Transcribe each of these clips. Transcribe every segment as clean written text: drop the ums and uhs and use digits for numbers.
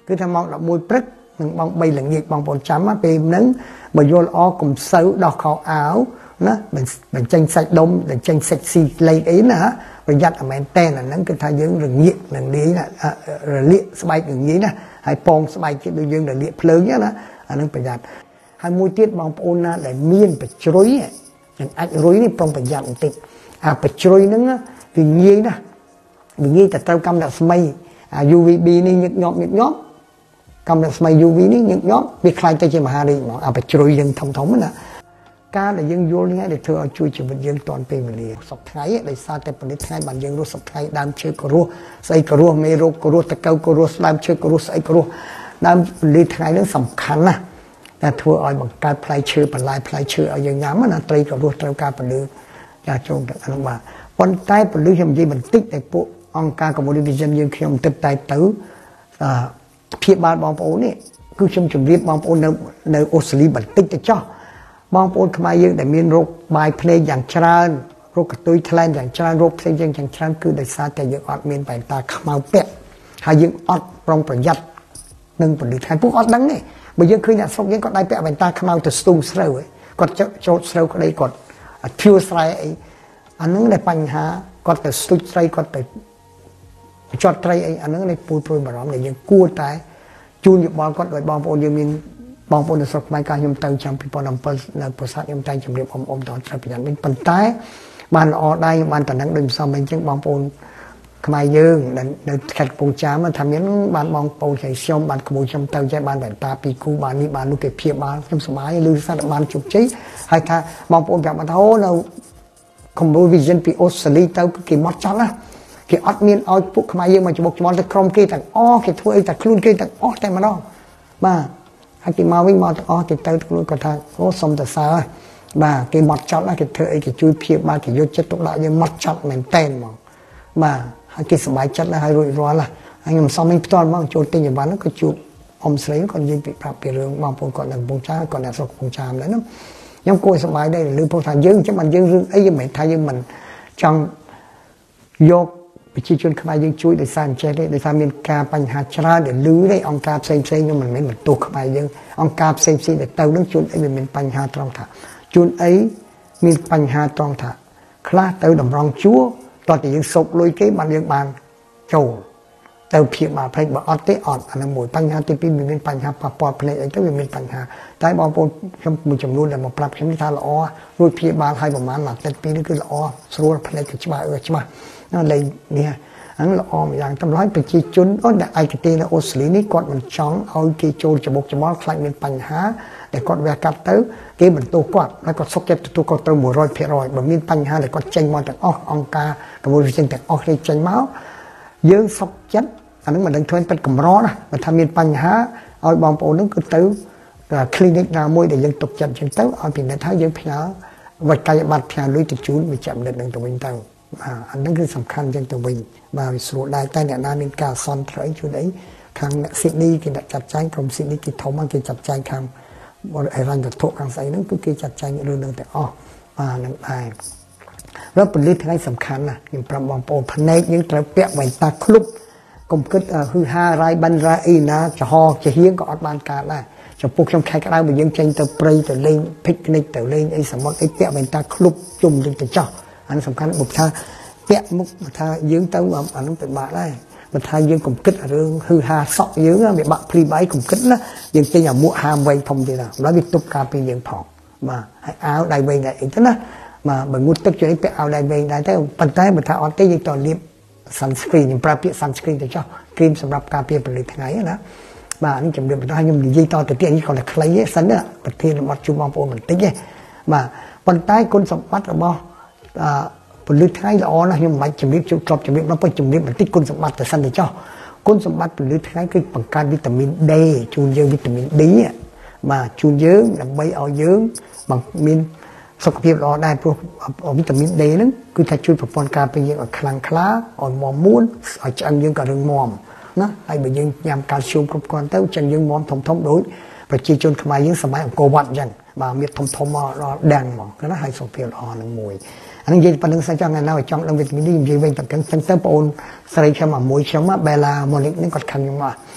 cứ tham mong là môi prất mình bong bay là nhiệt bong bồn chấm á về nắng mà vô o cùng sấu đỏ khó áo nó mình tranh sạch đông mình tranh sexy lấy ấy nè rồi giặt ở mền ten là nắng cái thay dương rừng nhiệt rừng lý là rồi liệt bay rừng nhí nè hay pong bay cái đôi dương là liệt lớn nhá đó anh phải giặt hai môi tiết bong bồn là để miên phải chốiอย่างอัดรุ่ยนี่ปองประหยัดติดปัจจุบันนั้นวิญญาณนะวิญญาณแต่เรากำลังสมัยUVB นี่ยึกยอกกำลังสมัย UV นี่ยึกยอกวิคลายใจมหาดีหมอปัจจุบันยังทำนะการแต่ยังโยนง่ายเดี๋ยวเธอเอาช่วยชีวิตยังตอนเป็นเลยสับไทยเลยซาแต่ปนิษฐ์ไทยบันยังรู้สับไทยดามเชื่อกรัวใส่กรัวไม่รู้กรัวตะเกากรัวดามเชื่อกรัวใส่กรัวดามปนิษฐ์ไทยนั้นสำคัญนะแต่ทัวร์ออยบอกการพลายเชื่อเป็นลายพลายเชื่อเอาอย่างงามมันตรีกับรัวตรีการปลือยาโจงแต่อนุบาลวันใต้ปลือเห็นยี่บันติกแต่ปุ๊องการกับบริษัทยังเขียนติดใจตื้อเพียบบาลบางปูนี่คือชมจุดเรียบบางปูในออสเตรเลียบันติกแต่เจ้าบางปูทำไมยังแต่มีโรคใบเพลย์อย่างชราโรคกระตุ้ยทะเลอย่างชราโรคเพลย์อย่างชราคือได้ซาแต่ยังอดเมียนไปตาขมาวเป็ดหายังอดปรองประหยัดหนึ่งปลือไทยพวกอดดังนี่บางอย่างคือเนี่ยสกยังก็ได้ไปเป็นตาขมาวแต่สตูงเสือก็จะโจทย์เสือก็ได้กดทิวสไลอันนั้นได้ปัญหาก็แต่สตูไลก็แต่จอดไตรอันนั้นในปูปรุยบารมเนี่ยยังกู้ตายจูนอยู่บางก็โดยบางปนยังมีบางปนในสกไม่การยมเตยจำพิพนำเปิลในภาษายมใจจำเรียบอมตอนใช้ปัญญาเป็นปัญไตบานออได้บานตอนนั้นโดยซ้ำเป็นเช่นบางปนขมายยืงในแขกปูจ้ามันทำยันบานบางปนใช้เชี่ยวบานขบูจำเตยใจบานแบบตาปีกูบานนี้บานลูกเก็บเพียบานจำสมัยลือสัตว์บานจุกจี้ให้ท่าบางปนแบบมาเท่าเราคอมบูวิชั่นปีออสเตรเลียเต้าก็กี่มัดจังนะเกี่ยอัดเมียนเอาปุ๊กขมายยืงมาจะบอกจะบอกจะครอมกี่แต่อ้อเกี่ยถ้วยแต่คลุ้นกี่แต่อ้อแต่มาดองมาให้กี่มาวิ่งมาแต่อ้อเกี่ยเต้าคลุ้นก็ทางโอ้สมแต่สามาเกี่ยมัดจัดนะเกี่ยเธอเกี่ยช่วยเพียบมาเกี่ยยศจัดตุกละยังมัดจัดเหมือนเต้นมองมาให้กี่สบายจัดนะให้รวยร้อนละให้ยมซ้อมไม่ตอนบ้างโจทย์ตีอย่างบ้านนั้นก็จูบอมเสยก่อนยิงปีปรับเปลี่ยนเรื่องบางปนก่อนหนึ่งปงช้าก่อนแอบสกปงชามแล้วนะยังโกยสบายได้หรือพวกทางยืงจะมันยืงเรื่องไอ้ยังไม่ทายยังมันจังยกประชาชนขมายยังช่วยได้สร้างเจริญได้สร้างมีการปัญหาชราเดี๋ยวลื้อได้องค์การเซ็งเซ็งยังมันไม่เหมือนตัวขมายยังองค์การเซ็งเซ็งเดี๋ยวเติมเรื่องจุนไอ้เป็นปัญหาตรองถ่าจุนไอ้มีปัญหาตรองถ่าคลาเติมดำรองชั่วตอนที่ยังศพลุยเก็บมันยังบานโจเติมเพียบมาเพลงบอกอดเตอดอันนั้นหมดปัญหาที่ปีมีปัญหาปะปอดเพลงไอ้ก็มีปัญหาแต่บางคนมีจำนวนแต่มาปรับชั้นที่ท่าละอ้อรุ่นเพียบบานให้ประมาณหลักแต่ปีนี้คือละอ้อสรุปเพลงคือชิบะชิบะนั่นเลยเนี่ยอันนั้นละอ้อมอย่างทำร้ายไปจีจุนอ้นแต่ไอ้กตีนะโอสลีนี่กดมันจ้องเอากีโจจะบอกจะมอใครมีปัญหาแต่กดแวกัดเตอเกมเหมือนตัวกดแล้วก็ซกเก็ตตัวกดตัวหมู่100 เพรอยแบบมีปัญหาแต่กดเจงมาแต่อ้อองกากับวิจัยแต่อ้อเลยเจงเมาเยอะซกยัดอันนั้นมันดังทวนเป็นกำร้อนนะมันทำมีปัญหาเอาบอมโปนึกคือตัวคลินิกนามวยเดี๋ยวยังตกจัดยังตัวเอาเป็นในท้ายยังพิจารณาวัดกายบัตรพิจารณาลุยติดจูนมีจำเดินหนึ่งตัววิ่งตัวอันนั้นคือสำคัญยังตัววิ่งมาวิสุได้แต่เนี่ยนามินกาซอนเทรย์จุดไหนครั้งซิดนีย์กินจัดใจกรมซิดนีย์กินทอมันกินจัดใจคำว่าไอ้รันกับโถครั้งใส่นั้นก็กินจัดใจเรื่องนึงแต่อ้อมานั่นไปแล้วเป็นเรื่องที่สำคัญนะอย่างประมงโปพเนกยังตระเปียกแหวนตาคลุบกลมกึศฮือฮารายบันไรนะจะฮอจะเฮียงก็อดบานการได้จะปลุกชมใครก็ได้มายังเจงเตอปรีเตอเล่นพิกนิกเตอเล่นไอ้สมบัติไอ้เปียกแหวนตาคลุบจุ่มจนจะเจาะอันนั้นสำคัญบุตรท่าเปียกมุกบุตรท่ายืงเต้าอันนั้นเป็นบาได้บุตรท่ายืงกลมกึศเรื่องฮือฮาสอกยืงแบบบะพรีใบกลมกึศนะยังเจงอย่างมัวฮามไว้พรมดีนะแล้วมีตุกกาเป็นยังผอมมาให้เอาได้เวงได้อีกนะมาเหมือนงุดตึกจนไอ้เปียกเอาได้เวงได้แต่ปัจจัยบุตรท่าออนเต้ยังต่อเลี้ยซันสกรีนอย่างปลาเปียซันสกรีนแต่เจ้าครีมสำหรับการเปลี่ยนผลิตไงนะมาอันนี้จำเดือนเป็นให้ยมดีต่อแต่ที่อันนี้เขาเลยใครเยอะสันเนี่ยประเทศมัดจุมองโปนเหมือนติ๊กเย่มาปันใต้คนสมบัติเราบอกผลิตไงละอ๋อนะยมไม่จำเรียบจุดกรอบจำเรียบแล้วไปจำเรียบมันติ๊กคนสมบัติแต่สันแต่เจ้าคนสมบัติผลิตไงคือปังการวิตามินดีจูนเยอะวิตามินดีมาจูนเยอะลำใบเอาเยอะบางมินสกปรกเราได้พวกวิตามินดีนั้นคือถ้าช่วยประปอนการไปยังคลังคล้าอ่อนมอมม้วนอาจจะอันยังกับเรื่องมอมนะไอ้แบบยังยามการชูกรบกวนเต้าจังยังมอมทมโดยประชาชนขมายยังสมัยของโกวัดยังมาเมียทมมาแดงมองก็น่าให้สกปรกอ่อนหนึ่งมวยอันนั้นยังประเด็นสัญญาณน่าจังเราวิตามินดียังเป็นแต่กันเต้าปนใส่เข้ามามวยเข้ามาเบลามอลิกนี่ก็คันยังมา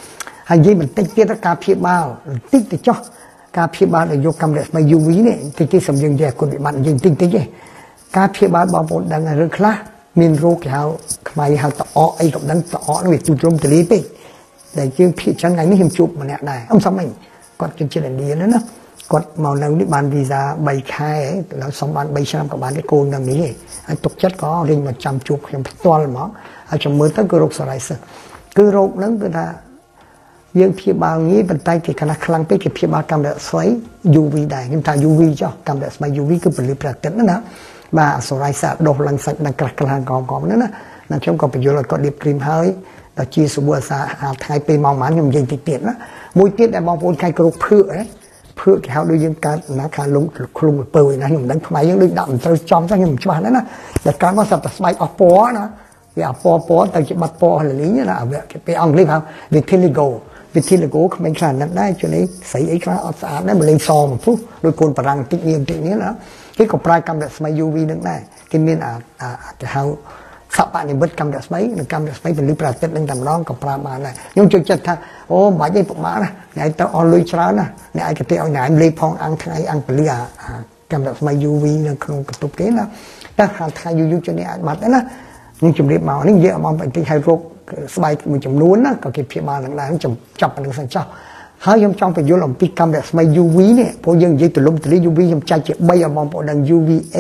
ហើយនិយាយបន្តិចទៀតការព្យាបាលបន្តិចទៅចុះការព្យាបាលដោយយកកាមេរ៉ាស្បែក UV នេះតិចតិចសំយើងយកគុណវិបត្តិយើងតិចតិចទេការព្យាបាលបងប្អូនដឹងរឿងខ្លះមានរោគគេហៅខ្មែរហៅតអកអីក៏ដឹងតអកនោះវាទូទ្រមទលាពេកដែលយើងភាគច្រើនថ្ងៃនេះខ្ញុំជួបម្នាក់ដែរអ៊ំសំអីគាត់ជនជាតិឥណ្ឌាណាគាត់មកនៅនេះបានវីសា3ខែแล้วសុំបាន3ឆ្នាំក៏បានគោលនៅនេះហើយទុកចិត្តក៏រៀងមកចាំជួបខ្ញុំផ្ទាល់ហ្មងហើយចាំមើលទៅគឺរោគ psoriasis គឺរោគហ្នឹងគឺថាយើងព្យាបាលងាយប៉ុន្តែគេខ្លាំងពេកគេព្យាបាលកាមេរ៉ាស្វ័យ UV ដែរខ្ញុំថា UV ចុះកាមេរ៉ាស្វ័យ UV គឺពលិព្រះអាទិត្យណាបាទ psoriasis ដុសឡើងសាច់ដល់ក្រាស់ក្លាកកហ្នឹងណាខ្ញុំក៏បញ្យល់ឲ្យគាត់លាបគ្រីមហើយដល់ជាសុបអាសាថ្ងៃពេលម៉ោងប៉ុន្មានខ្ញុំនិយាយតិចទៀតណាមួយទៀតដែលបងប្អូនខៃគ្រូភឿកភឿកគេហៅដូចយើងកើតណាខាលំខ្លួនពើណាខ្ញុំមិនដឹងខ្មែរយើងដូចដាក់មិនត្រូវចំចឹងខ្ញុំមិនច្បាស់ណាតែកើតមកសត្វតែស្បែកអស់ពណ៌ណាវាអស់ពណ៌ទៅជាបាត់ពណ៌លលីងណាគេពេលអង់គ្លេសហៅ vitiligo vitiligo ក្មេងខ្លះណាស់ដែរជួយនេះស្អីអីខ្លះអត់ស្អាតដែរមកលេងសមកពុះដូចកូនបារាំងតិចនេះណាគេក៏ប្រើកាមេរ៉ាស្បែក UV នឹងដែរគេមានគេហៅសពនិមិត្តកាមេរ៉ាស្បែកនិងកាមេរ៉ាស្បែកពលិព្រះអាទិត្យនឹងតែម្ដងក៏ប្រើបានដែរខ្ញុំចូលចិត្តថាអូមិនបាច់ទេពិបាកណាអ្នកទៅអស់លុយច្រើនណាអ្នកឯងក៏ទេឲ្យណែលេបផងអង្គថ្ងៃអង្គពលិកាមេរ៉ាស្បែក UV នៅក្នុងកន្ទប់គេណាតែហាល់ថ្ងៃយូរជំនាញអាចបាត់ដែរណាខ្ញុំជម្រាបមកនេះនិយាយមកបន្តិចឲ្យរោគស្បែកមួយចំនួនណាក៏គេព្យាបាលនឹងដែរខ្ញុំចាប់ប៉ុណ្្នឹងសិនចោះហើយខ្ញុំចង់បញ្យល់អំពីកាមេរ៉ាស្បែក UV នេះព្រោះយើងនិយាយទលំទលា UV ខ្ញុំចែកជា3ឲ្យបងប្អូនដឹង UVA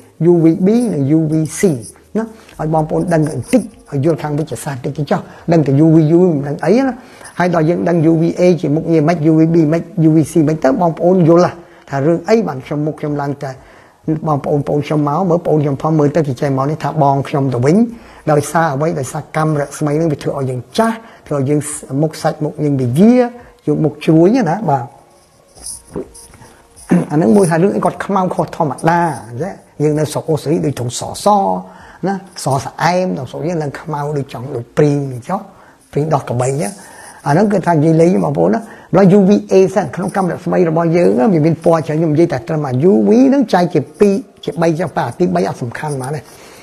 UVB និង UVC ណាឲ្យបងប្អូនដឹងបន្តិចឲ្យយល់ខាងវិទ្យាសាស្ត្រតិចចុះដឹងតែ UVU មិនដឹងអីណាហើយដល់យើងដឹង UVA ជាមុខងារមិន UVB មិន UVC មិនទៅបងប្អូនយល់ថារឿងអីបានខ្ញុំឡើងតែបងប្អូនខ្ញុំមកមើលបងខ្ញុំផងមើលទៅគេចេះមកនេះថាបងខ្ញុំទៅវិញដោយសារអ្វីដោយសារកាមេរ៉ាស្បែកនឹងវាធ្វើឲ្យយើងចាស់ធ្វើឲ្យយើងមុខសាច់មុខយើងវិជាយកមុខជ្រួញណាបាទអានឹងមួយថារឿងអីគាត់ខ្មៅខុសធម្មតាចាយើងនៅស្រុកអូស្ត្រាលីដូចធំសណាសស្អែមដល់ស្រុកយើងឡើងខ្មៅដូចចង់ដូចព្រីងចុះព្រីងដោះកបីណាអាហ្នឹងគឺថានិយាយលេងបងប្អូនណាដល់ UVA សិនក្នុងកាមេរ៉ាស្បែករបស់យើងវាមានពណ៌ច្រើនខ្ញុំនិយាយតែត្រឹម UV ហ្នឹងចែកជា2ជា3ចុះបាទទី3អត់សំខាន់ហ្មងណា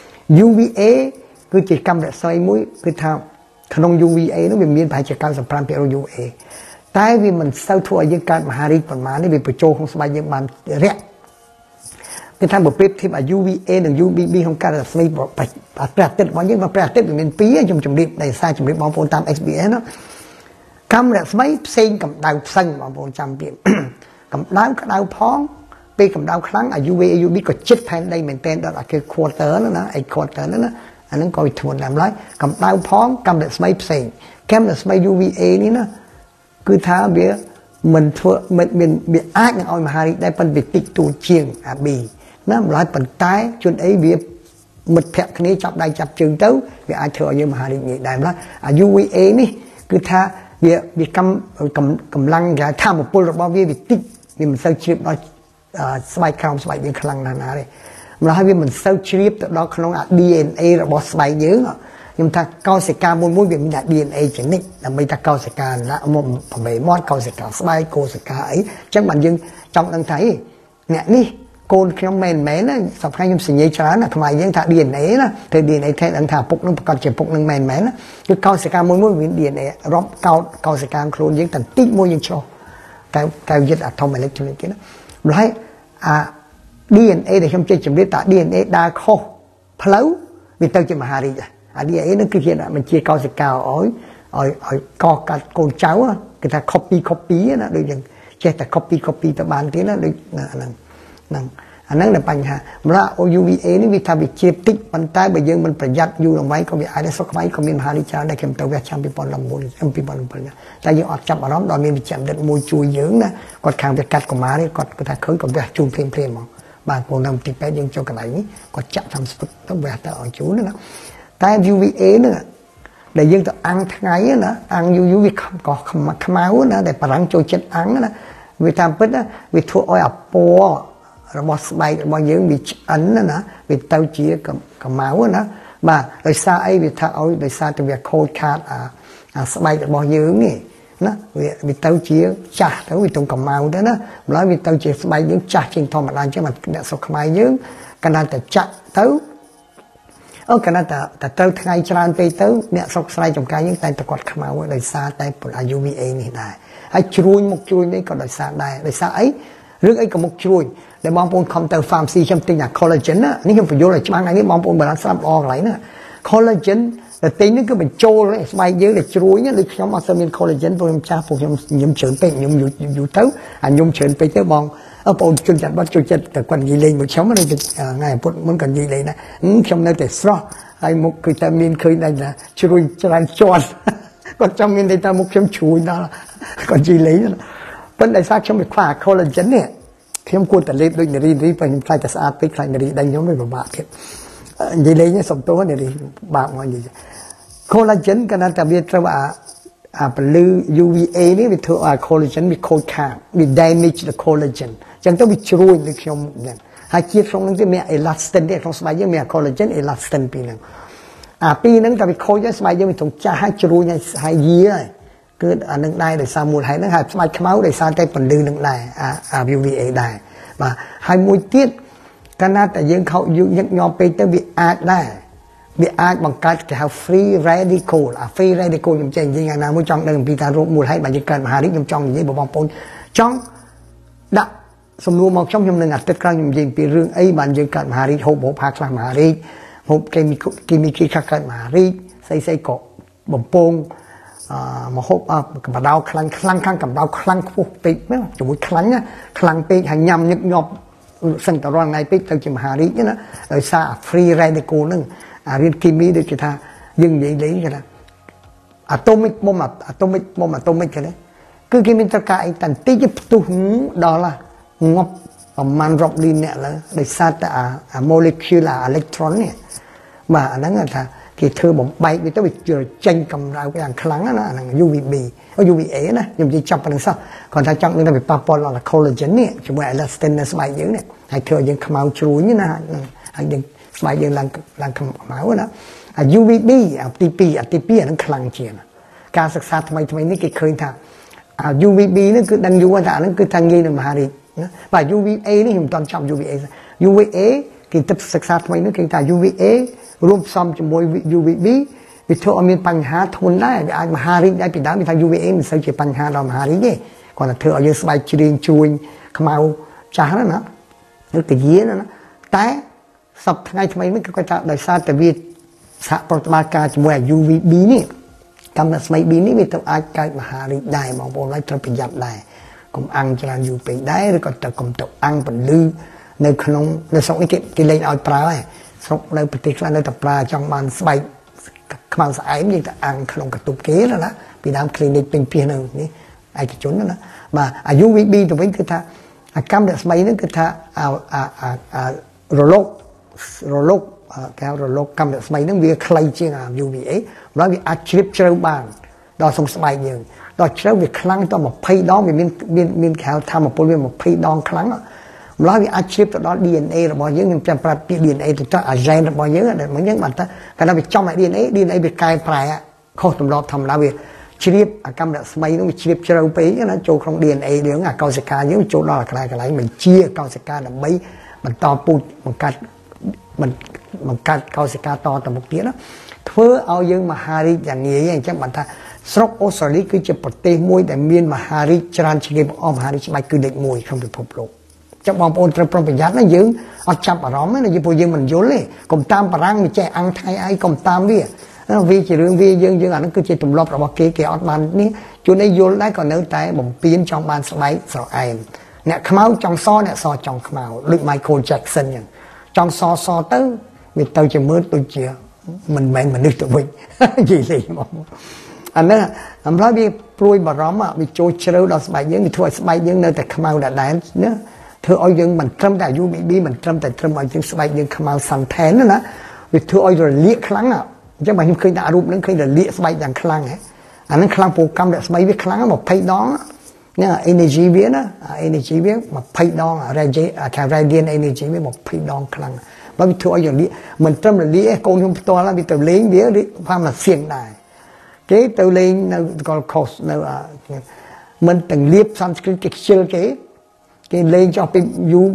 UVA គឺជាកាមេរ៉ាស្បែកមួយគឺថាក្នុង UVA ហ្នឹងវាមានប្រហែលជា 95% UVA តែវាមិនសូវធ្វើឲ្យយើងកើតមហារីកប៉ុន្មានទេវាបញ្ចូលក្នុងស្បែកយើងបានរាក់គេថាបើប្រៀបធៀប UVA និង UVB ក្នុងកាមេរ៉ាស្បែកព្រះអាទិត្យរបស់យើងព្រះអាទិត្យវាមាន2ខ្ញុំជម្រាបដោយសារជម្រាបបងប្អូនតាម SBS ណាកាមេរ៉ាស្បែកផ្សេងកម្ដៅផ្សេងបងប្អូនចាំពីកម្ដៅក្ដៅផងពេលកម្ដៅខ្លាំង UVA UVB ក៏ចិត្តផែនដីមែនទែនដល់អាគេ quarter ណាឯ quarter ណាអាហ្នឹងក៏វាធ្ងន់ដែរម្ល៉េះកម្ដៅផងកាមេរ៉ាស្បែកផ្សេងកាមេរ៉ាស្បែក UVA នេះណាគឺថាវាមិនធ្វើមានវាអាចនឹងឲ្យមហារីកដែរប៉ុន្តែវាតិចតួចជាងអា B ណាម្ល៉េះប៉ុន្តែជួនអីវាមិត្តភក្តិគ្នាចាប់ដៃចាប់ជើងទៅវាអាចធ្វើឲ្យយើងមហារីកងាយដែរម្ល៉េះអា UVA នេះគឺថាវាកម្លាំងគេថាមពលរបស់វាតិចវាមិនសូវជ្រាបដល់ស្បែកក្រោមស្បែកយើងខ្លាំងណាស់ណាទេម្ល៉េះហើយវាមិនសូវជ្រាបទៅដល់ក្នុង DNA របស់ស្បែកយើងខ្ញុំថាកោសិកាមួយវាមាន DNA ជានិច្ចដើម្បីថាកោសិកាណាមកប្រមេមាត់កោសិកាស្បែកកោសិកាអីអញ្ចឹងបានយើងចង់ដឹងថាអ្នកនេះកូនខ្ញុំមែនណាសប្តាហ៍ខ្ញុំសញ្ញាច្រើនណាខ្មែរយើងថា DNA ណាទៅ DNA ថែដឹងថាពុកនឹងប្រកាសជាពុកនឹងមែនណាគឺកោសិកាមួយមាន DNA រាប់កោសិកាខ្លួនយើងតែបន្តិចមួយយើងឆ្លោះកៅយិតអាថូមអេឡិចត្រូនិកគេណាម្ល៉េះអា DNA ដែលខ្ញុំជិះជម្រាបថា DNA ដើរខុសផ្លូវវាទៅជាមហារីកអា DNA នឹងគឺជាបញ្ជាកោសិកាឲ្យកកាត់កូនចៅគេថា copy ណាដូចយើងចេះតែ copy ទៅបានទៀតណាដូចហ្នឹងអាហ្នឹងដែលបញ្ហាម្ល៉េះ UVA នេះវាថាវាជាតិចប៉ុន្តែបើយើងមិនប្រយ័ត្នយូរអង្វែងក៏វាអាចសុខខ្មែរក៏មានមហារីកច្រើនដែរខ្ញុំទៅវះឆ្នាំ2019តែយើងអត់ចាប់អារម្មណ៍ដល់មានវិជ្ជាបណ្ឌិតមួយជួយយើងណាគាត់ខាងវាកាត់កុមារនេះគាត់ថាឃើញក៏វះជូនភ្លាមហ្មងបាទបងនៅទីពេទ្យយើងចូលកន្លែងនេះគាត់ចាក់តាមស្ពុតទៅវះទៅឲ្យជូនណាតែ UVA ហ្នឹងដែលយើងទៅអាំងថ្ងៃណាអាំងយូរវាក៏ខ្មៅណាតែបារាំងចូលចិត្តអាំងណាវាតាមពិតណាវាធ្វើឲ្យអាពណ៌របស់ស្បែករបស់យើងវាឆ្អិនណាវាទៅជាកម្ៅណាបាទដោយសារអីវាថាឲ្យដោយសារតែវាខូចខាតអាស្បែករបស់យើងនេះណាវាទៅជាចាស់ទៅវាទៅកម្ៅទៅណាម្ល៉េះវាទៅជាស្បែកយើងចាស់ជាងធម្មតាអញ្ចឹងអ្នកស្រុកខ្មែរយើងកណ្ដាលតែចាក់ទៅអូកណាតែទៅថ្ងៃច្រើនពេកទៅអ្នកស្រុកស្រែចំការយើងតែតគាត់ខ្មៅដោយសារតែពល UVA នេះដែរហើយជ្រួញមុខជ្រួញនេះក៏ដោយសារដែរដោយសារអីរឿងអីក៏មុខជ្រួញដែលបងប្អូនខំទៅ pharmacy ខ្ញុំទិញអា collagen ណានេះខ្ញុំបញ្យល់ឲ្យច្បាស់ថ្ងៃនេះបងប្អូនបើស្ដាប់អកន្លែងណា collagen តែទិញនេះគឺបញ្ចូលស្បែកយើងដែលជ្រួញដូចខ្ញុំអត់សូវមាន collagen ព្រោះខ្ញុំចាស់ពួកខ្ញុំញឹមច្រើនពេកខ្ញុំយូរទៅអាញឹមច្រើនពេកទៅបងបងអូនជនជាតិបាត់ចូលចិត្តតែគាត់និយាយលេងមួយខ្ញុំនៅថ្ងៃពុទ្ធមុនគាត់និយាយលេងណាខ្ញុំនៅតែស្រស់ហើយមុខគឺតែមានឃើញតែជ្រួញច្រើនជាន់គាត់ចង់មានតែមុខខ្ញុំជ្រួញដល់គាត់និយាយលេងប៉ុន្តែសារខ្ញុំវាខ្វះ collagen នេះខ្ញុំគួរតែលេបដូចនារីព្រោះខ្ញុំខ្លាចតែស្អាតពេកខ្លាចនារីដេញខ្ញុំវាពិបាកទៀតនិយាយលេងសុំទោសនារីបាក់មកនិយាយ collagen ក៏ណាតែវាត្រូវអាពលឺ UVA នេះវាធ្វើឲ្យ collagen វាខូចខាតវា damage the collagen អញ្ចឹងទៅវាជ្រួញដូចខ្ញុំហ្នឹងហើយជាតិក្នុងហ្នឹងវាមាន elastin ទេក្នុងស្បែកយើងមាន collagen elastin ពីរហ្នឹងអាពីរហ្នឹងតែវាខូចហើយស្បែកយើងវាត្រង់ចាស់ហើយជ្រួញហើយយាហើយគឺអានឹងដែរដោយសារមូលហេតុហ្នឹងហើយស្បែកខ្មៅដោយសារតែពន្លឺនឹងដែរអា UVA ដែរបាទហើយមួយទៀតកាលណាតែយើងខោញឹកញាប់ពេកទៅវាអាចដែរវាអាចបង្កើតគេហៅ free radical free radical ខ្ញុំចេះនិយាយថ្ងៃណាមួយចង់ដឹងអំពីការរោគមូលហេតុបើយើងកើតមហារីកខ្ញុំចង់និយាយបងប្អូនចង់ដាក់សំណួរមកខ្ញុំនឹងអាទិត្យក្រោយខ្ញុំនិយាយពីរឿងអីបានយើងកើតមហារីកហូបផាខ្លះមហារីកហូបគីមីខ្លះកើតមហារីកស្អីក៏បំពងមកហូបកម្ដៅខ្លាំងខាងកម្ដៅខ្លាំងខ្ពស់ពេកណាជាមួយខ្លាំងពេកហើយញ៉ាំញឹកញាប់សឹងតរងថ្ងៃពេកទៅជាមហារីកណាដោយសារ free radical ហ្នឹងរៀនគីមីដូចគេថាយើងនិយាយលេងគេថា atomic bomb គេណាគឺគេមានត្រការអីតាន់តិចផ្ទុះដល់ងាប់ប្រមាណរាប់លានអ្នកឡើយដោយសារតែអា molecule electron នេះបាទអាហ្នឹងថាគេធ្វើបំបែកវាទៅវាចេញកម្ដៅយ៉ាងខ្លាំងណាអាហ្នឹង UVA ណាខ្ញុំនិយាយចាប់ប៉ុណ្្នឹងសោះគាត់ថាចង់នឹងទៅប៉ះពាល់ដល់ collagen នេះជាមួយ elastin នៅស្បែកយើងនេះហើយធ្វើឲ្យយើងខ្មៅជ្រួញណាហើយយើងស្បែកយើងឡើងខ្មៅណាអា UVB អាទី2អាហ្នឹងខ្លាំងជាងការសិក្សាថ្មីនេះគេឃើញថាអា UVB នេះគឺដឹងយូរតែអាហ្នឹងគឺថាងាយនឹងមហារីកណាបាទ UVA នេះខ្ញុំមិនទាន់ចាប់ UVA គេទឹកសិក្សាថ្មីនេះគេថា UVA រួមផ្សំជាមួយ UVB វាធ្វើឲ្យមានបញ្ហាធ្ងន់ដែរវាអាចមហារីកដែរពីដើមវាថា UVA មិនសូវជាបញ្ហាដល់មហារីកទេគាត់ថាធ្វើឲ្យយើងស្បែកជ្រៀងជួញខ្មៅចាស់ណាឬកាយាណាតែសប្តាហ៍ថ្ងៃថ្មីនេះគឺគាត់ថាដោយសារតែវាសហប្រតិបត្តិការជាមួយ UVB នេះកម្មស្មី B នេះវាទៅអាចកើតមហារីកដែរបងប្អូនហើយត្រូវប្រយ័ត្នដែរកុំអាំងច្រើនយូរពេកដែរឬក៏កុំទៅអាំងពលឺនៅក្នុងនៅស្រុកនេះគេលែងឲ្យប្រើហើយស្រុកនៅប្រទេសខ្លះនៅតែប្រើចង់បានស្បែកខ្មៅស្អែមយើងទៅអាំងក្នុងកន្ទប់គេណាពីដើម clinic ពេញពាសនៅនេះឯកជនណាបាទអា UVB ទៅវិញគឺថាអាកម្មរស្មីហ្នឹងគឺថារលកគេហៅរលកកម្មរស្មីហ្នឹងវាខ្លីជាង UVA ហើយវាអាចជ្រាបជ្រៅបានដល់ក្នុងស្បែកយើងដល់ជ្រៅវាខ្លាំងដល់20ដងវាមានគេហៅថាមពលវា20ដងខ្លាំងម្ល៉េះវាអាចជ្រាបទៅដល់ DNA របស់យើងខ្ញុំចាំប្រាប់ពី DNA ទៅចុះអា gene របស់យើងដែលមកយើងបានថាកាលណាវាចំឲ្យ DNA វាកែប្រែខុសទម្លាប់ធម្មតាវាជ្រាបអាកម្មរស្មីនោះវាជ្រាបជ្រៅពេកណាចូលក្នុង DNA យើងអាកោសិកាយើងចូលដល់កន្លែងបញ្ជាកោសិកាដើម្បីបន្តពូជបង្កើតកោសិកាតទៅមុខទៀតណាធ្វើឲ្យយើងមហារីកយ៉ាងងាយអញ្ចឹងបានថាស្រុកអូស្ត្រាលីគឺជាប្រទេសមួយដែលមានមហារីកច្រើនជាងគេបង្អស់មហារីកស្បែកគឺលេខ1ក្នុងពិភពលោកចាំបងប្អូនត្រូវប្រុងប្រយ័ត្នណាយើងអត់ចាប់អារម្មណ៍ណាព្រោះយើងមិនយល់ទេកុំតាមបារាំងមិនចេះអាំងថៃអីកុំតាមវាជារឿងវាយើងអាហ្នឹងគឺជាទម្លាប់របស់គេអត់បាននេះជួនឯងយល់ដែរក៏នៅតែបំពេញចង់បានស្បែកស្រអែមអ្នកខ្មៅចង់សអ្នកសចង់ខ្មៅដូច Michael Jackson អញ្ចឹងចង់សទៅវាទៅជាមើលដូចជាមិនមែនមនុស្សទៅវិញនិយាយលេងមកអានេះអំឡុងវាព្រួយបារម្ភវាចូលជ្រៅដល់ស្បែកយើងវាធ្វើឲ្យស្បែកយើងនៅតែខ្មៅដដែលណាធ្វើឲ្យយើងមិនត្រឹមតែ UVB មិនត្រឹមតែត្រឹមឲ្យយើងស្បែកយើងខ្មៅសន្តានណាវាធ្វើឲ្យរលាកខ្លាំងអញ្ចឹងបើខ្ញុំឃើញតែរូបហ្នឹងឃើញរលាកស្បែកយ៉ាងខ្លាំងហ៎អាហ្នឹងខ្លាំងព្រោះកម្មរស្មីវាខ្លាំង20ដងណា energy វាណា energy វា20ដង radiant energy វា20ដងខ្លាំងបើវាធ្វើឲ្យរលាកមិនត្រឹមរលាកឯងកូនខ្ញុំផ្ទាល់វាទៅលេងវាផាមកសៀងដែរគេទៅលេងនៅ Gold Coast នៅមិនទាំងលៀប sunscreen គេខ្ជិលគេ cái lên cho bị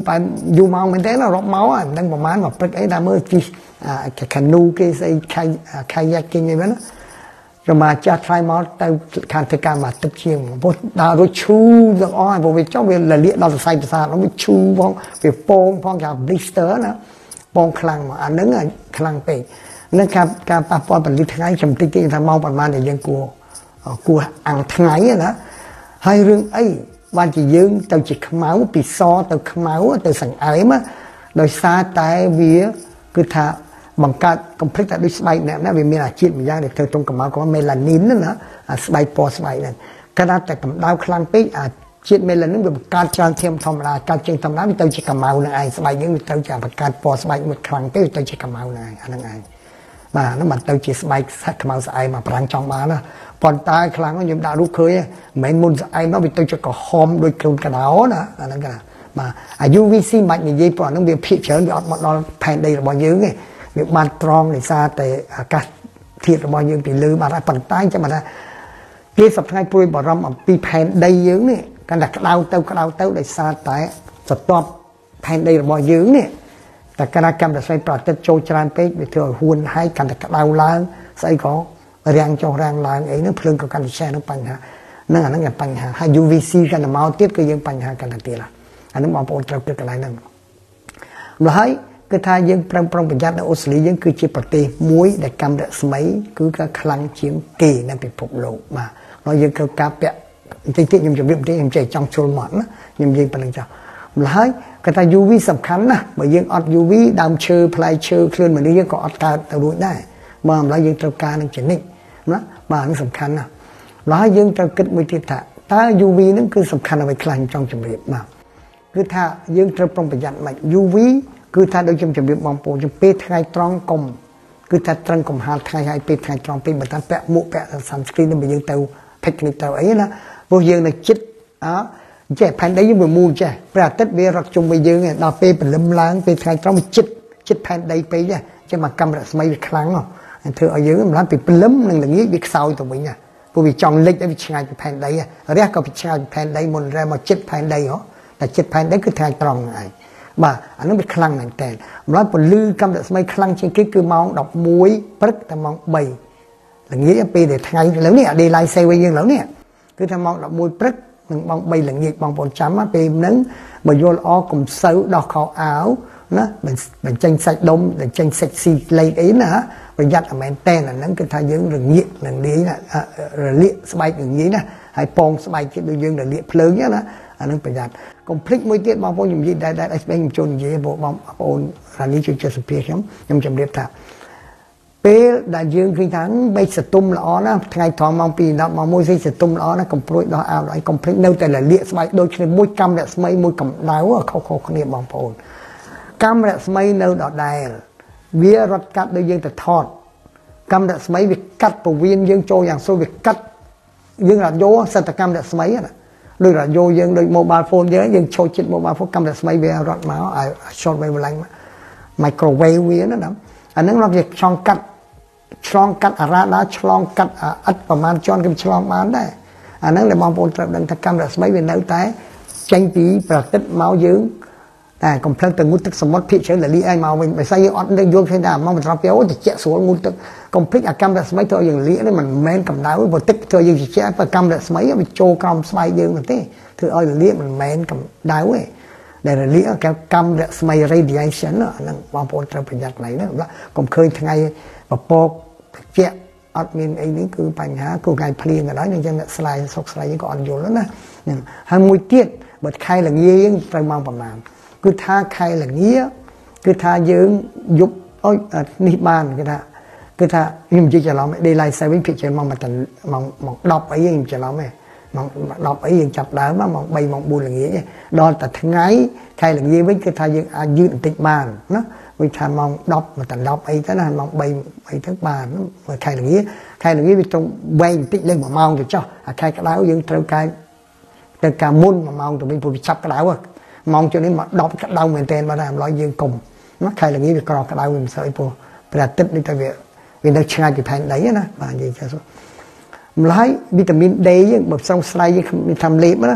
du mong mình thế nó rót máu à đang bỏ mán mà bật ấy đã mới chi cái canoe cái dây kayaking như vậy đó rồi mà cha trai máu tao can thực cảm mà tập chiêng vô đào rồi chu được oi vô về cho về là liệt đào sai xa nó bị chu phong về phong cả blister nữa phong khlang mà anh đứng ở khlang pe nênการปะปอนเป็นลิทไงจำติที่ทำมองประมาณเนี่ยยังกลัวอ่างไงนะให้เรื่องไอ้วันที่ยืงเต่าจิกเมาปีซอเต่าเมาเต่าสั่งไอ้มาโดยซาแต่เวียคือถ้าบังการคอมพลีทด้วยสบายเนี่ยนะเวียมีอาชีพมีอย่างเด็กเธอตรงกับมาก็เมลานินนั่นนะสบายปอสบายนั่นขณะแต่กับดาวคลังปีชีดเมลานินแบบการจานเทียมธรรมดาการเจงธรรมดามีเต่าจิกเมาเนี่ยไอ้สบายยังมีเต่าจิกแบบการปอสบายมีคลังปีเต่าจิกเมาเนี่ยอันนั้นไงมาน้ำมันเต่าจิกสบายสักเมาสายมาพลังจองมานะปอนตายครั้งก็ยังดาวลูกเคยเหมือนมุนไอ้น้องไปตัวจะก่อหอมโดยกลุ่มกระดาวนะนั่นกันมาอายุวิสิมันอย่างยี่ปอนน้องเบียร์พิเชิญไปออกมาดอนแผ่นใดระบายยืงไงเบียร์บานตรองในซาแต่อากาศเทียระบายยืงปีลือมาได้ปอนตายจะมาได้เกี่ยสับไงปุยบ่รำปีแผ่นใดยืงนี่กันดักดาวเต้าในซาแต่สตอปแผ่นใดระบายยืงนี่แต่คณะกรรมการใส่ปลาเตโจจานเป๊กไปเถื่อหุ่นให้กันดักดาวล้างใส่ของแรงจงแรงล้างไอ้นั่นเพลิงกับการแช่นั่นปัญหานั่นอันนั้นอย่างปัญหาให้ UVC กันเมาเทียบก็ยังปัญหากันตีละอันนั้นมองไปอุตรเกิดอะไรนั่นแล้วให้ก็ถ้ายังปรองปัญญาในออสเตรเลียยังคือจีปฏิมวยแต่กรรมเดสมัยคือการคลังเชียงเกนั่นเป็นพบโลกมาเรายังเกิดการเปะจริงๆยังจะเรียบเรียงใจจังโชลหมอนนะยังยิงปัญญาแล้วให้ก็ถ้า UV สำคัญนะเมื่อยังอด UV ดำเชอพลายเชอเคลื่อนเหมือนนี้ยังก็อดการตะลุยได้มาแล้วยังตระการนั่นเจนินะมาอันสำคัญนะแล้วยังจะเกิดมือที่ถ้าถ้า UV นั่นคือสำคัญเอาไว้คลายจังจมูกมาคือถ้ายังจะปรองประหยัดใหม่ UV คือถ้าโดยจมูกมองปูจะเป๊ะไงตรองกลมคือถ้าตรองกลมหาไงให้เป๊ะไงตรองเป็นเหมือนกันแปะหมูแปะซันสกรีนนั่นเป็นยังเตาเทคนิคเตาไอ้นะพวกยังในจิตแย่แผ่นได้ยังมือมูแย่ประเทศเวรักจงไปยังไงดาวเป๊ะเป็นลำล้างเป๊ะไงตรองจิตแผ่นได้ไปเนี่ยจะมากำลังสมัยครั้งเนาะเธอเอาเยอะมันรับไปล้มหนึ่งอย่างนี้วิกเศร้าตรงนี้เนี่ยพวกวิจองเล็กได้วิชงานไปแผ่นใดเรียกก็วิชงานแผ่นใดมนแรงมาจิตแผ่นใดเหรอแต่จิตแผ่นใดคือแทงตรงไงบ่าอันนั้นเป็นคลังนั่นแต่ร้อยผลลือกำลังสมัยคลังเช่นคือมองดอกมวยปรึกแต่มองใบอย่างนี้ไปเดี๋ยวไงแล้วเนี่ยเดลายเซวิยังแล้วเนี่ยคือถ้ามองดอกมวยปรึกมองใบหลังนี้มองผลจำมาไปนั้นมาโยนออกกลุ่มเสือดอกขาวอ้าวนะเป็นจังใส่ดมเป็นจังเซ็กซี่เลยไอ้นะประหยัดอเมนเต้นนั้นคือถ้ายังเรื่องนี้เรื่องนี้นะเลี้ยสบายอย่างนี้นะให้ปองสบายคิดดูยังเรื่องเลี้ยเพลิงเนี่ยนะอันนั้นประหยัดคอมพลีทมวยเตี้ยบางพวกยังยี่ได้ไอ้เป็นยังจนยี่บอกบางโอนร้านนี้จะสุเพียรยังจำเรียบถ้าเป๊ะได้ยังคือทั้งใบสตุ้มล้อนะไงทองมองปีนับมองมวยใส่สตุ้มล้อนะคอมพลีทล้อเอาไอ้คอมพลีทเนื้อแต่ละเลี้ยสบายโดยเฉพาะมวยกำเนี่ยสมัยมวยกำดาวเขาเนี่ยบางพวกกำเนี่ยสมัยเนื้อดอกได้เวียรถกัดโดยยังแต่ทอดกำเนี่ยสมัยวิกัดปวีนยังโจอย่างโซวิกัดยังระโยสัตกรรมเนี่ยสมัยน่ะโดยระโยยังโดยโมบายโฟนเยอะยังโชว์จิตโมบายโฟนกำเนี่ยสมัยเวียรถมาไอ้ช็อตไวเวลาไมโครเวฟเวียนั่นนะอันนั้นเราจะช่องกัดอะไรนะช่องกัดอัดประมาณจอนกับช่องมาได้อันนั้นเลยมองโฟนตระดังตะกรรมเนี่ยสมัยเวียนเอาแต่ใจปีประติดเมายืงแต่กำลังแต่งูตึกสมมติพิเศษเลยลีไอมาเป็นไปใส่ออดได้โยนใช้ดาบมาเป็นรับเปี้ยวจะเจาะสวนงูตึกกำพลิกอากรรมแบบสมัยเธออย่างลีนี่มันแมนกับดาวบนตึกเธอยังจะเจาะประกรรมแบบสมัยไปโจกรรมสมัยยืงนั่นเต้เธอเอาอย่างลีมันแมนกับดาวเว้ยแต่ลีกับกรรมแบบสมัย radiation น่ะนั่นวางโพลจะประหยัดไหนนะว่าผมเคยทั้งไงแบบโปกเจาะอดมีไอ้นี่คือปัญหากูไงเพลียงอะไรอย่างเช่นสไลด์ซกสไลด์ยังก็อ่อนโยนแล้วนะหางมวยเตี้ยบดใครหลังยี่ยังไปมองประมาณคือถ้าใครหลังนี้คือถ้ายืงยุบนิบานคือถ้ายิ่งจะเราไม่ได้ไล่ใส่วิ่งผิดจะมองมาแต่มองดอกไอ้ยิ่งจะเราไม่มองดอกไอ้ยิ่งจับได้มามองใบมองบุญอย่างนี้ดอนแต่ทั้งไงใครหลังนี้วิ่งคือถ้ายืงยืนติดบานนะวิ่งทำมองดอกมาแต่ดอกไอ้ท่านมองใบทั้งบานใครหลังนี้วิ่งตรงใบติดเล่นมามองถูกเจ้าใครก็แล้วยืงเติมการมุ่นมามองตรงนี้ผู้พิชับก็แล้วมองจนนี้มาดอกกระดาเหมือนเต้นมาได้ร้อยยืนกลมนะใครอย่างนี้ไปกรอกกระดาเหมือนเสยปูประติดนี่แต่เวียนได้ช่างจะแผ่นไหนนะบางอย่างจะสุดหลายวิตามินเดย์ยังแบบส่งสไลด์ยังมีทำเล็บนะ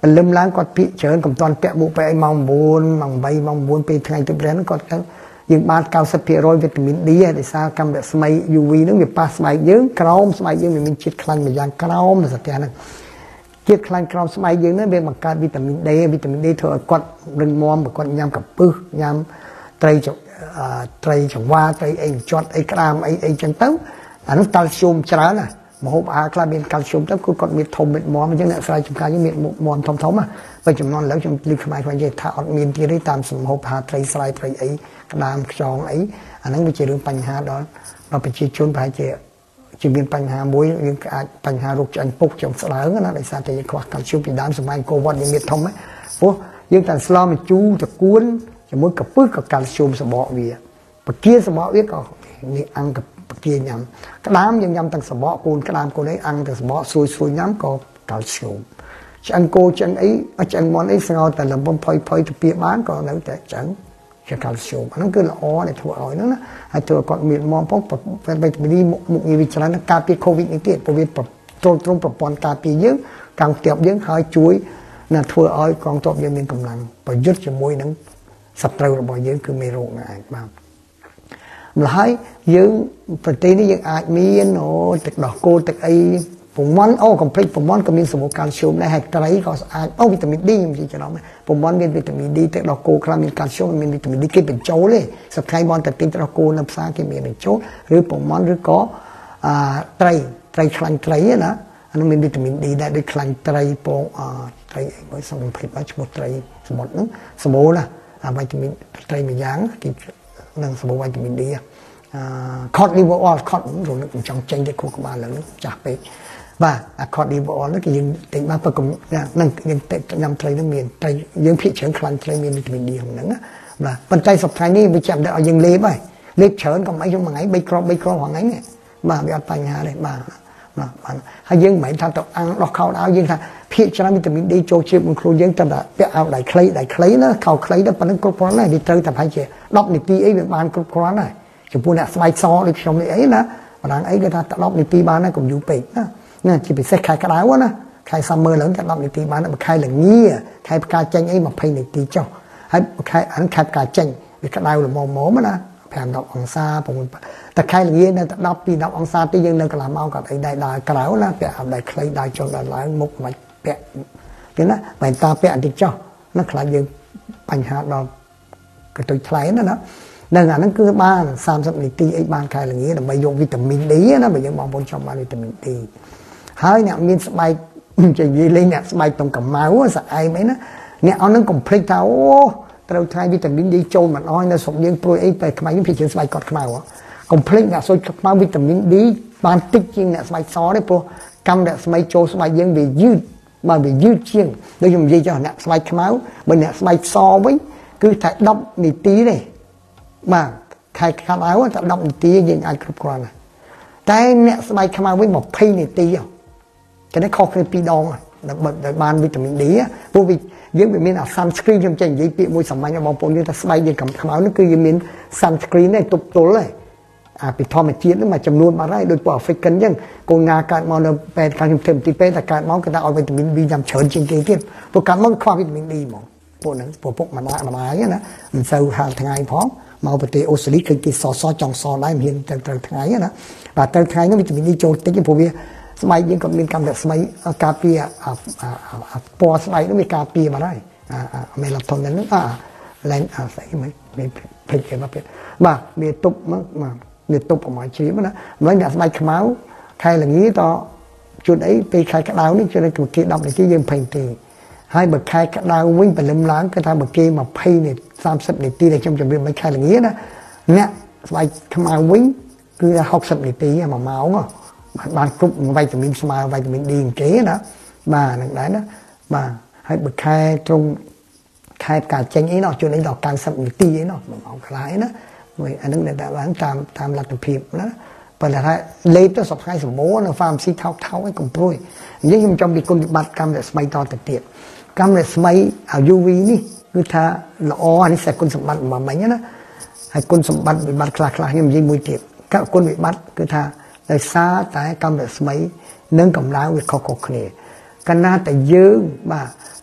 เป็นลืมล้างกอดพิเชิญกับตอนแปะบุไปมองบุญมองใบมองบุญไปทางตัวแบรนด์ก็ยังบาดเกาสเปียรอยวิตามินดีในสารกำแบบสมัยยูวีนั่งแบบปลาสมัยยืงกรอมสมัยยืงมันจิตคลังแบบอย่างกรอมสัตย์นั้นจิตคลังกรอมสมัยยืงนั่นเป็นบังการวิตามินดีเธอกอดรึงมอมกอดยำกับปื้อยำไตรจังว่าไตรไอจอดไอกรามไอจังเต้าอันนั้นแคลเซียมจ้าน่ะมหอบอาคลาเป็นแคลเซียมแต่คือกอดมีทมเป็นมอมมันยังเนี่ยสลายจุกการยังมีมอมทมอ่ะไปจำนวนแล้วจำลิขมายความเย็นถ้าอดมีนที่ได้ตามสมหอบอาไตรสลายไตรไอกระดามจองไออันนั้นไม่ใช่เรื่องปัญหาดอนเราไปชี้ชนไปเจอจะมีปัญหาบุ้ยยังปัญหาโรคจันปุกจงสลายก็นะในสารแต่ยังขวากแคลเซียมที่ดามสมัยโควิดยังมีทมไหมเพราะยังแต่สลอมมันจูจะกุ้นจะมุดกับปึ๊กกับแคลเซียมสมองเวียปะเกียสมองเวียก็มีอังกับปะเกียยำกระดามยังยำตั้งสมองกูนกระดามกูได้อังแต่สมองซุยยำก็แคลเซียมจังโกจังไอ้จังมอนไอ้สงเอาแต่ลำบากพอยจะเปียบ้านก็แล้วแต่จังจะแคลเซียมอันนั้นคือละอ้อในถั่วอ้อยนั่นนะให้ถั่วก่อนมีมองพวกเป็นไปไม่ดีมุกมีวิจารณ์การปีโควิดนี่เกิดโควิดตรงปรับปอนการปีเยอะการเตียบเยอะหายช่วยน่ะถั่วอ้อยกองทัพยังมีกำลังประยุทธ์จะมวยนั้นสับเตาระบายเยอะคือไม่โรคง่ายมากหลายยังประเทศนี้ยังอาจมีโน้ตึกดอกโกตึกไอผมมันคอมเพล็กซ์ผมมันก็มีสมุนไพรแคลเซียมในแหกไตรก็อาจวิตามินดีมันจะเราไหมผมมันมีวิตามินดีตึกดอกโกคลามีแคลเซียมมีวิตามินดีเก็บเป็นโจเลยสกายบอลแต่ติดดอกโกน้ำซาเก็บเป็นโจหรือผมมันหรือก็ไตรคลังไตรนะอันนั้นมีวิตามินดีได้ด้วยคลังไตรโปไตรไว้สมุนไพรว่าสมุนไตรสมุนนั้นสมุนนะวิตามินไตรมีอย่างที่นั่งสมุนวิตามินดีคอร์ดลิเวอร์ออลคอร์ดรู้นึกจังใจได้คู่กับมาแล้วจากไปว่าคอร์ดลิเวอร์ออลนั่นก็ยังติดมาประกอบนั่งยังติดยำไตรน้ำเมียนไตรยังพิเฉินคลันไตรเมียนวิตามินดีของนั้นนะว่าปัจจัยสุดท้ายนี่ไปจำได้เอายังเล็บไปเล็บเฉินก็ไม่ใช่มาไงใบกรอบของไงเนี่ยมาไปเอาปัญหาเลยมาให้ยังไม่ทันต้องอังเราเข้าเอายังทันพิจารณาวิตามินดีโจเชียมันครูยังจะแบบไปเอาได้ใครนะเข้าใครได้ปนังกรุบกรอนได้ดีเตอร์แต่พายเจรอบในปีไอ้แบบบานกรุบกรอนได้จะพูดเนี่ยสบายซอเลยชมเลยไอ้นะบางไอ้ก็ถ้ารอบในปีบานนั่นก็อยู่ไปนะเนี่ยที่ไปเซ็กใครก็ได้วะนะใครซัมเมอร์หลังจากรอบในปีบานนั่นใครหลังนี้ใครประกาศแจ้งไอ้มาเพย์ในปีเจ้าให้ใครอันใครประกาศแจ้งไปกระดาษหรือมอมันนะแผ่นดอกอังซาผมแต่ใครหลังนี้เนี่ยรอบปีดอกอังซาที่ยังนั่งกระลาเมากับไอ้ได้กระดาษนะแปะเอาได้ใครได้จนได้หลายมุกมาแปะเห็นนะใบตาแปะอันที่เจ้านั่นใครยังปัญหาเรากระตุ้นใครนั่นนะดังนั้นคือบ้าน30 นาทีไอ้บ้านใครอย่างนี้เราไม่ยกวิตามินดีนะไม่ยังมองบนช่องบ้านวิตามินดีหายเนี่ยมีสบายจะยีเลยเนี่ยสบายตรงกับมาว่าสายไหมนะเนี่ยเอานั่งคอมเพล็กซ์โอ้เราใช้วิตามินดีโจมมันอ้อยนะสมยังโปรยไอ้แต่ทำไมยังผิดเชื้อสบายกอดขมาวะคอมเพล็กซ์เนี่ยส่วนมาวิตามินดีบางติ๊กจริงเนี่ยสบายซอได้โปรกำเนี่ยสบายโจสบายยังไปยืดมาไปยืดเชียงโดยเฉพาะยี่เจ้าเนี่ยสบายขมาวบนเนี่ยสบายซอไว้คือถ่ายดับในตีเลยมาใครขมาวว่าจะดับในตียังไงครบกรอนแต่เนี่ยสบายขมาวไว้บอกพีในตีอ่ะจะได้ข้อคือปีดองอ่ะแต่บานวิตามินดีอ่ะพวกยังมีซันสกรีนจำเป็นยี่ปีมวยสมัยบางคนยังแต่สบายยังกับขมาวนั่นคือยังมีซันสกรีนได้ตุบตัวเลยไปทอมเทียนนั่นมาจำนวนมาได้โดยปอฟิกันยังโกงาการมองแปลการเทมตีเป็นแต่การมองก็ได้เอาวิตามินบียำเฉินจริงๆที่ตัวการมองความวิตามินดีมองพวกนั้นพวกมันเนี่ยนะมันเซลล์ทางไงพร้อมมาปฏิโอสลิคือกินซอจองซอได้เห็นแต่ทางไงนะแต่ทางนั้นวิตามินดีโจติที่พวกนี้สมัยยังก็มีการแบบสมัยกาเปียปอสมัยต้องมีกาเปียมาได้เมลาโทนินนั่นแรงใส่ไหมมีเพลงมาเป็นมามีตุบมามีตุบออกมาชี้มันนะมันอย่างสมัยขมาวใครอย่างนี้ต่อจุดไอ้ไปใครกระดาวนี่จุดไอ้จุดที่ดำในที่ยืนเพลงตีให้แบบใครกระดาววิ่งไปล้มล้างก็ทำแบบเกมมาเพย์เนี่ย30 นาทีในจำเป็นไม่ใครอย่างนี้นะเนี่ยสมัยขมาววิ่งคือ60 นาทีมาเมาเนาะบางกลุ่มวิตามินสมาวิตามินดีเก๋นะมาหนังนั้นนะมาให้แบบใครตรงใครการเจงấyเนาะจนไอ้ดอกการ30 นาทีấyเนาะมันเอาคล้ายนะอันนั้นเนี่ยแต่ว่าตามหลักพิมพ์นะเปิดอะไรเล็บจะสอบใครสมบูรณ์ฟาร์มซีเท้าไอ้กลุ่มปลุยยิ่งมันจำเป็นคนบัตรกรรมแบบสมัยตอนเตียกรรมแบบสมัยเอายูวีนี่คือถ้าละอ้อนี่ใส่คนสมบัติมาไหมเนี่ยนะให้คนสมบัติเป็นบัตรคลายังยิ่งมวยเตียก็คนเป็นบัตรคือถ้าได้ซาแต่กรรมแบบสมัยเนื่องกับล้างวิเคราะห์เนี่ยกันน่าแต่ยืงมา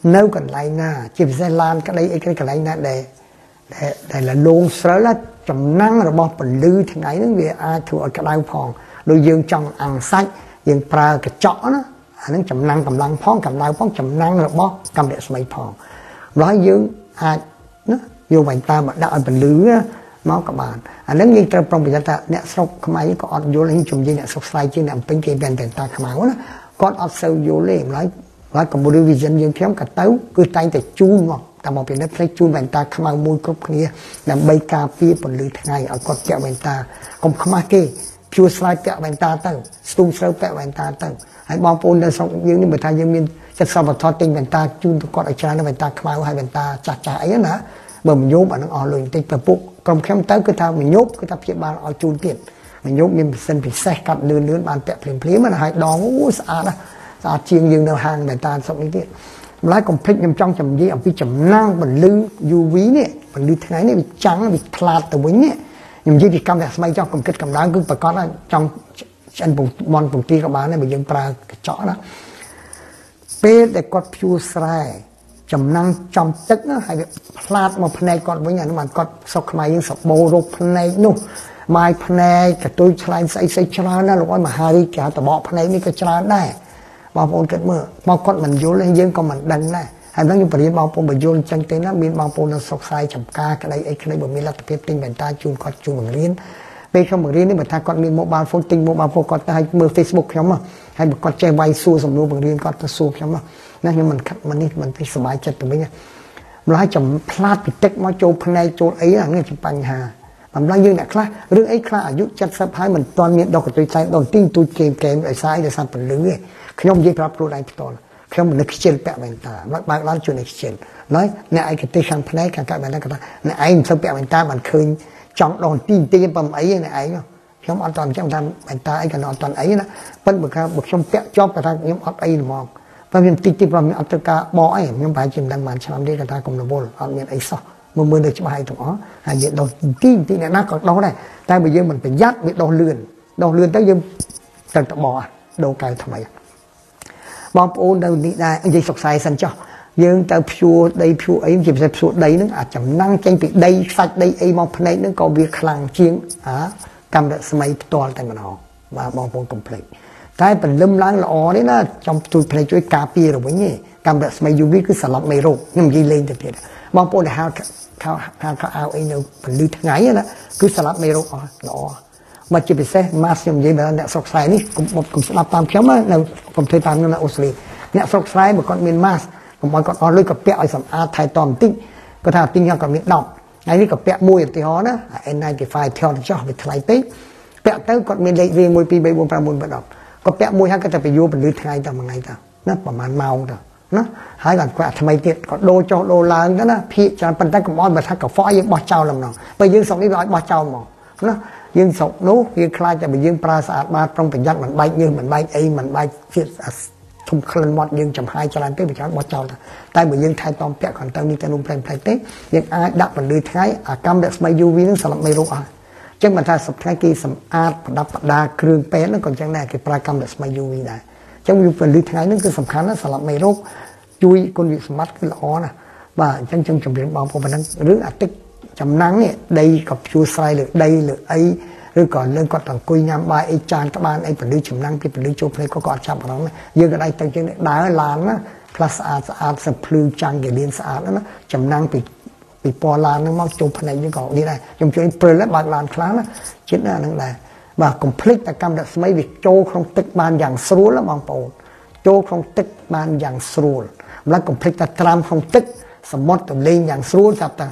នៅកន្លែងណាជាពិសេសឡានក្តីអីកន្លែងណាដែលលងស្រូវចំណាំងរបស់ពន្លឺថ្ងៃហ្នឹងវាអាចធ្វើឲ្យក្តៅផងដូចយើងចង់អាំងសាច់យើងប្រើកញ្ចក់ណាអាហ្នឹងចំណាំងកម្លាំងផងកម្ដៅផងចំណាំងរបស់កាំរស្មីផងម្ល៉េះយើងអាចណាយកវ៉ែនតាមកដាក់ឲ្យពន្លឺមកក៏បានអាហ្នឹងយើងត្រូវប្រុងប្រយ័ត្នថាអ្នកស្រុកខ្មែរក៏អត់យល់ហើយជំនាញអ្នកស្រុកស្រែជាងអ្នកពេញគេវ៉ែនតាខ្មៅណាគាត់អត់សូវយល់ទេម្ល៉េះហើយកុំរីវីសិនយើងខ្ញុំក៏ទៅគឺតែងតែជូនមកតែមកពីនេះផ្លេចជូនវ៉ែនតាខ្មៅមួយគ្រប់គ្នាដើម្បីការពារពន្លឺថ្ងៃឲ្យគាត់ពាក់វ៉ែនតាកុំខ្មាស់គេព្យួរស្រែពាក់វ៉ែនតាទៅស្ទូងស្រូវពាក់វ៉ែនតាទៅហើយបងប្អូននៅស្រុកយើងនេះបើថាយើងមានចិត្តសប្បុរសទិញវ៉ែនតាជូនទៅគាត់ឲ្យច្រើនវ៉ែនតាខ្មៅហើយវ៉ែនតាចាស់អីណាបើមញោមអានឹងអស់លុយបន្តិចប្រពុកក្រុមខ្ញុំទៅគឺថាមញោមគឺថាព្យាបាលឲ្យជូនទៀតមញោមមានម៉ាស៊ីនពិសេសកាត់លឿនបានពាក់ភ្លាមណាហើយដងអូស្អាតណាស្អាតជាងយើងនៅហាងវ៉ែនតាស្រុកនេះទៀតម្ល៉េះកុំភ្លេចខ្ញុំចង់និយាយអំពីចំណាំងពន្លឺ UV នេះពន្លឺថ្ងៃនេះវាចាំងវាផ្លាតទៅវិញនេះខ្ញុំនិយាយពីកម្មរស្មីចង់កំគិតកម្ដៅគឺប្រកាសថាចង់ឆ្អិនមន់ពងទាក៏បានដែរបើយើងប្រើកញ្ចក់ណាពេលដែលគាត់ព្យួរស្រែចំណាំងចំទឹកណាហើយវាផ្លាតមកភ្នែកគាត់វិញអានោះបានគាត់ស្រុកខ្មែរយើងសបោរោគភ្នែកនោះម៉ាយភ្នែកកតុយឆ្លាញ់ស្អីច្រើនណាស់លោកអើយមហារីកតបកភ្នែកនេះក៏ច្រើនដែរបងប្អូនគិតមើលមកគាត់មិនយល់ទេយើងក៏មិនដឹងដែរហើយហ្នឹងខ្ញុំបរិយាបងប្អូនបើយល់អញ្ចឹងទេណាមានបងប្អូននៅស្រុកស្រែចំការក្តីអីក្តីបើមានលទ្ធភាពទិញវ៉ែនតាជូនគាត់ជូនបង្រៀនពេលខ្ញុំបង្រៀននេះបើថាគាត់មាន mobile phone ទិញ mobile phone គាត់ទៅឲ្យមើល Facebook ខ្ញុំហើយបើគាត់ចេះវាយសួរសំណួរបង្រៀនគាត់ទៅសួរខ្ញុំណាខ្ញុំមិនខិតមិននេះមិនទៅសុបាយចិត្តទៅវិញម្ល៉េះចំផ្លាតពីទឹកមកចូលភ្នែកចូលអីហ្នឹងជាបញ្ហាបំឡងយើងអ្នកខ្លះរឿងអីខ្លះអាយុ70ហើយមិនទាន់មានដកកន្ទុយខ្សែដងទីងទូចគេឲ្យស្អាយដោយសារពលឺឯងខ្ញុំនិយាយប្រាប់ខ្លួនឯងផ្ទាល់ខ្ញុំមិននឹកខ្ជិលពាក់វ៉ែនតាបើកឡើងជួយនឹកខ្ជិលហើយអ្នកឯកទេសខាងផ្នែកខាងកាត់វ៉ែនតាគាត់ថាអ្នកឯងមិនសូវពាក់វ៉ែនតាបានឃើញចង់ដងទីប៉ុំអីអ្នកឯងខ្ញុំអត់តន់ចាំថាវ៉ែនតាអីក៏អត់តន់អីណាប៉ុន្តែបើខ្ញុំពាក់ជាប់គាត់ថាខ្ញុំអត់អីហ្មងតែខ្ញុំតិចប្រហែលអត់ត្រូវការបកអីខ្ញុំប្រហែលជាមិនដឹងបានឆ្នាំទេគាត់ថាកុំរវល់អត់មានអីសោះមើលទៅច្បាស់ឲ្យទាំងអស់ហើយវាដុសទីអ្នកណាក៏ដុសដែរតែបើយើងមិនប្រយ័ត្នវាដុសលឿនទៅយើងត្រូវតបដូរកៅថ្មីបងប្អូននៅនេះដែរនិយាយសុខសាយសិនចុះយើងទៅភ្ជួរដីភ្ជួរអីជាពិសេសភ្ជួរដីហ្នឹងអាចចំណាំងចេញពីដីសាច់ដីអីមកភ្នែកហ្នឹងក៏វាខ្លាំងជាងកម្មរស្មីផ្ទាល់តែម្ដងបាទបងប្អូនកុំភ្លេចតែពលឹមឡើងល្អនេះណាចំជួយភ្នែកជួយការពារទៅវិញទេកម្មរស្មី UV គឺស្លាប់មេរោគខ្ញុំនិយាយលេងទៅទៀតបងប្អូនដែលហៅអៅអីនៅពលឺថ្ងៃណាគឺស្លាប់មេរោគអស់ល្អមកជាពិសេសម៉ាសខ្ញុំនិយាយដល់អ្នកស្រុកស្រែនេះកុំស្ដាប់តាមខ្ញុំនៅកុំធ្វើតាមខ្ញុំនៅអូស្ត្រាលីអ្នកស្រុកស្រែបើគាត់មានម៉ាសកុំឲ្យគាត់អស់លុយក៏ពាក់ឲ្យសម្អាតថែទាំបន្តិចគាត់ថាទិញគាត់មាន10ហើយនេះក៏ពាក់មួយឧទាហរណ៍ណា N95 ថតចោះវាថ្លៃពេកពាក់ទៅគាត់មានលេខរៀង1 2 3 4 5 6 7 10គាត់ពាក់មួយហើយគាត់ទៅពយោពលឺថ្ងៃទៅមួយថ្ងៃទៅណាប្រហែលម៉ោងទៅណាហើយគាត់ថ្មីទៀតគាត់ដូរចុះដូរឡើងទៅណាភាកច្រើនប៉ុន្តែកុំឲ្យបើថាកខ្វក់យើងបោះចោលម្ដងបើយើងស្រុកនេះវាឲ្យបោះចោលហ្មងណាយើងស្រុកនោះវាខ្លាចតែបើយើងប្រើស្អាតបាតប្រុងប្រយ័ត្នមិនបែកញើសមិនបែកអីមិនបែកជាតិធំក្លិនមាត់យើងចំហាយច្រើនពេកវាច្រើនបោះចោលតែបើយើងថែទាំពាក់គ្រាន់តែនេះទៅនោះផ្លែផ្លែទេយើងអាចដាក់ពន្លឺថ្ងៃអាកម្មរស្មី UV នឹងសម្រាប់មេរោគអស់អញ្ចឹងមិនថាសប្តាហ៍គេសម្អាតប្រដាប់ប្រដាគ្រឿងពេទ្យហ្នឹងក៏អញ្ចឹងដែរគេប្រើកម្មរស្មី UV ដែរអញ្ចឹងវាពន្លឺថ្ងៃហ្នឹងគឺសំខាន់ណាស់សម្រាប់មេរោគជួយគុណវិសម្បត្តិគឺល្អណាស់បាទអញ្ចឹងខ្ញុំជម្រាបបងប្អូនប៉ុណ្ណឹងរឿងអាទិត្យចំណាំងនេះដីក៏ព្យួរស្រែលើដីលើអីឬក៏លើគាត់អង្គុយញ៉ាំបាយអីចានត្បានអីពលឺចំណាំងពីពលឺចូលភ្នែកក៏អត់ចាប់អារម្មណ៍យើងក៏ដៃទៅជាងដើរឡានណាផ្លាស់ស្អាតសភ្លឺចាំងគេលៀនស្អាតណាចំណាំងពីពណ៌ឡានហ្នឹងមកចូលភ្នែកយើងក៏នេះដែរខ្ញុំជួយព្រិលបើកឡានខ្លាំងណាចិត្តណាហ្នឹងដែរបាទកុំភ្លេចតែកម្មរស្មីវាចូលក្នុងទឹកបានយ៉ាងស្រួលណាបងប្អូនចូលក្នុងទឹកបានយ៉ាងស្រួលម្ល៉េះកុំភ្លេចតែត្រាំក្នុងទឹកសមុទ្រទៅលេងយ៉ាងស្រួលចាប់តែ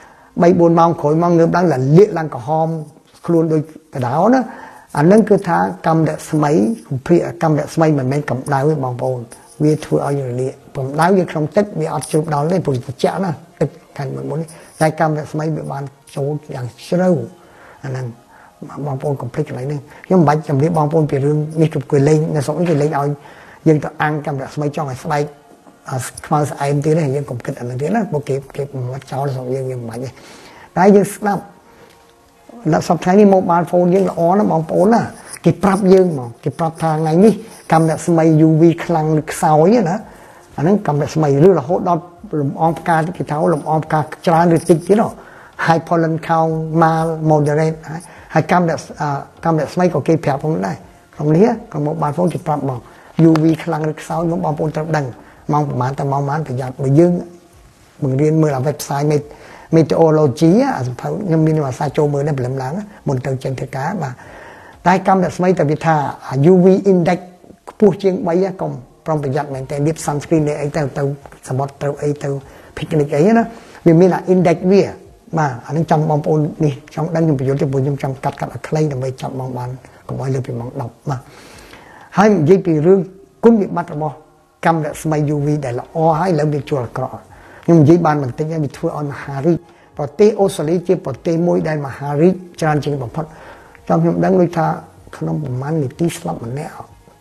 3 4ម៉ោងក្រោយមកងើបឡើងលាកឡើងក្រហមខ្លួនដូចកដៅណាអានឹងគឺថាកម្មរស្មីកម្មរស្មីមិនមែនកម្ដៅទេបងប្អូនវាធ្វើឲ្យយើងលាកកម្ដៅវាក្នុងទឹកវាអត់ជ្រុបដល់ទេព្រោះត្រជាក់ណាទឹកខាងមុននេះតែកម្មរស្មីវាបានចូលយ៉ាងជ្រៅអាហ្នឹងបងប្អូនកុំភ្លេចកន្លែងនេះខ្ញុំមិនបាច់ជម្រាបបងប្អូនពីរឿងនេះគេលេងនៅស្រុកនេះគេលេងឲ្យយើងទៅអាំងកម្មរស្មីចង់ឲ្យស្បែកខ្មៅស្អែមទៀតទេយើងកុំគិតអានឹងទៀតណាព្រោះគេមកចោលស្រុកយើងមិនបាច់ទេតែយើងស្ដាប់ដល់សប្តាហ៍នេះ mobile phone យើងល្អណាស់បងប្អូនណាគេប្រាប់យើងហ្មងគេប្រាប់ថាថ្ងៃនេះកម្មរស្មី UV ខ្លាំងឬខ្សោយណាอันนั้นกำแบบสมัยหรือเราโหดดอลมออมการที่เขาลมออมการจราหรือติดที่เนาะให้พอลันเขามาโมเดลให้กำแบบสมัยก็เก็บแผลผมได้ตรงนี้ก็บอกบางคนจะปรับบอก UV พลังรึกเสามันบางคนตระดังมองประมาณแต่มองมันประหยัดไปยึงมึงเรียนมือเราเว็บไซต์meteorology อ่ะยังมีว่าซาโจมือได้เปล่าหลังบนเตาเจนเทกามาได้กำแบบสมัยแต่วิธา UV index ผู้เชียงใบยากรมพร้อมประหยัดเหมือนแต่ลิปซันสกรีนไอ้เตาสมบัติเตาไอ้เตาพิกนิกไอ้นะมีน่ะ index เวียมาอันนั้นจำมองปูนนี่ช่องดังอยู่ประโยชน์ที่ปูนจำกัดกับใครทำไมจำมองมันก็ไม่เลือกไปมองดอกมาให้ยี่ปีเรื่องกุ้งมีมัดระบกำแบบสมัย UV ได้ละอ้อให้แล้วมีจั่วกรอnhưng với ban mình tính ra bị thua on Harry, và tê Australia chỉ và tê môi đây mà Harry tràn trên bằng phật trong những đáng nuôi tha không có man bị tí slap mình nè,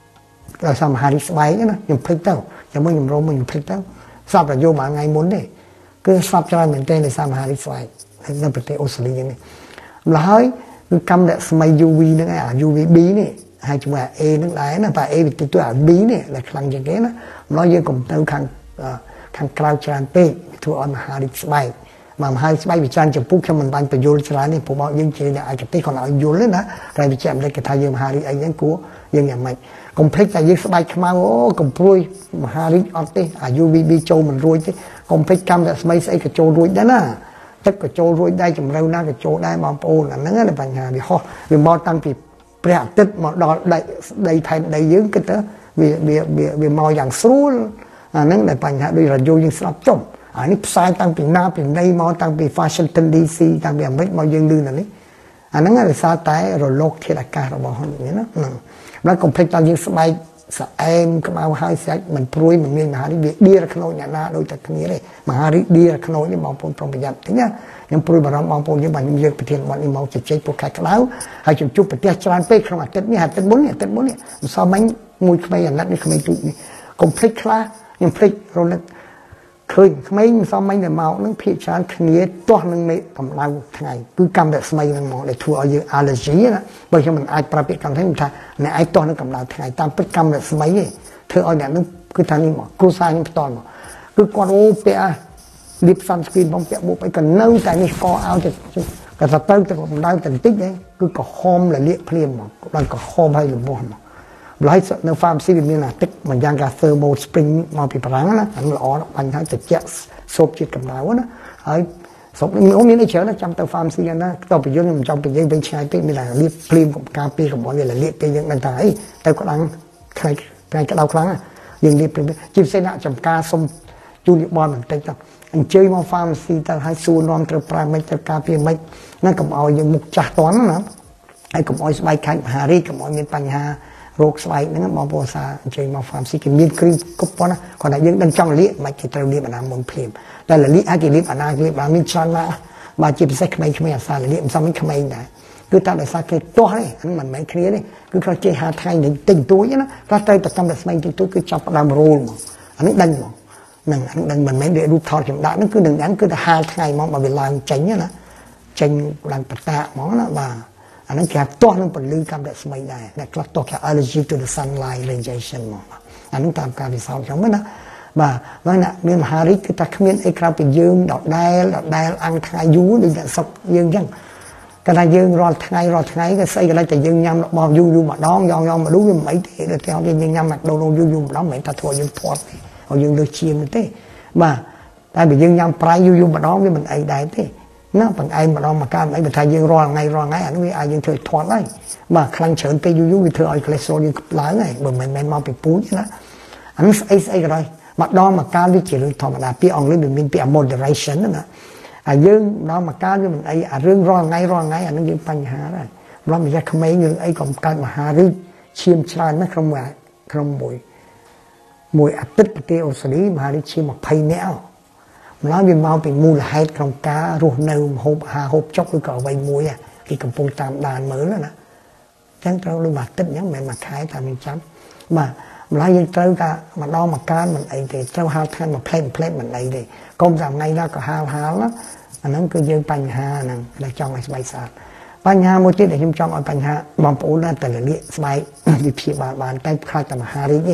rồi sao mà Harry bay nữa, nhưng phải tao, giờ mới nhưng rồi mình phải tao, slap là vô mà ngày muốn đấy, cứ slap cho mình tên là sao mà Harry bay, nên phải tê Australia này, là hơi cứ cầm để smay UV nữa à, UVB này, hai chúng ta A nước lái nó và A bị tôi ở B này là khăn như thế đó, nói với cùng tao khăn khăn cloud tràn peทั่ว on Harry ស្បែកមក Harry ស្បែកវាច្រើនចំពោះខ្ញុំមិនបាញ់បញ្យល់ច្រើននេះព្រោះយើងជាអ្នកឯកទេសគាត់ឲ្យយល់ទេណាតែវាជាមិនគេថាយើង Harry អីហ្នឹងគួរយើងយ៉ាងម៉េចកុំភ្លេចតែយើងស្បែកខ្មៅអូកំព្រួយ Harry អត់ទេអា UVB ចូលមិនរួចទេកុំភ្លេចកម្មរស្មីស្អីក៏ចូលរួចដែរណាទឹកក៏ចូលរួចដែរជំរៅណាក៏ចូលដែរបងប្អូនអាហ្នឹងណាបញ្ហាវាហោះវាមកតាំងពីព្រះអាទិត្យមកដល់ដីផែនដីយើងគិតទៅវាមកយ៉ាងស្រួលអាហ្នឹងដែលបញ្ហាដូចរយោយើងស្ដាប់ចុះអានេះផ្សាយតាំងពីណាពីណីមកតាំងពី Washington DC តាំងពីអាមេរិកមកយើងលឺណានេះអាហ្នឹងដោយសារតែរលកធាតុអាកាសរបស់ហ្នឹងណាដល់កុំភ្លេចតើយើងស្បែកស្អែមក្បៅហើយស្អាច់មិនព្រួយមិនមានមហារីកវាឌៀរខ្នោចអ្នកណាដូចតែគ្នាទេមហារីកឌៀរខ្នោចនេះបងប្អូនប្រុងប្រយ័ត្នតិចណាខ្ញុំព្រួយបារម្ភបងប្អូនយើងបានខ្ញុំយកប្រធានបទនេះមកជជែកពួកខែក្តៅហើយជួបប្រទេសច្រើនពេកក្នុងអាទិត្យនេះអាទិត្យមុននេះមិនសមមិញមួយក្មេងអាណិតនេះក្មេងទូចនេះកុំភ្លេចខ្លះខ្ញុំភ្លេចរលឹកឃើញក្មេងមិនសមមិញតែមកនឹងភាគច្រើនគ្នាទាស់នឹងមេកម្ដៅថ្ងៃគឺកម្មរស្មីនឹងមកដែលធ្វើឲ្យយើង allergy ណាបើខ្ញុំមិនអាចប្រាប់ពាក្យកម្មថាអ្នកឯងទាស់នឹងកម្ដៅថ្ងៃតាមពិតកម្មរស្មីទេធ្វើឲ្យអ្នកនឹងគឺថានេះមកគ្រូសាស្ត្រខ្ញុំផ្ទាល់មកគឺគាត់អូពាក់លៀប sunscreen បងពាក់មុខអីក៏នៅតែនេះកឲ្យទៅក៏ទៅកម្ដៅតែបន្តិចដែរគឺក្រហមលលាកភ្លាមមកដល់ក្រហមហើយលំពោះមកហើយនៅ pharmacy វាមានអាទឹកមួយយ៉ាងកា thermal spring មកពីបារាំងណាអាល្អបាញ់ហើយត្រជាក់សូបជាតិកម្ដៅណាហើយសូបនេះមានអីច្រើនណាចាំទៅ pharmacy ណាតទៅយើងមិនចង់ទៅយើងវិញឆ្ងាយពេកមានតែលាបភ្លាមកំការពីកុំឲ្យវាលាកពេកយើងដឹងថាអីទៅក្តៅថ្ងៃក្តៅខ្លាំងយើងលាបភ្លាមជាពិសេសអ្នកចំការសុំជូនយោបល់បន្តិចទៅអញ្ជើញមក pharmacy ទៅឲ្យសួរនាំត្រូវប្រើមិនត្រូវការពីមិនណាកុំឲ្យយើងមុខចាស់តន់ណាហើយកុំឲ្យស្បែកខាច់មហារីកកុំឲ្យមានបញ្ហារោគស្បែកហ្នឹងបងប្អូនសាអញ្ជើញមក pharmacy គេមានគ្រីមគ្រប់ប៉ុណ្ណាគាត់ថាយើងដឹងចង់លាកមិនគេត្រូវលាបអាណាមុនភ្លាមតែលាកអាចគេលាបអាណាគេលាបបានមានច្រើនណាស់បាទជាពិសេសក្មេងៗអាសាលាកមិនសមក្មេងដែរគឺតែដោយសារគេទាស់ទេហ្នឹងមិនមែនគ្នាទេគឺគាត់ចេះហាថ្ងៃនេះតិចតួចណាគាត់ត្រូវតែកម្មតែស្បែកតិចតួចគឺចាប់ផ្ដើមរោលមកអានេះដឹងមកហ្នឹងអានេះដឹងមិនមែនរូបថតចម្ដាក់ហ្នឹងគឺនឹងដឹងគឺតែហាថ្ងៃមកបើវាឡើងចេញណាចេញឡើងបតាហ្មងណាបាទអាហ្នឹងគេទាស់នឹងពលឺកម្មរស្មីដែរអ្នកខ្លះទាស់គេ allergy to the sunlight radiation មកអាហ្នឹងតាមការវិសោធន៍ខ្ញុំណាបាទហើយណាមានមហារីកគឺថាគ្មានអីក្រៅពីយើងដដែលអង្គថ្ងៃយូរដូចអ្នកសុកយើងអញ្ចឹងកាលណាយើងរាល់ថ្ងៃក៏ស្អីក៏ដោយតែយើងញ៉ាំរបស់យូរម្ដងយ៉ងមកឌូវាមិនអីទេតែយើងញ៉ាំមកដូរយូរម្ដងមិនមែនថាធ្វើឲ្យយើងធាត់ទេឲ្យយើងលើសឈាមទេបាទតែបើយើងញ៉ាំប្រៃយូរម្ដងវាមិនអីដែរទេណាបង្អែមម្ដងមកកើតអីបើថាយើងរាល់ថ្ងៃអានេះវាអាចយើងធ្វើធាត់ហើយបាទខ្លាំងច្រើនពេកយូរវាធ្វើឲ្យ cholesterol យើងឡើងហើយបើមិនមែនមកពីពូជណាអានេះស្អីក៏ដោយម្ដងមកកើតវាជារឿងធម្មតាពាក្យអង់គ្លេសវាមានពាក្យ moderation ណាហើយយើងម្ដងមកកើតវាមិនអីអារឿងរាល់ថ្ងៃអានេះយើងបញ្ហាដែរម្ដងម្ចាស់ក្មេងយើងអីក៏កើតមហារីកឈាមច្រើនណាស់ក្នុងមួយអាទិត្យប្រទេសអូស្ត្រាលីមហារីកឈាម20នាក់ម្ល៉េះវាមកពីមូលហេតុក្នុងការរស់នៅហូបអាហារហូបចុកឬក៏អ្វីមួយគេកំពុងតាមដានមើលណាអញ្ចឹងត្រូវដូចមួយអាទិត្យអញ្ចឹងមិនមែនមួយខែតែមានចាំបាទម្ល៉េះយើងត្រូវតែម្ដងមកកាលមិនអីទេត្រូវហាលថ្ងៃមួយផ្លេតមិនអីទេកុំតែថ្ងៃណាក៏ហាលណាអាហ្នឹងគឺយើងបញ្ហាហ្នឹងដែលចង់ឲ្យស្បែកស្អាតបញ្ហាមួយទៀតដែលខ្ញុំចង់ឲ្យបញ្ហាបងប្អូនណាតែលាកស្បែកវិភាគបានតែខ្លាចតែមហារីកទេ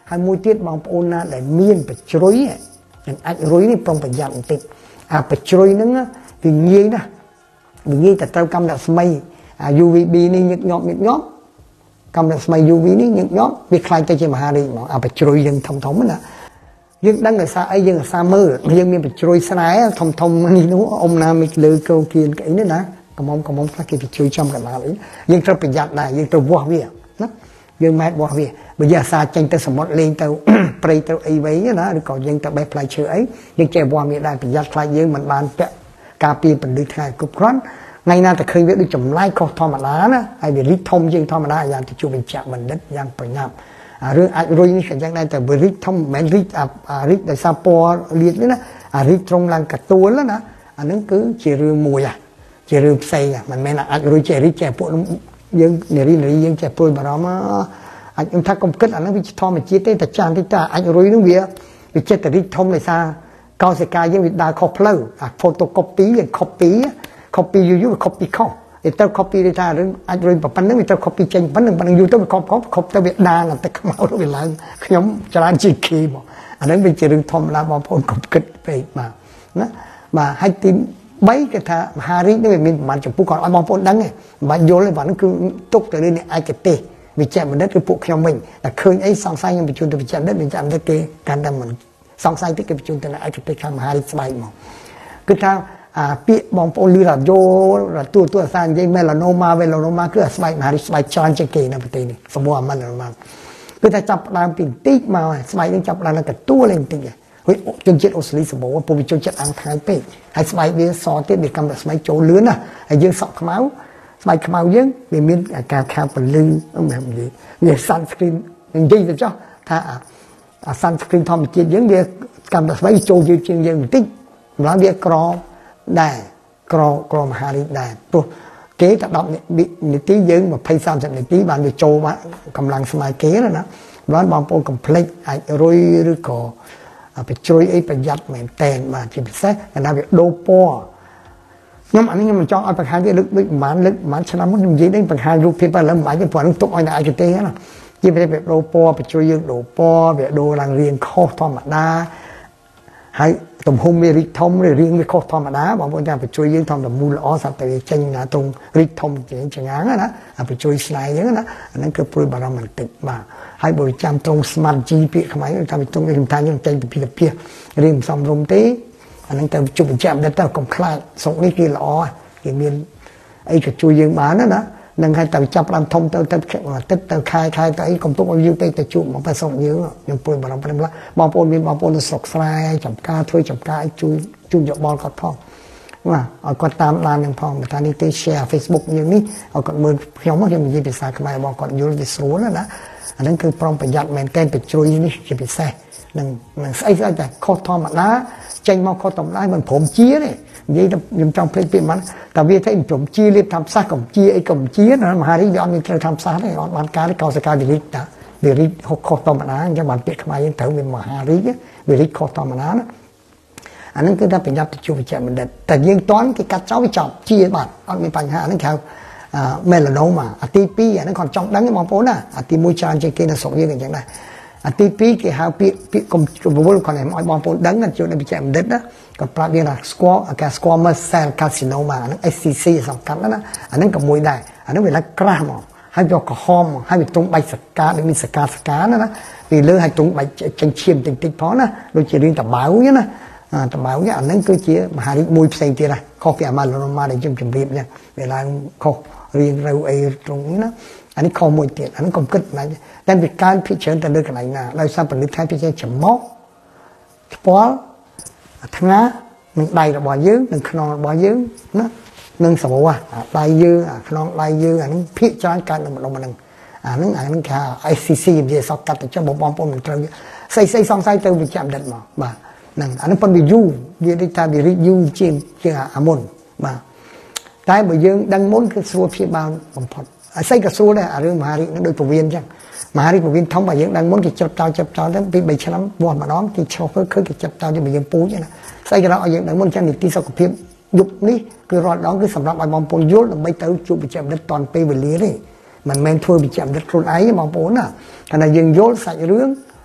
ហើយមួយទៀតបងប្អូនណាដែលមានបជ្រុយនឹងអាចរុយនេះប្រុងប្រយ័ត្នបន្តិចអាបជ្រុយហ្នឹងវាងាយណាស់វាងាយតែត្រូវកម្មរស្មី UVB នេះញឹកញាប់កម្មរស្មី UV នេះញឹកញាប់វាខ្លាយទៅជាមហារីកហ្មងអាបជ្រុយយើងធំណាយើងដឹងដោយសារអីយើងអាសាមើលយើងមានបជ្រុយស្នេហ៍ធំនេះនោះអ៊ំណាមិនលើកោគៀនអីនេះណាកំមុំខ្លះគេបជ្រុយចំកណ្ដាលអីយើងត្រូវប្រយ័ត្នដែរយើងត្រូវវាស់វាណាយើងម៉ែវាស់វាបើយើងអាសាចេញទៅសមុទ្រលេងទៅព្រៃទៅអីវិញណាឬក៏យើងទៅបេះផ្លែឈើអីយើងចេះវាស់វាដែរប្រយ័ត្នខ្លាចយើងមិនបានពាក់ការពារពលិថ្ងៃគ្រប់គ្រាន់ថ្ងៃណាតែឃើញវាដូចចម្លែកខុសធម្មតាណាហើយវារីកធំជាងធម្មតាយ៉ាងទៅជួបបញ្ជាក់បណ្ឌិតយ៉ាងប្រញាប់រឿងអាចរុយនេះក៏យ៉ាងដែរតែវារីកធំមិនមែនរីករីកដោយសារពណ៌លាតនេះណារីកត្រង់ឡើងកទួលណាអានឹងគឺជារឿងមួយជារឿងផ្សេងមិនមែនអាចរុយចេះរីកចេះពួកយើងនារីយើងចេះព្រួយបារម្ភអាចខ្ញុំថាកុំគិតអានឹងវាធម្មជាតិទេតែចាស់តិចតើអាចរុយនឹងវាចិត្តតែរីកធំដោយសារកោសិកាយើងវាដើរខុសផ្លូវអា photocopy វា copy យូរ copy ខុសទៅ copy ដូចថារឿងអាចរុយប៉ុណ្្នឹងវាទៅ copy ចេញប៉ុណ្្នឹងយូរទៅវា copy ទៅវាដាងតែខ្មៅវាឡើងខ្ញុំច្រើនជាងគេមកអានឹងវាជារឿងធម្មតាបងប្អូនកុំគិតពេកបាទណាបាទហើយទី3គេថាមហារីកនេះវាមានប្រមាណចំពោះគាត់ឲ្យបងប្អូនដឹងទេមិនបាច់យល់ទេបាទនោះគឺទុកទៅលើអ្នកឯកទេសវិជ្ជបណ្ឌិតគឺពួកខ្ញុំវិញតែឃើញអីសង្ស័យខ្ញុំបញ្ជូនទៅវិជ្ជបណ្ឌិតគេកាន់តែមិនសង្ស័យទៅគេបញ្ជូនទៅអ្នកឯកទេសខាងមហារីកស្បែកមកគឺថាពាក្យបងប្អូនលឺរ៉ាឌីយោទូអាសានិយាយ melanoma គឺស្បែកមហារីកស្បែកច្រើនជាងគេនៅប្រទេសនេះសម្បូរ melanoma គឺថាចាប់ដើមពីបន្តិចមកស្បែកនឹងចាប់ដើមទៅទួលលេងបន្តិចហើយជនជាតិអូស្ត្រាលីសម្បូរពួកវាជនជាតិអាំងថៃពេកហើយស្បែកវាសទៀតវាកម្មតែស្បែកចូលលឿនណាហើយយើងសក់ខ្មៅស្បែកខ្មៅយើងវាមានអាការខាំពលឺមិននិយាយវា sunscreen និយាយទៅចុះថាអា sunscreen ធម្មជាតិយើងវាកម្មតែស្បែកចូលយឺតជាងយើងបន្តិចម្លងវាក្រដែរក្រមហារីកដែរព្រោះគេតែ10នាទីយើង20-30នាទីបានវាចូលមកកម្លាំងស្មារតីគេណាបានបងប្អូនកុំភ្លេចអាចរុយឬក៏បញ្ជ្រុយអីប្រយ័ត្នមែនតែនបាទជាពិសេសកាលណាវាដូរពណ៌ខ្ញុំអានេះខ្ញុំមិនចង់ឲ្យបង្ហាញវាលើកដូចប្រហែលឆ្នាំមុនខ្ញុំនិយាយនេះបង្ហាញរូបភាពឥឡូវមិនបាច់ទេព្រោះនឹងទុកឲ្យអ្នកឯកទេសណាជាពិសេសវាដូរពណ៌បញ្ជ្រុយយើងដូរពណ៌វាដូរឡើងរៀងខុសធម្មតាហើយទំហំវារីកធំឬរៀងវាខុសធម្មតាបងប្អូនចាំបញ្ជួយយើងធំតែមូលល្អស្រាប់តែវាចេញណាត្រង់រីកធំជាងណាណាអាបញ្ជួយស្នៃហ្នឹងណាអាហ្នឹងគឺព្រួយបារម្ភបន្តិចបាទហើយបើចាំត្រង់ smart G ពាក្យខ្មែរថាវាត្រង់ខ្ញុំថាយើងចេញពីភាសារៀងមិនសមរម្យទេអាហ្នឹងទៅជប់បញ្ជាក់មិនទៅកុំខ្លាចស្រុកនេះគេល្អគេមានអីក៏ជួយយើងបានណានឹងឲ្យទៅចាប់ដើមធំទៅទឹកទៅខែទៅអីកុំទុកឲ្យយូរពេកទៅជួបមកតែស្រុកយើងខ្ញុំព្រួយបារម្ភព្រមបងប្អូនមានបងប្អូននៅស្រុកស្រែចំការធ្វើចំការឲ្យជួយយោបល់គាត់ផងបាទឲ្យគាត់តាមដាននឹងផងបើថានេះទេ share Facebook យើងនេះឲ្យគាត់មើលខ្ញុំនិយាយភាសាខ្មែររបស់គាត់យល់វាស្រួលណាអាហ្នឹងគឺប្រុងប្រយ័ត្នមែនតែនបញ្ជួយនេះជាពិសេសនឹងស្អីតែខុសធម្មតាចេញមកខុសធម្មតាមិនព្រមជាទេនិយាយទៅខ្ញុំចង់ភ្លេចពាក្យមិនតែវាថាព្រមជាលៀបតាមផ្សះកំជាអីកំជាណាមហារីកវាអត់មានត្រូវតាមផ្សះទេអត់បានការកោសិកាវិរិទ្ធតាវិរិទ្ធខុសធម្មតាអញ្ចឹងបានពាក្យខ្មែរយើងត្រូវមានមហារីកវិរិទ្ធខុសធម្មតាណាអាហ្នឹងគឺថាប្រញាប់ទៅជួបវិជ្ជបណ្ឌិតតែយើងតន់គេកាត់ចោលវាចប់ជាបាទអត់មានបញ្ហាអាហ្នឹងហៅmelanoma អាទី2អាហ្នឹងគាត់ចង់ដឹងបងប្អូនណាអាទី1ច្រើនជាងគេនៅស្រុកយើងអញ្ចឹងដែរអាទី2គេហៅពាក្យកុំវល់គាត់ឲ្យបងប្អូនដឹងជួយនៅវិជ្ជបណ្ឌិតណាគាត់ប្រាប់យើងថាsquamous cell carcinoma អាហ្នឹង SCC សំខាន់ណាអាហ្នឹងក៏មួយដែរអាហ្នឹងវាឡើងក្រាស់មកហើយយកក្រហមហើយវាទ្រង់បែកសកាដូចមានសកាណាពីលើហើយទ្រង់បែកចេញឈាមតិចផងណាដូចជារឿងតបៅណាតបៅអាហ្នឹងគឺជាមហារីកមួយផ្សេងទៀតណាខុសពីអាម៉ាឡូម៉ាដែលខ្ញុំជម្រាបចឹងវាឡើងខុសរៀងរូវអីត្រង់នេះណាអានេះខុសមួយទៀតអាហ្នឹងកុំគិតណាតែវាកើនភាគច្រើនទៅលើកន្លែងណាដោយសារពលិថៃភាគច្រើនច្រមុះស្ពាល់ថ្ងានឹងដៃរបស់យើងនឹងខ្នងរបស់យើងណានឹងសរោះដៃយើងខ្នងដៃយើងអាហ្នឹងភាគច្រើនកើតនៅម្ដុំហ្នឹងអាហ្នឹងគេហៅ ICC និយាយសពកាត់ទៅចុះបងប្អូនមិនត្រូវស្អីសង្ស័យទៅវិជ្ជបណ្ឌិតមកបាទហ្នឹងអាហ្នឹងប៉ុន្តែយូរវាដូចថាវារីកយូរជាងអាមុនបាទតែបើយើងដឹងមុនគឺស្រួលព្យាបាលបំផុតស្អីក៏ស្រួលដែរអារឿងមហារីកហ្នឹងដូចពវៀនអញ្ចឹងមហារីកពវៀនធំបើយើងដឹងមុនគេចាប់ចោលទៅពី3ឆ្នាំវាស់ម្ដងគេឈប់ឃើញគេចាប់ចោលទៅយើងពូជណាស្អីក៏ឲ្យយើងដឹងមុនអញ្ចឹងនីតិសុខភាពយុគនេះគឺរាល់ដងគឺសម្រាប់ឲ្យបងប្អូនយល់ដើម្បីទៅជួបវិជ្ជបណ្ឌិតតាន់ពេលវេលាទេមិនមែនធ្វើវិជ្ជបណ្ឌិតខ្លួនឯងបងប្អូនណាតែយើងយល់សាច់រឿង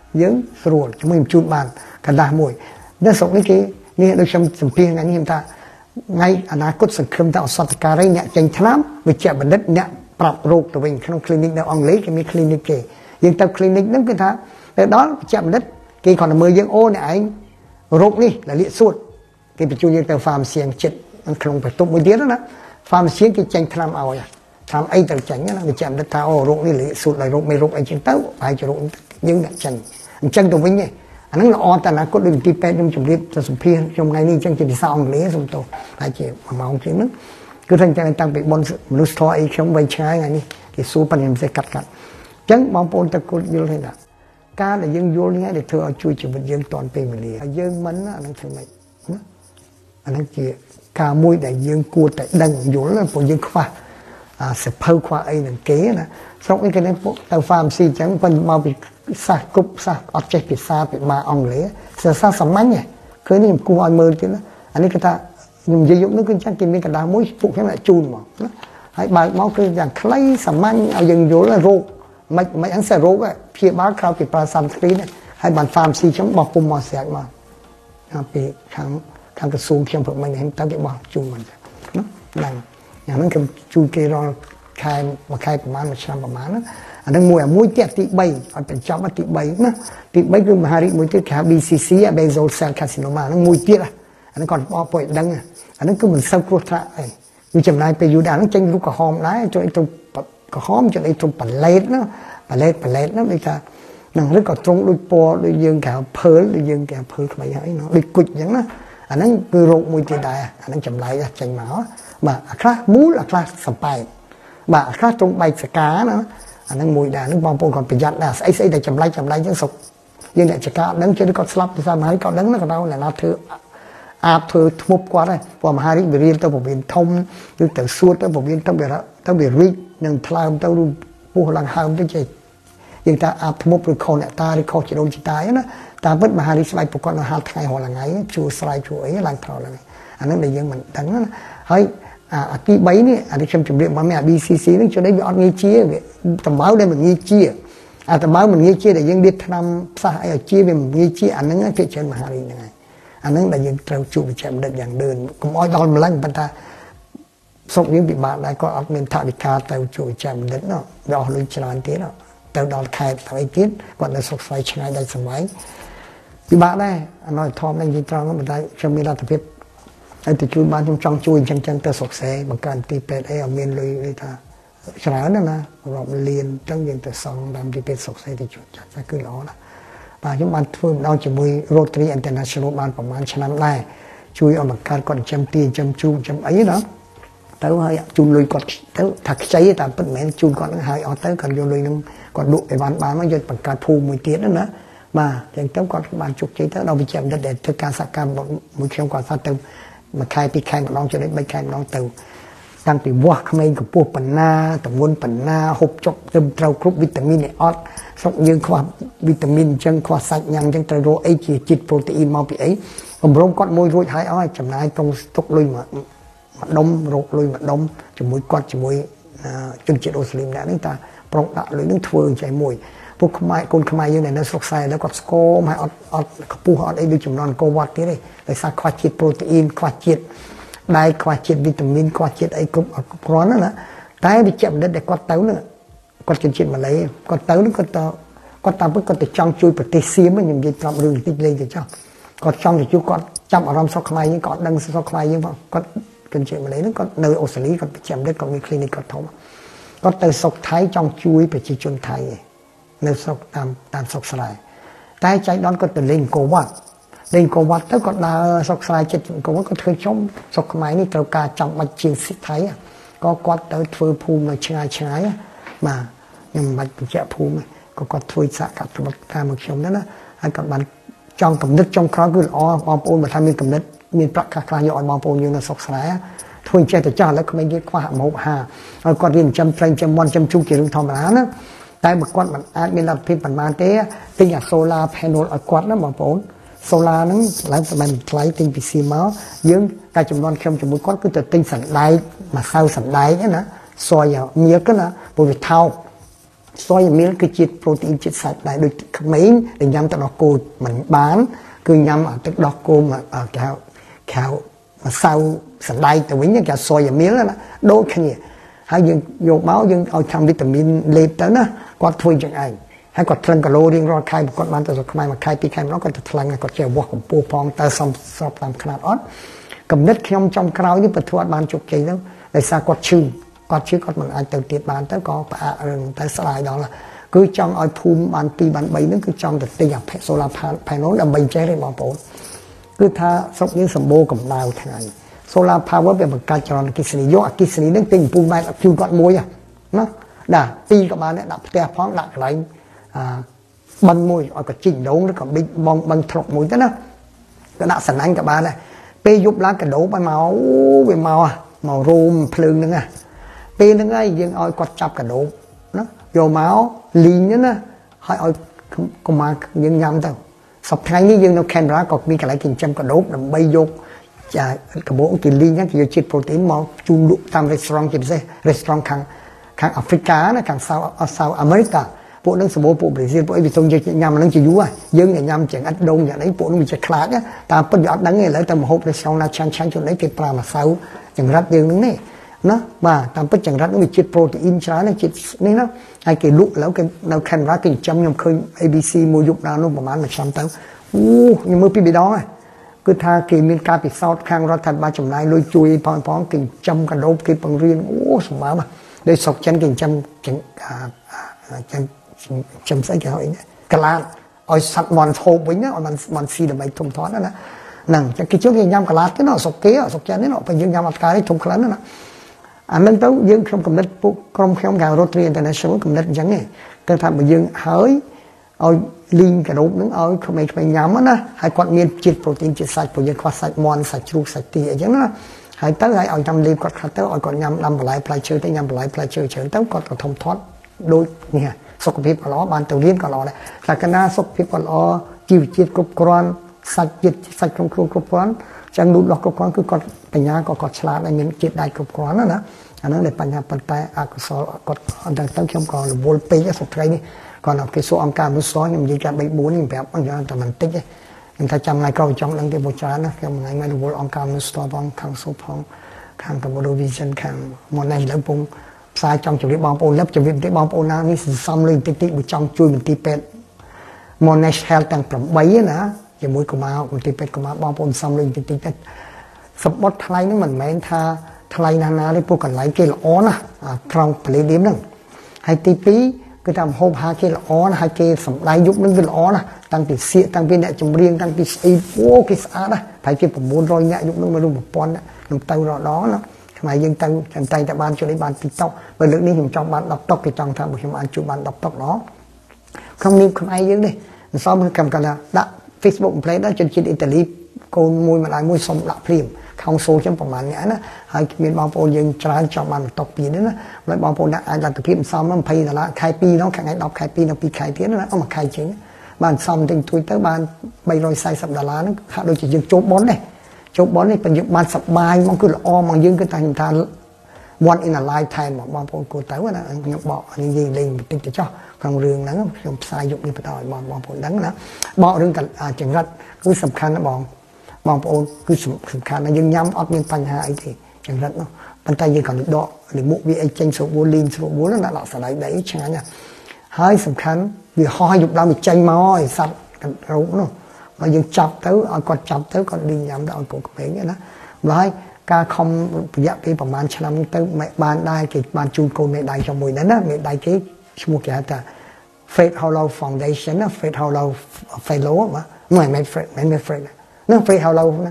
dưỡng rồi chúng mình chụp bàn cả đa mùi nên sống cáiนี่โดยจำเป็นไงนี่ท่าไงอนาคตสังคมแต่อสัตการอะไรเนี่ยจังทน้ำวิจัยบัณฑิตเนี่ยปรับโรคตัวเองขนมคลินิกในอังกฤษก็มีคลินิกเกย์ยังแต่คลินิกนั่นคือท่าแต่đóวิจัยบัณฑิตเกย์คนละมือยังโอ้เนี่ยไอ้โรคนี่ละเลียดสุดเกย์ปัจจุบันยังแต่ฟาร์มเสียงจิตมันขนมไปตุ้มมือเดียวนะฟาร์มเสียงก็จังทน้ำเอาอย่างทำไอ้แต่จังเนี่ยนะวิจัยบัณฑิตท่าโอ้โรคนี่ละเลียดสุดเลยโรคไม่โรคไอ้จังเต้าไปจะโรคยังเนี่ยจังตัวเองเนี่ยอันนั้นเราแต่ละก็ดึงที่เป็นจำเรียบจะสมเพียรจงไงนี่จังจะได้สร้างเลยสมโตไปเจ็บมาเอาจริงนึกคือท่านจะตั้งเป็นบนมนุษย์ทอไอ้ช่องใบช้ไงนี่ที่สู้ปัญญาจะกัดจังมองปนตะกุดยุ่งเลยนะการแต่ยังยุ่งเนี่ยเดี๋ยวเธอเอาช่วยชีวิตยังตอนเป็นเรียยังมันอันนั้นทำไมอันนั้นเกี่ยการมวยแต่ยังกูแต่ดังยุ่งแล้วพอยังคว้าเสพเพิ่มคว้าไอ้หนึ่งเก๋นะสองไอ้กันนั้นพวกแต่ฟาร์มซีจังคนมาไปซากกุบซากออบเจกต์ปิดซาปิดมาอ่องเลยเสือซาสมัญเนี่ยเคยนี่กูเอามือกินนะอันนี้ก็ถ้ายุ่งเยอะนึกขึ้นช่างกินนี่กระดาษมุ้ยพวกแค่ไหนจูนหมดนะให้บางมองคืออย่างคล้ายสมัญเอายังโยนแล้วโรคไม่อันเสียโรคอ่ะเพียบ้าคราวปิดปลาซัมสกรีนเนี่ยให้บางฟาร์มซีช่างบอกปุ่มมอเสียมาปีครั้งกระทรวงเชียงผมไม่เห็นตั้งแต่บอกจูนมันนะนั่นอย่างนั้นคือจูนเกรอใครมาใครประมาณมาชนะประมาณนั้นอันนั้นมวยเตี้ยติใบอันเป็นจอมติใบนะติใบคือมหาริมวยที่แค่ BCC อะ Basal Cell Carcinoma นั่นมวยเตี้ยอะอันนั้นก่อนปล่อยดังอ่ะอันนั้นก็เหมือนเซลล์กรดละไอ้อยู่จำนายไปอยู่ด่านนั้นจังลูกกระหอมได้จนไอ้ตรงกระหอมจนไอ้ตรงปันเล็ดนะปันเล็ดนะเลยค่ะนั่งเรื่องก็ตรงด้วยปอด้วยยืงแกเพลด้วยยืงแกเพลทำไมให้เนาะด้วยกุดอย่างนั้นอันนั้นคือโรคมวยเตี้ยได้อันนั้นจำไรจังหมาบ่าคลามูลคลาสไปบ่าคลาตรงใบสกานะอันนั้นมวยด่านึกมองปนก่อนประหยัดนะไอ้แต่จำไรยังสุกยังเนี่ยจะกล้านั้นจะได้ก็สลับที่สามหาริก่อนนั้นก็เราเนี่ยนะเธออาบเธอทุบกว่าได้พอมหาริไปเรียนต้องผมเรียนทมหรือแต่สวดต้องผมเรียนต้องไปริกนั่งพลามต้องดูผู้หลังหามต้องใจยังแต่อาบทุบหรือคอเนี่ยตาหรือคอจะโดนจิตายนะตาเปิดมหาริสบายปกติเราหาไงหัวหลังไงชูสไลด์ชูไอ้หลังเท่าอะไรอันนั้นเลยยังมันดังนั้นเฮ้ยที่ใบนี่อันนี้ฉันจำเรียกมาแม่ BCC นั่นจะได้ยอดเงี้ยเชี่ยแต่เมาได้มันเงี้ยเชี่ยแต่เมามันเงี้ยเชี่ยแต่ยังเด็ดทำสายเชี่ยเป็นเงี้ยเชี่ยอันนั้นก็เชิญมหาวิทยาลัยอันนั้นแต่ยังเราจูบแชมป์เดินอย่างเดินก็มอยตอนมาลั่งปัญหาส่งยังบิดบาทได้ก็อัพเมนทาดิคาแต่จูบแชมป์เดินเนาะเราลุยชนะทีเนาะแต่ดอนใครทำไอ้ทีก่อนจะสกไฟชนะได้สมัยบิดบาทได้อันน้อยทอมได้ยินตรงก็ไม่ได้จะมีรัฐพิษไอ้ที่จูบ้านจงจูนจังแต่สกเสบางการตีเป็ดไอ้เอาเมียนเลยเลยท่าฉลาดนั่นนะเราเรียนต้องยังแต่ซองดำที่เป็นสกเสที่จูจะขึ้นล้อนะป่าจุบันทุ่มเราจะมีโรตรีอินเตอร์เนชั่นแนลบ้านประมาณชนะได้ช่วยเอาบางการก่อนจำตีจำจูจำไอ้เนาะแต่ว่าจูนเลยก่อนแต่ถักใจแต่เป็นแม่จูนก่อนหายเอาแต่ก่อนโยนเลยนึงก่อนดุไอ้บ้านมันจะประกาศภูมิเตี้ยนั่นนะมาอย่างเจ้าก่อนบ้านจุกใจถ้าเราไปแจมเด็ดๆการสักการมือเขียวก่อนฟาดเติมมาใครปีแข่งน้องจะได้ไปแข่งน้องเต่าตั้งแต่วักไม่กับพวกปัญนาแต่วนปัญนาหกจบเติมเต้าครบวิตามินออดส่งยืนความวิตามินจังความสัญญาจังเตโรไอจีจิตโปรตีนมาปีไอผมร้องก้อนมวยรุ่ยหายอ้อยจำนายตรงตกลุยมาดมโรคลุยมาดมจมูกก้อนจมูกจนจิตโอสลิมได้นี่ตาปรองตะเลยนึกทเวิร์ใจมวยพวกขมายคนขมายยังไงนะสกใสแล้วก็สโคมาอดปูอดไอ้ดูจุ่มนอนโกวัดนี่เลยไปสักควาจิตโปรตีนควาจิตได้ควาจิตวิตามินควาจิตไอ้กรุ๊ปร้อนนั่นนะแต่ไปเจ็บได้แต่ก็เต้าเนี่ยก็จิตมาเลยก็เต้านี่ก็ตามเพื่อก็จะจ้องช่วยปฏิเสธมันยังจะทำเรื่องติดเลยจะจ้องก็จ้องจะช่วยก็จำอารมณ์สกใสยังก็ดังสกใสยังก็กันเจ็บมาเลยนั่นก็เนยโอสลีก็ไปเจ็บได้ก็มีคลินิกก็ทำก็เตยสกไทยจ้องช่วยไปจีจนไทยในสกตามสกสลายแต่ใจดอนก็จะเล่นโกวัดแล้วก็ดาสกสลายจะโกวัดก็เคยชมสกหมายนี่เราการจับมาจีนสิไทยก็กอดเตยฟื้นภูมิชายมายังมันเจ้าภูมิก็กอดฟื้นสกัดตัวการมาชมนั่นนะให้กับมันจ้องกับนึกจ้องคราวคือมองปูนมาทำมีกับนึกมีประกาศคลายย้อนมองปูนอยู่ในสกสลายทุนเจ้าแต่เจ้าแล้วก็ไม่ยึดว่าหมกหาก็เรียนจำเพลงจำวันจำชุกเกี่ยวกับธรรมะนะแต่บางคนมันอาจมีหลักพิปันมาเตะติงอย่างโซลาร์แผงอากาศนะบางคนโซลาร์นั้นหลังจากมันไล่ติงปีซีมายืงการจำนวนเข้มจำนวนก้อนก็จะติงสันได้มาเข้าสันได้เนี่ยนะซอยอย่างเมียก็นะบริเทา soya meal គឺជា protein ជាតិសាច់ដែរដូចក្មេងដែលញ៉ាំទឹកដោះគោមិនបានគឺញ៉ាំទឹកដោះគោគេហៅម្សៅសណ្ដែកទៅវិញគេ soya meal ណាដូចគ្នាហើយយើងយកមកយើងឲ្យខាំវីតាមីនលេបទៅណាគាត់ធ្វើយ៉ាងឯងហើយគាត់ថ្លឹងគីឡូរៀងរាល់ខែគាត់បានទៅស្រុកខ្មែរមួយខែពីរខែម្ដងគាត់ទៅថ្លឹងគាត់ចេះវាស់កម្ពស់ផងតើសមស្របតាមຂະຫນាតអត់កំណត់ខ្ញុំចំក្រោយនេះបើធ្វើអត់បានជោគជ័យទៅដោយសារគាត់ឈឺគាត់មិនអាចទៅទៀតបានទៅក៏ផ្អាករឿងទៅស្ដាយដល់គឺចង់ឲ្យភូមិបាន2បាន3ហ្នឹងគឺចង់ទៅទិញអា solar panel ដើម្បីចេះទេបងប្អូនគឺថាស្រុកយើងសម្បូរកម្ដៅថ្ងៃ solar power វាបង្កើតចរន្តអគ្គិសនីយកអគ្គិសនីហ្នឹងទិញពូម៉ែត្រជូនគាត់មួយណាដាក់ពីរក៏បានដែរដាក់ផ្ទះផងដាក់កន្លែងបឹងមួយឲ្យគាត់ជីកដងឬក៏ប៊ិចបងបឹងធ្លុកមួយទៅណាក៏ដាក់សណាញ់ក៏បានដែរពេលយប់ឡើងកដោបឲ្យមកវាមករោមភ្លើងហ្នឹងណាពេលហ្នឹងហើយយើងឲ្យគាត់ចាប់កដោបណាយកមកលីងណាហើយឲ្យកុមារយើងញ៉ាំទៅសប្តាហ៍នេះយើងនៅ Canberra ក៏មានកន្លែងចិញ្ចឹមកដោបដើម្បីយកចាកបោគេលីងហ្នឹងគេយកជាតិ protein មកជូនលក់តាម restaurant ជាពិសេស restaurant ខាងអាហ្វ្រិកាណាខាង South America ពួកនឹងសម្បូរពួកប្រេស៊ីលពួកអីវាទងយកញ៉ាំហ្នឹងជាយូរហើយយើងញ៉ាំចឹងអត់ដងយ៉ាងនេះពួកនឹងវាចេះខ្លាចតាមពិតវាអត់ដឹងទេឥឡូវតែម្ហូប restaurant ណាឆាន់ជូននេះគេប្រើម្សៅចង្រិតយើងហ្នឹងនេះណាបាទតាមពិតចង្រិតនោះវាជាតិ protein ច្រើនជាតិនេះណាហើយគេលក់ឥឡូវគេនៅ Canberra គេចិញ្ចឹមខ្ញុំឃើញ ABC មួយយប់ដល់នោះប្រហែលមួយឆ្នាំទៅខ្ញុំមើលពីបេដងហើយគឺថាគេមានការពិសោធន៍ខាងរដ្ឋាភិបាលចំណាយលុយជួយផងគេចិញ្ចឹមកដោបគេបង្រៀនសម្បើមដោយស្រុកចិនគេចិញ្ចឹមស្អីគេហៅកលាតឲ្យសត្វមន់ហូបវិញណាឲ្យมันស៊ីដើម្បីធំធាត់ណាហ្នឹងគេជឿគេញ៉ាំកលាតទេណាស្រុកគេស្រុកចិននេះបើយើងញ៉ាំអត់កាយធំខ្លាំងណាអានឹងទៅយើងខ្ញុំកំណត់ពួកក្រុមខ្ញុំខាង Rotary International កំណត់អញ្ចឹងទេគឺថាបើយើងហើយឲ្យលីងកដោបហ្នឹងឲ្យក្មេងៗញ៉ាំណាហើយគាត់មានជាតិ protein ជាតិសាច់ព្រោះយើងខ្វះសាច់មាន់សាច់ជ្រូកសាច់ទាអញ្ចឹងណាហើយទៅឲ្យញ៉ាំលេបគាត់ខ្លះទៅឲ្យគាត់ញ៉ាំដាំបន្លែផ្លែឈើទៅញ៉ាំបន្លែផ្លែឈើច្រើនទៅគាត់ក៏ធំធាត់ដូចនេះសុខភាពក៏ល្អបានទៅរៀនក៏ល្អដែរតែកណាសុខភាពក៏ល្អជីវជាតិគ្រប់គ្រាន់សាច់ជាតិសាច់ក្នុងខ្លួនគ្រប់គ្រាន់ចឹងលូតលាស់គ្រប់គ្រាន់គឺគាត់បញ្ញាក៏គាត់ឆ្លាតហើយមានជាតិដែកគ្រប់គ្រាន់ណាអាហ្នឹងដែលបញ្ហាប៉ុន្តែអកុសលគាត់អត់ទៅខ្ញុំក៏រវល់ពេកសប្តាហ៍នេះគាត់គេសួរអង្គការមនុស្សខ្ញុំនិយាយការ3 4នេះប្រាប់អង្គការតែមិនតិចទេខ្ញុំថាចាំថ្ងៃក្រោយចង់ដឹងទេមួយច្រើនណាខ្ញុំថ្ងៃមិនរវល់អង្គការមនុស្សផងខាងសូផងខាង Komodo Vision ខាងមកនេះលើពងផ្សាយចង់ជម្រាបបងប្អូនលឹបជម្រាបទេបងប្អូនណានេះសន្សំលុយតិចបើចង់ជួយមន្ទីរពេទ្យ Monash Health ទាំង8ណាជាមួយកុមារមន្ទីរពេទ្យកុមារបងប្អូនសន្សំលុយតិចតិចសម្បត្តិថ្លៃនេះមិនមែនថាថ្លៃណាទេពួកកន្លែងគេល្អណាស់ត្រង់ប្លេឌៀមហ្នឹងហើយទី2គឺថាម្ហូបហាគេល្អណាស់ហើយគេសម្ដែងយុគនឹងវាល្អណាស់តាំងពីសៀកតាំងពីអ្នកចម្រៀងតាំងពីស្អីគេស្អាតណាស់ប្រហែលជា900នាក់យុគនឹងមិនรู้1000នាក់នឹងទៅរដងណាខ្មែរយើងទៅចាំតែបានជួយបានទីតុកបើលើកនេះខ្ញុំចង់បាន10តុកគេចង់ថាបើខ្ញុំអាចជួយបាន10តុកណោះក្នុងនាមខ្មែរយើងនេះមិនសមកម្មកាលដាក់ Facebook Play ដល់ជនជាតិអ៊ីតាលីកូនមួយម្ដាយមួយសុំដាក់ភ្លាមខំសូចឹងប្រហែលអ្នកណាហើយមានបងប្អូនយើងច្រើនចង់បានតុកពីនេះណាហើយបងប្អូនអាចលទ្ធភាពសំ$20ខែ2នោះខែ10ខែ2នៅ2ខែទៀតណាអស់មួយខែជាងបានសំទិញទួយទៅបាន$340ហ្នឹងហាក់ដូចជាយើងជោគប៉ុនដែរជោគប៉ុននេះពេលយើងបានសប្បាយមកគឺល្អមកយើងគឺតែខ្ញុំថា one in a lifetime បងប្អូនគួរទៅណាខ្ញុំបកនិយាយលេងបន្តិចទៅចោះក្នុងរឿងហ្នឹងខ្ញុំផ្សាយយកនេះបន្តឲ្យបងប្អូនដឹងណាបករឿងចង្រិតគឺសំខាន់ណាបងប្អូនគឺសំខាន់ណាស់យើងញ៉ាំអត់មានបញ្ហាអីទេចង្រិតនោះប៉ុន្តែយើងក៏ដកលាមកវាអីចេញស្រួលលីងស្រួលណាដាក់សណ្ដែកដីឆ្ងាញ់ណាស់ហើយសំខាន់វាហោះយប់ឡើងវាចេញមកឲ្យសត្វកណ្រូបនោះបើយើងចាប់ទៅឲ្យគាត់ចាប់ទៅគាត់លីងញ៉ាំទៅឲ្យកូនក្មេងណាហើយការខំរយៈពេលប្រហែលឆ្នាំទៅបានដែរគេបានជូនកូនមេដៃជាមួយហ្នឹងណាមេដៃគេឈ្មោះគេហៅថា Fred Hollow Foundation ណា Fred Hollow Fellow មិនមែន Fred មិនមែន Fred ណា Fred Hollow ណា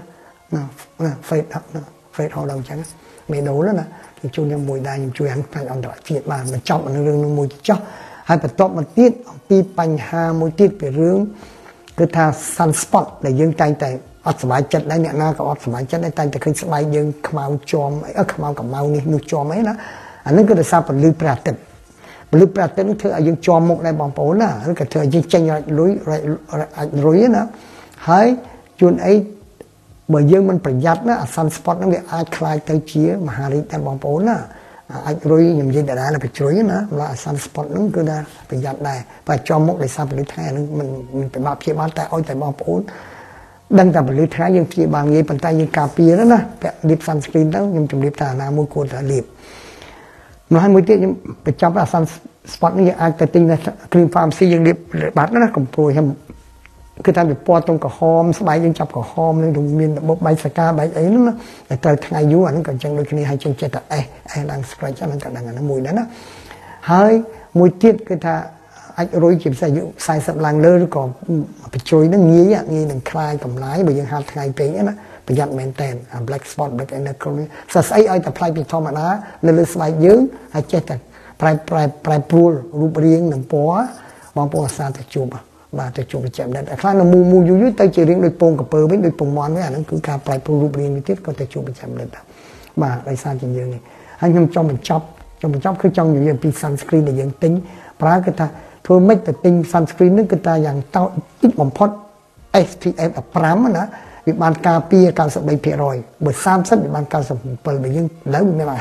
Fred Hollow ចឹងមេដូលណាគេជួយខ្ញុំមួយដែរខ្ញុំជួយផ្នែកអន្តរជាតិបានបញ្ចប់រឿងនឹងមួយចោះហើយបន្ទាប់មកទៀតអំពីបញ្ហាមួយទៀតពីរឿងគឺថា sunspot ដែលយើងតែងតែអត់សុបាយចិត្តដែរអ្នកណាក៏អត់សុបាយចិត្តដែរតែតែឃើញស្បែកយើងខ្មៅជាំអីខ្មៅកម្ៅនេះនោះជាំអីណាអានេះគឺដោយសារពលឺព្រះអាទិត្យពលឺព្រះអាទិត្យនេះធ្វើឲ្យយើងជាំមុខដែរបងប្អូនណាឬក៏ធ្វើឲ្យយើងចេញរត់លុយអាចរុយណាហើយជួនអីបើយើងមិនប្រយ័ត្នណាអា sunspot ហ្នឹងវាអាចคล้ายទៅជាមហារីកដែរបងប្អូនណាអាចរុយខ្ញុំនិយាយដល់ណាបញ្ជ្រុយណាឡាសាន់ស្ពតហ្នឹងគឺថាប្រយ័ត្នដែរបើចំមុខដោយសារពលិថ្ងៃហ្នឹងមិនពិបាកព្យាបាលតែឲ្យតែបងប្អូនដឹងតែពលិថ្ងៃយើងព្យាបាលងាយប៉ុន្តែយើងការពារណាពាក់លាប sunscreen ទៅខ្ញុំជម្រាបថាណាមួយគួរតែលាបម្ល៉េះមួយទៀតខ្ញុំបញ្ចប់អា sun spot នេះយើងអាចទៅទិញនៅ cream pharmacy យើងលាបបាត់ណាកុំព្រួយខ្ញុំគឺថាវាពណ៌តុងក្រហមស្បែកយើងចាប់ក្រហមនឹងមានរបបបែកសកាបែកអីហ្នឹងណាតែត្រូវថ្ងៃយូរអាហ្នឹងក៏ចឹងដូចគ្នាហើយចឹងចិត្តតែអេឡើង scratch ហ្នឹងក៏ដឹងអាហ្នឹងមួយដែរណាហើយមួយទៀតគឺថាអាចរុយជាពិសេសអាយុ40ឡើងលើឬក៏បញ្ជួយហ្នឹងងាយនឹងคลายកម្លាយបើយើងហាលថ្ងៃពេកណាប្រយ័ត្នមែនតើ black spot black angle សរស្អីឲ្យតែផ្លាយពីធម្មតានៅលើស្បែកយើងហើយចេះតែប្រែប្រួលរូបរាងនិងពណ៌បងប្អូនអាសាទៅជួបបាទទៅជួបប្រចាំដែរខ្លះនៅមូយូរទៅជារៀងដូចពងក្រពើវិញដូចពងមាន់វិញអាហ្នឹងគឺការប្រែប្រួលរូបរាងនេះទៀតក៏ទៅជួបប្រចាំដែរបាទដោយសារជាយើងនេះហើយខ្ញុំចង់បញ្ចប់គឺចង់និយាយពី sunscreen ដែលយើងទិញប្រើគឺថាធ្វើម៉េចទៅទិញ sunscreen ហ្នឹងគឺថាយ៉ាងតូចតិចបំផុត SPF 15ណាវាបានការពារ 93% បើ30វាបាន97បើយើងឥឡូវវាមាន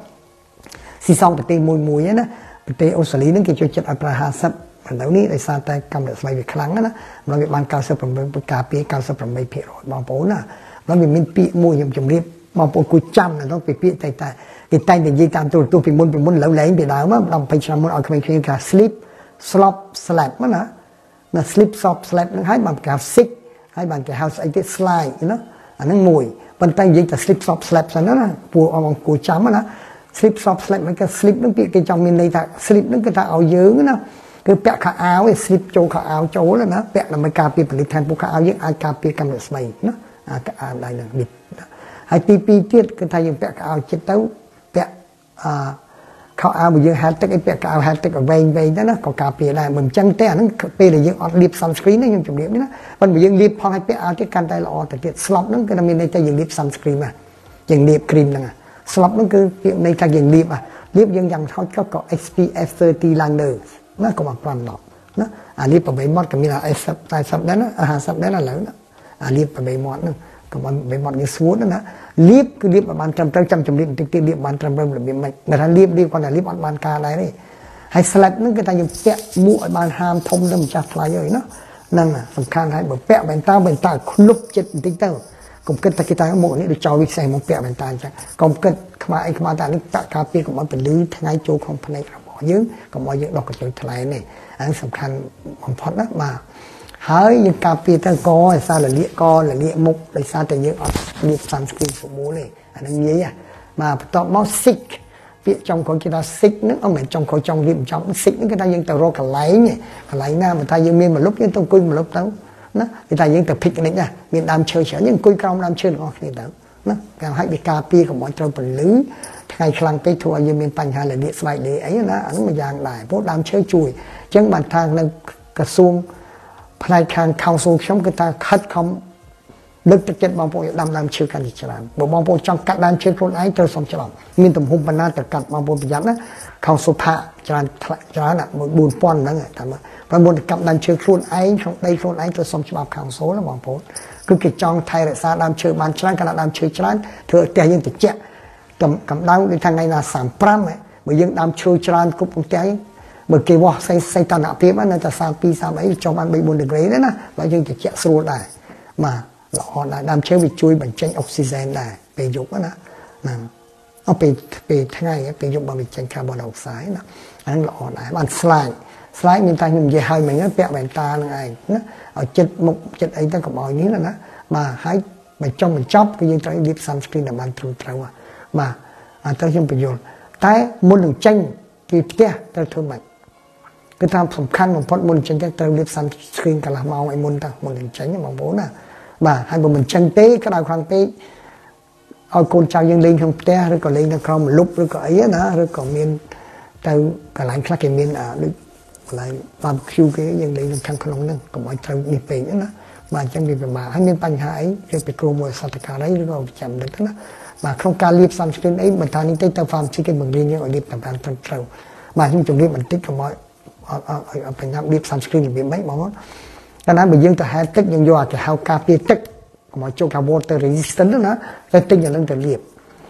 50ស៊ីសងប្រទេសមួយណាប្រទេសអូស្ត្រាលីហ្នឹងគេចូលចិត្តឲ្យប្រើ50ឥឡូវនេះដោយសារតែកម្រិតស្បែកវាខ្លាំងណាមកវាបាន98ការពារ 98% បងប្អូនណាហើយវាមានពាក្យមួយខ្ញុំជម្រាបបងប្អូនគួរចាំណាទៅពីពាក្យតែគេតែងតែនិយាយតាមទូរទស្សន៍ពីមុនឥឡូវលែងពីដើមដល់20ឆ្នាំមុនឲ្យក្មេងៗគេ sleep slop slap ណា sleep slop slap ហ្នឹងហើយបានប្រកាស sick ហើយបានគេហៅស្អីទៀត slide ណាអាហ្នឹងមួយប៉ុន្តែនិយាយតែ sleep slop slap សិនណាពួកអង្គគួរចាំណា sleep slop slap ហ្នឹងគេ sleep ហ្នឹងពាក្យគេចង់មានន័យថា sleep ហ្នឹងគឺថាឲ្យយើងណាគឺពាក់ខោអាវឯ sleep ចូលខោអាវចូលណាពាក់ដើម្បីការពារផលិតផលពួកខោអាវយើងអាចការពារកម្រិតស្បែកណាអាដៃហ្នឹងហើយទី2ទៀតគឺថាយើងពាក់ខោអាវចិត្តទៅពាក់ខោអាវយើងហាត់ទឹកឯពាក់ខោអាវហាត់ទឹកវែងទៅណាក៏ការពារដែរមិនអញ្ចឹងទេអាហ្នឹងពេលដែលយើងអត់លាប sunscreen ហ្នឹងខ្ញុំជម្រាបនេះណាប៉ុន្តែយើងលាបផងឲ្យពាក់អាវទៀតកាន់តែល្អទៅទៀត slop ហ្នឹងគឺថាមានន័យថាយើងលាប sunscreen ណាយើងលាប cream ហ្នឹង slop ហ្នឹងគឺពាក្យន័យថាយើងលាបយើងយ៉ាងហោចក៏ SPF 30ឡើងលើណាកុំឲ្យ5 10ណាអាលាប8មាត់ក៏មាន40ដែរណា50ដែរណាឥឡូវណាអាលាប8មាត់ហ្នឹងកុំឲ្យ8មាត់យើងស្ងួតណាលាបគឺលាបឲ្យបានត្រឹមត្រូវចាំជំរាបបន្តិចទៀតលាបបានត្រឹមត្រូវរបៀបម៉េចតែថាលាបគាត់តែលាបអត់បានការដែរទេហើយ slap ហ្នឹងគឺថាយើងពាក់មួកឲ្យបានហាមធំទៅម្ចាស់ថ្លៃហើយណាហ្នឹងសំខាន់ហើយបើពាក់វ៉ែនតាឃ្លុបចិត្តបន្តិចទៅកុំគិតតែគេថាមុខនេះដូចចោលវិសេសមកពាក់វ៉ែនតាអញ្ចឹងកុំគិតខ្មៅអីខ្មៅតែនេះតាក់ការពារកុំឲ្យពលឺថ្ងៃចូលក្នុងភ្នែករបស់យើងកុំឲ្យយើងដុសកញ្ចុយថ្លែងនេះអានេះសំខាន់បំផុតណាបាទហើយយើងការពារទៅកឲ្យសារលាកមុខដោយសារតែយើងអត់លាប sunscreen ស្មូលទេអានឹងងាយបាទបន្ទាប់មក sick ពាក្យចុងក្រោយគេថា sick ហ្នឹងអត់មែនចុងក្រោយចុងរៀបចំ sick ហ្នឹងគេថាយើងទៅរកកន្លែងណាបើថាយើងមានម្លប់យើងទៅអង្គុយម្លប់ទៅណាគេថាយើងទៅ picnic ណាមានដើមឈើច្រើនយើងអង្គុយក្រោមដើមឈើទាំងអស់គ្នាទៅណាគេឲ្យវាការពារកុំឲ្យត្រូវពលឺថ្ងៃខ្លាំងពេកធ្វើឲ្យយើងមានបញ្ហាលាកស្បែកលាកអីណាអានោះមួយយ៉ាងដែរព្រោះដើមឈើជួយអញ្ចឹងបានថានៅក្រសួងផ្នែកខាង council ខ្ញុំគឺថាខិតខំលើកទឹកចិត្តបងប្អូនដាំដើមឈើកាន់តែច្រើនបើបងប្អូនចង់កាត់ដើមឈើខ្លួនឯងត្រូវសុំច្បាប់មានទំហំប៉ុណ្ណាទៅកាត់បងប្អូនប្រយ័ត្នណា council ផាកច្រើន4000ហ្នឹងតែបើមុនទៅកាប់ដើមឈើខ្លួនឯងក្នុងដីខ្លួនឯងត្រូវសុំច្បាប់ council ណាបងប្អូនគឺគេចង់ថែរក្សាដើមឈើបានច្រើនកាលដើមឈើច្រើនធ្វើឲ្យផ្ទះយើងត្រជាក់កម្ដៅដូចថ្ងៃណា35បើយើងដើមឈើច្រើនគ្រប់ផ្ទះបើគេវាស់សីតុណ្ហភាពនៅតែ32 33ចុះបាន3 4 ដឺក្រេដែរណាបើយើងត្រជាក់ស្រួលដែរបាទល្អដែរដើមឈើវាជួយបញ្ចេញអុកស៊ីហ្សែនដែរពេលយប់ណាអត់ពេលថ្ងៃពេលយប់បើបញ្ចេញកាបូនអុកសាយណាអាហ្នឹងល្អដែរបានស្លាយមានតែខ្ញុំនិយាយឲ្យមិញពាក់វ៉ែនតានឹងឯងណាឲ្យចិត្តមុខចិត្តអីទៅកុំឲ្យនេះណាបាទហើយបញ្ចប់គឺយើងត្រូវលាប sunscreen ឲ្យបានត្រូវបាទអត់ទៅខ្ញុំបញ្យល់តែមុននឹងចេញពីផ្ទះត្រូវធ្វើម៉េចគឺតាមសំខាន់បំផុតមុនចេញទៅត្រូវលាប sunscreen កន្លះម៉ោងឲ្យមុនទៅមុននឹងចេញបងប្អូនណាបាទហើយបើមិនចេញទេក្តៅខ្លាំងពេកឲ្យកូនចៅយើងលេងក្នុងផ្ទះឬក៏លេងនៅក្រោមម្លប់ឬក៏អីណាឬក៏មានទៅកន្លែងខ្លះគេមានដូចកន្លែង barbecue គេយើងលេងនៅខាងក្នុងហ្នឹងកុំឲ្យត្រូវនេះពេកណាបាទអញ្ចឹងវាពិបាកហើយមានបញ្ហាអីគេទៅគ្រោះមួយសតការីឬក៏ចាំដឹកណាបាទក្នុងការលាប sunscreen អីបើថានេះទៅ pharmacy គេបង្រៀនយើងឲ្យលាបតាមបានត្រឹមត្រូវបាទខ្ញុំជម្រាបបន្តិចកុំឲ្យបញ្ញាប់លាប sunscreen របៀបម៉េចបងប្អូនកាលណាបើយើងទៅហែលទឹកយើងយកគេហៅការពារទឹកកុំឲ្យចូលថា water resistant ណាតែទិញអានឹងទៅលាប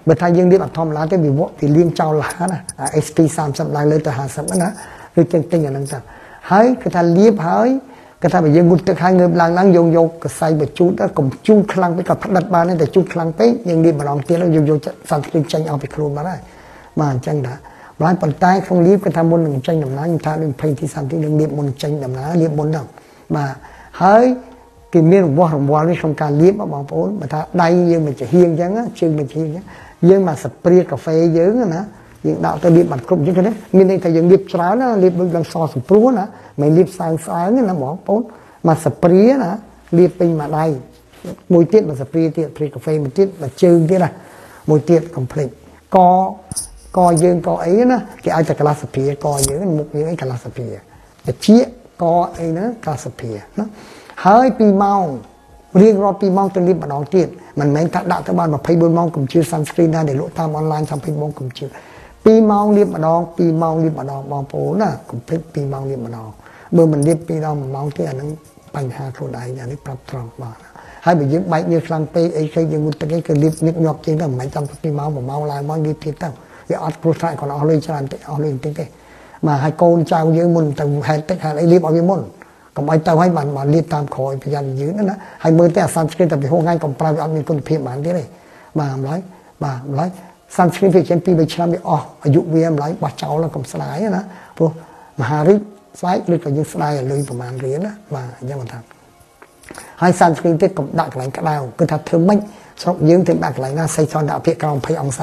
បើថាយើងរៀបអត់ធម្មតាទេវាវក់វាលៀងចោលឡាណា SP 30ឡើងលើទៅ50ណាគឺទិញអាហ្នឹងទៅហើយគឺថាលាបហើយគឺថាបើយើងងូតទឹកហើយងើបឡើងយកកសែងបញ្ជូតកុំជូតខ្លាំងពេកក៏ផ្ដិតបានតែជូតខ្លាំងពេកយើងលាបម្ដងទៀតយើងយកសន្តិភាពចេញអស់ពីខ្លួនបានហើយបាទអញ្ចឹងដែរបាទប៉ុន្តែក្នុងលាបគឺថាមុននឹងចេញដំណើរខ្ញុំថាដូច20 30នាទីនឹងលាបមុនចេញដំណើរលាបមុនទៅបាទហើយគេមានរង្វាស់នេះក្នុងការលាបបងប្អូនបើថាដៃយើងមិនចាហៀងអញ្ចឹងជើងមិនចាហៀងអញ្ចឹងយើងមកស្ព្រាកាហ្វេយើងណាយើងដាក់ទៅលាបបាត់គ្រប់អញ្ចឹងណាមានន័យថាយើងលាបច្រើនណាលាបដូចឡើងសសម្ព្រោះណាមិនលាបស្អាងណាបងប្អូនមកស្ព្រាណាលាបពេញមួយដៃមួយទៀតមកស្ព្រាទៀតព្រាកាហ្វេមួយទៀតមកជើងទៀតណាមួយទៀតកុំភ្លេចកយើងកអីណាគេឲ្យតែកន្លះសភាកយើងមុខយើងអីកន្លះសភាតិចកអីណាកន្លះសភាណាហើយ2ម៉ោងរៀងរាល់2ម៉ោងទៅលាបម្ដងទៀតមិនមែនថាដាក់ទៅបាន24ម៉ោងកុំជឿ sunscreen ណាដែលលក់តាមអនឡាញ24ម៉ោងកុំជឿ2ម៉ោងលាបម្ដង2ម៉ោងលាបម្ដងបងប្អូនណាកុំភ្លេច2ម៉ោងលាបម្ដងបើមិនលាប2ដល់1ម៉ោងទេអានឹងបញ្ហាខ្លួនឯងអានេះប្រាប់ត្រង់បាទហើយបើយើងបែកញើសខ្លាំងពេកអីគេយើងងូតទឹកអីគឺលាបញឹកញាប់ជាងទៅមិនមែនចាំ2ម៉ោង1ម៉ោងឡើងមកលាបទៀតទៅវាអត់គ្រោះថ្នាក់គាត់អស់លុយច្រើនតិចអស់លុយបន្តិចទេបាទហើយកូនចៅយើងមុនទៅហេតុទឹកហេតុអីលាបឲ្យវាមុនកុំឲ្យទៅឲ្យបានលាបតាមក្រោយប្រយ័ត្នយឺតណាហើយមើលតែអាsunscreenតែពីហូរថ្ងៃកុំប្រើវាអត់មានគុណភាពបានទៀតទេបាទម្ល៉េះបាទម្ល៉េះ sunscreen វាចេញ2 3ឆ្នាំវាអស់អាយុវាម្ល៉េះបោះចោលកុំស្ដាយណាព្រោះមហារិទ្ធស្បែកឬក៏យើងស្ដាយឲ្យលុយប្រហែលរៀលណាបាទអញ្ចឹងមិនថាហើយ sunscreen ទៀតកុំដាក់កន្លែងក្តៅគឺថាធ្វើម៉េចស្រុកយើងទៅដាក់កន្លែងណាសីសន្តិភាពក្រោម20អង្សា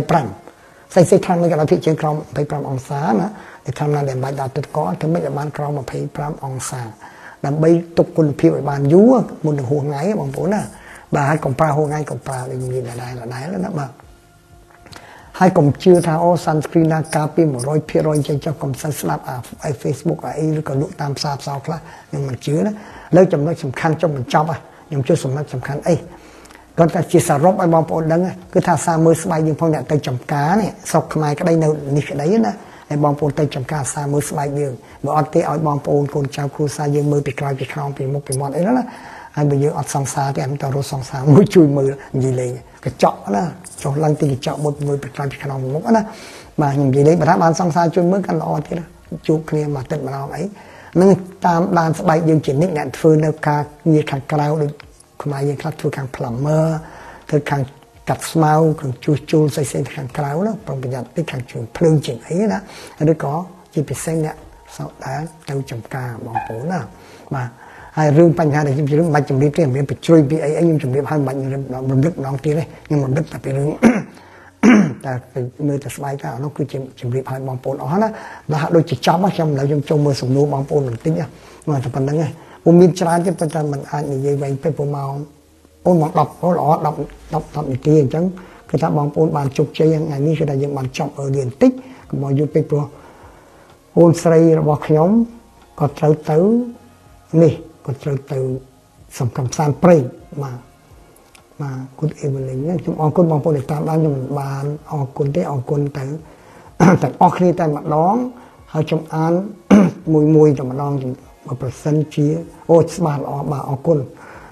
25សីខាងលើកណ្ដាលភាគជើងក្រោម25អង្សាណាតែខាងណាដែលបាច់ដាក់ទឹកកកធ្វើម៉េចឲ្យបានក្រោម25អង្សាដើម្បីទុកគុណភាពឲ្យបានយូរមុននឹងហួសថ្ងៃបងប្អូនណាបាទហើយកុំប្រើហួសថ្ងៃកុំប្រើដូចមានដែរណាបាទហើយកុំជឿថាអូ sunscreen ណាការពារ 100% ចេញចុះកុំសិនស្ដាប់អា Facebook អីឬក៏លក់តាមផ្សារផ្សោខ្លះខ្ញុំមិនជឿណាលើចំណុចសំខាន់ចុងបញ្ចប់ខ្ញុំជឿចំណុចសំខាន់អីគាត់ថាជាសរុបឲ្យបងប្អូនដឹងគឺថាសារមើលស្បែកយើងផងអ្នកទៅចំការនេះស្រុកខ្មែរក្តីនៅនេះក្តីណាហើយបងប្អូនទៅចំការសារមើលស្បែកយើងបើអត់ទេឲ្យបងប្អូនកូនចៅគ្រួសារយើងមើលពីក្រោយពីខ្នងពីមុខពីមាត់អីណាហើយបើយើងអត់សង្សារទេអត់ទៅរកសង្សារមួយជួយមើលនិយាយលេងកញ្ចក់ណាចុះឡើងទីកញ្ចក់មួយមើលពីក្រោយពីខ្នងពីមុខណាបាទខ្ញុំនិយាយលេងបើថាបានសង្សារជួយមើលកាន់ល្អទៀតណាជួបគ្នាមួយអាទិត្យម្ដងអីនឹងតាមដានស្បែកយើងជានិច្ចអ្នកធ្វើនៅការងារខាងក្រៅដូចខ្មែរយើងខ្លះធ្វើខាង plumber ធ្វើខាងកាត់ស្មៅខាងជួសជុលផ្សេងៗខាងក្រៅណាប្រុងប្រយ័ត្នតិចខាងជួយភ្លើងជាងអីណាឬក៏ជាពិសេសអ្នកសោកដែរទៅចំការបងប្អូនណាបាទហើយរឿងបញ្ហាដែលខ្ញុំជម្រាបមិនជម្រាបទេមានបញ្ជ្រុយពីអីខ្ញុំជម្រាបហើយមិនរំលឹកម្ដងទៀតទេខ្ញុំរំលឹកតែពីរឿងតែមើលតែស្បែកថានោះគឺជាជម្រាបឲ្យបងប្អូនអស់ណាដល់ហាក់ដូចជាចប់ខ្ញុំឥឡូវខ្ញុំចង់មើលសំណួរបងប្អូនបន្តិចមកតែប៉ុណ្្នឹងឯងពុំមានច្រើនទេប៉ុន្តែมันអាចនិយាយវែងពេកប្រហែលអូនមក10ល្អ10នាទីអញ្ចឹងគឺថាបងប្អូនបានជោគជ័យថ្ងៃនេះគឺថាយើងបានចប់រៀនបន្តិចកុំឲ្យយូរពេកព្រោះអូនស្រីរបស់ខ្ញុំក៏ត្រូវទៅនេះក៏ត្រូវទៅសំខាន់ផ្សារព្រៃបាទគុណអេវលីនខ្ញុំអរគុណបងប្អូនដែលតាមដានខ្ញុំបានអរគុណទេអរគុណទៅទាំងអស់គ្នាតែម្ដងហើយខ្ញុំអានមួយតែម្ដងបើប្រសិនជាអូស្បាតល្អបាទអរគុណ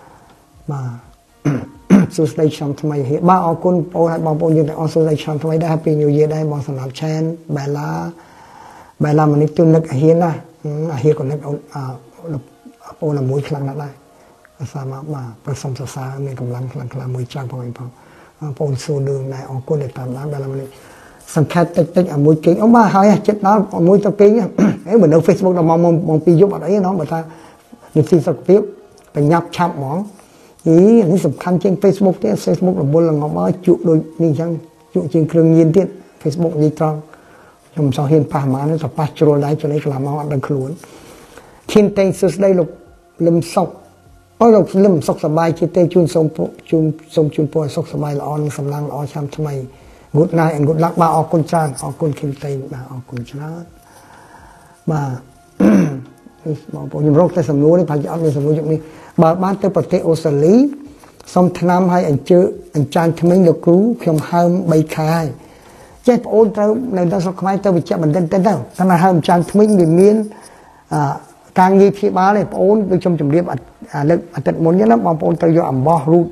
បាទសួស្តីឆ្នាំថ្មីបាទអរគុណបងហើយបងប្អូនយើងទាំងអស់សួស្តីឆ្នាំថ្មីដែរ Happy New Year ដែរបងសម្រាប់ឆែនបែឡាមនេះទូនឹកអាហ៊ានណាអាហ៊ានក៏នឹកអូនមួយខ្លាំងណាស់ដែរអាសាមកបាទប្រសំសរសើរមានកម្លាំងខ្លាំងមួយចាំផងបងសួរđườngដែរអរគុណដែលតាមដានបែឡាមនេះសង្ខេបតិចមួយគេងអូបាទហើយចិត្តដល់មួយទៅគេងអីបើនៅ Facebook ដល់ម៉ោង2យប់អត់អីណោះបើថានេះស៊ីសុខភាពបញ្ញាប់ឆាប់ហ្មងនេះសំខាន់ជាង Facebook ទេ Facebook រវល់ល្ងំឲ្យជក់ដូចនេះអញ្ចឹងជក់ជាងគ្រឿងញៀនទៀត Facebook និយាយត្រង់ខ្ញុំមិនសូវហ៊ានប៉ះហ្មងទៅប៉ះជ្រុលដែរចុះនេះកន្លងមកអត់ដឹងខ្លួនឈិនតេងសួស្ដីលោកលឹមសុកអូលោកលឹមសុកសប្បាយជាទេជូនសូមជូនពរសុខសប្បាយល្អនិងសំឡាងល្អឆ្នាំថ្មី Good night and good luck បាទអរគុណច្រើនអរគុណខិមតេងបាទអរគុណច្រើនបាទបងប្អូនខ្ញុំរកតែសំណួរនេះប្រហែលជាអត់មានសំណួរយុគនេះបើបានទៅប្រទេសអូស្ត្រាលីសុំថ្នាំឲ្យអញ្ចាញក្មេងលោកគ្រូខ្ញុំហើម3ខែចេះបងអូនត្រូវនៅដល់ស្រុកខ្មែរទៅវិជ្ជាបណ្ឌិតទៅតែហើមអញ្ចាញក្មេងវាមានការងារព្យាបាលទេបងអូនដូចខ្ញុំជម្រាបលើកអាទិត្យមុនហ្នឹងណាបងប្អូនត្រូវយកអំបោះរូត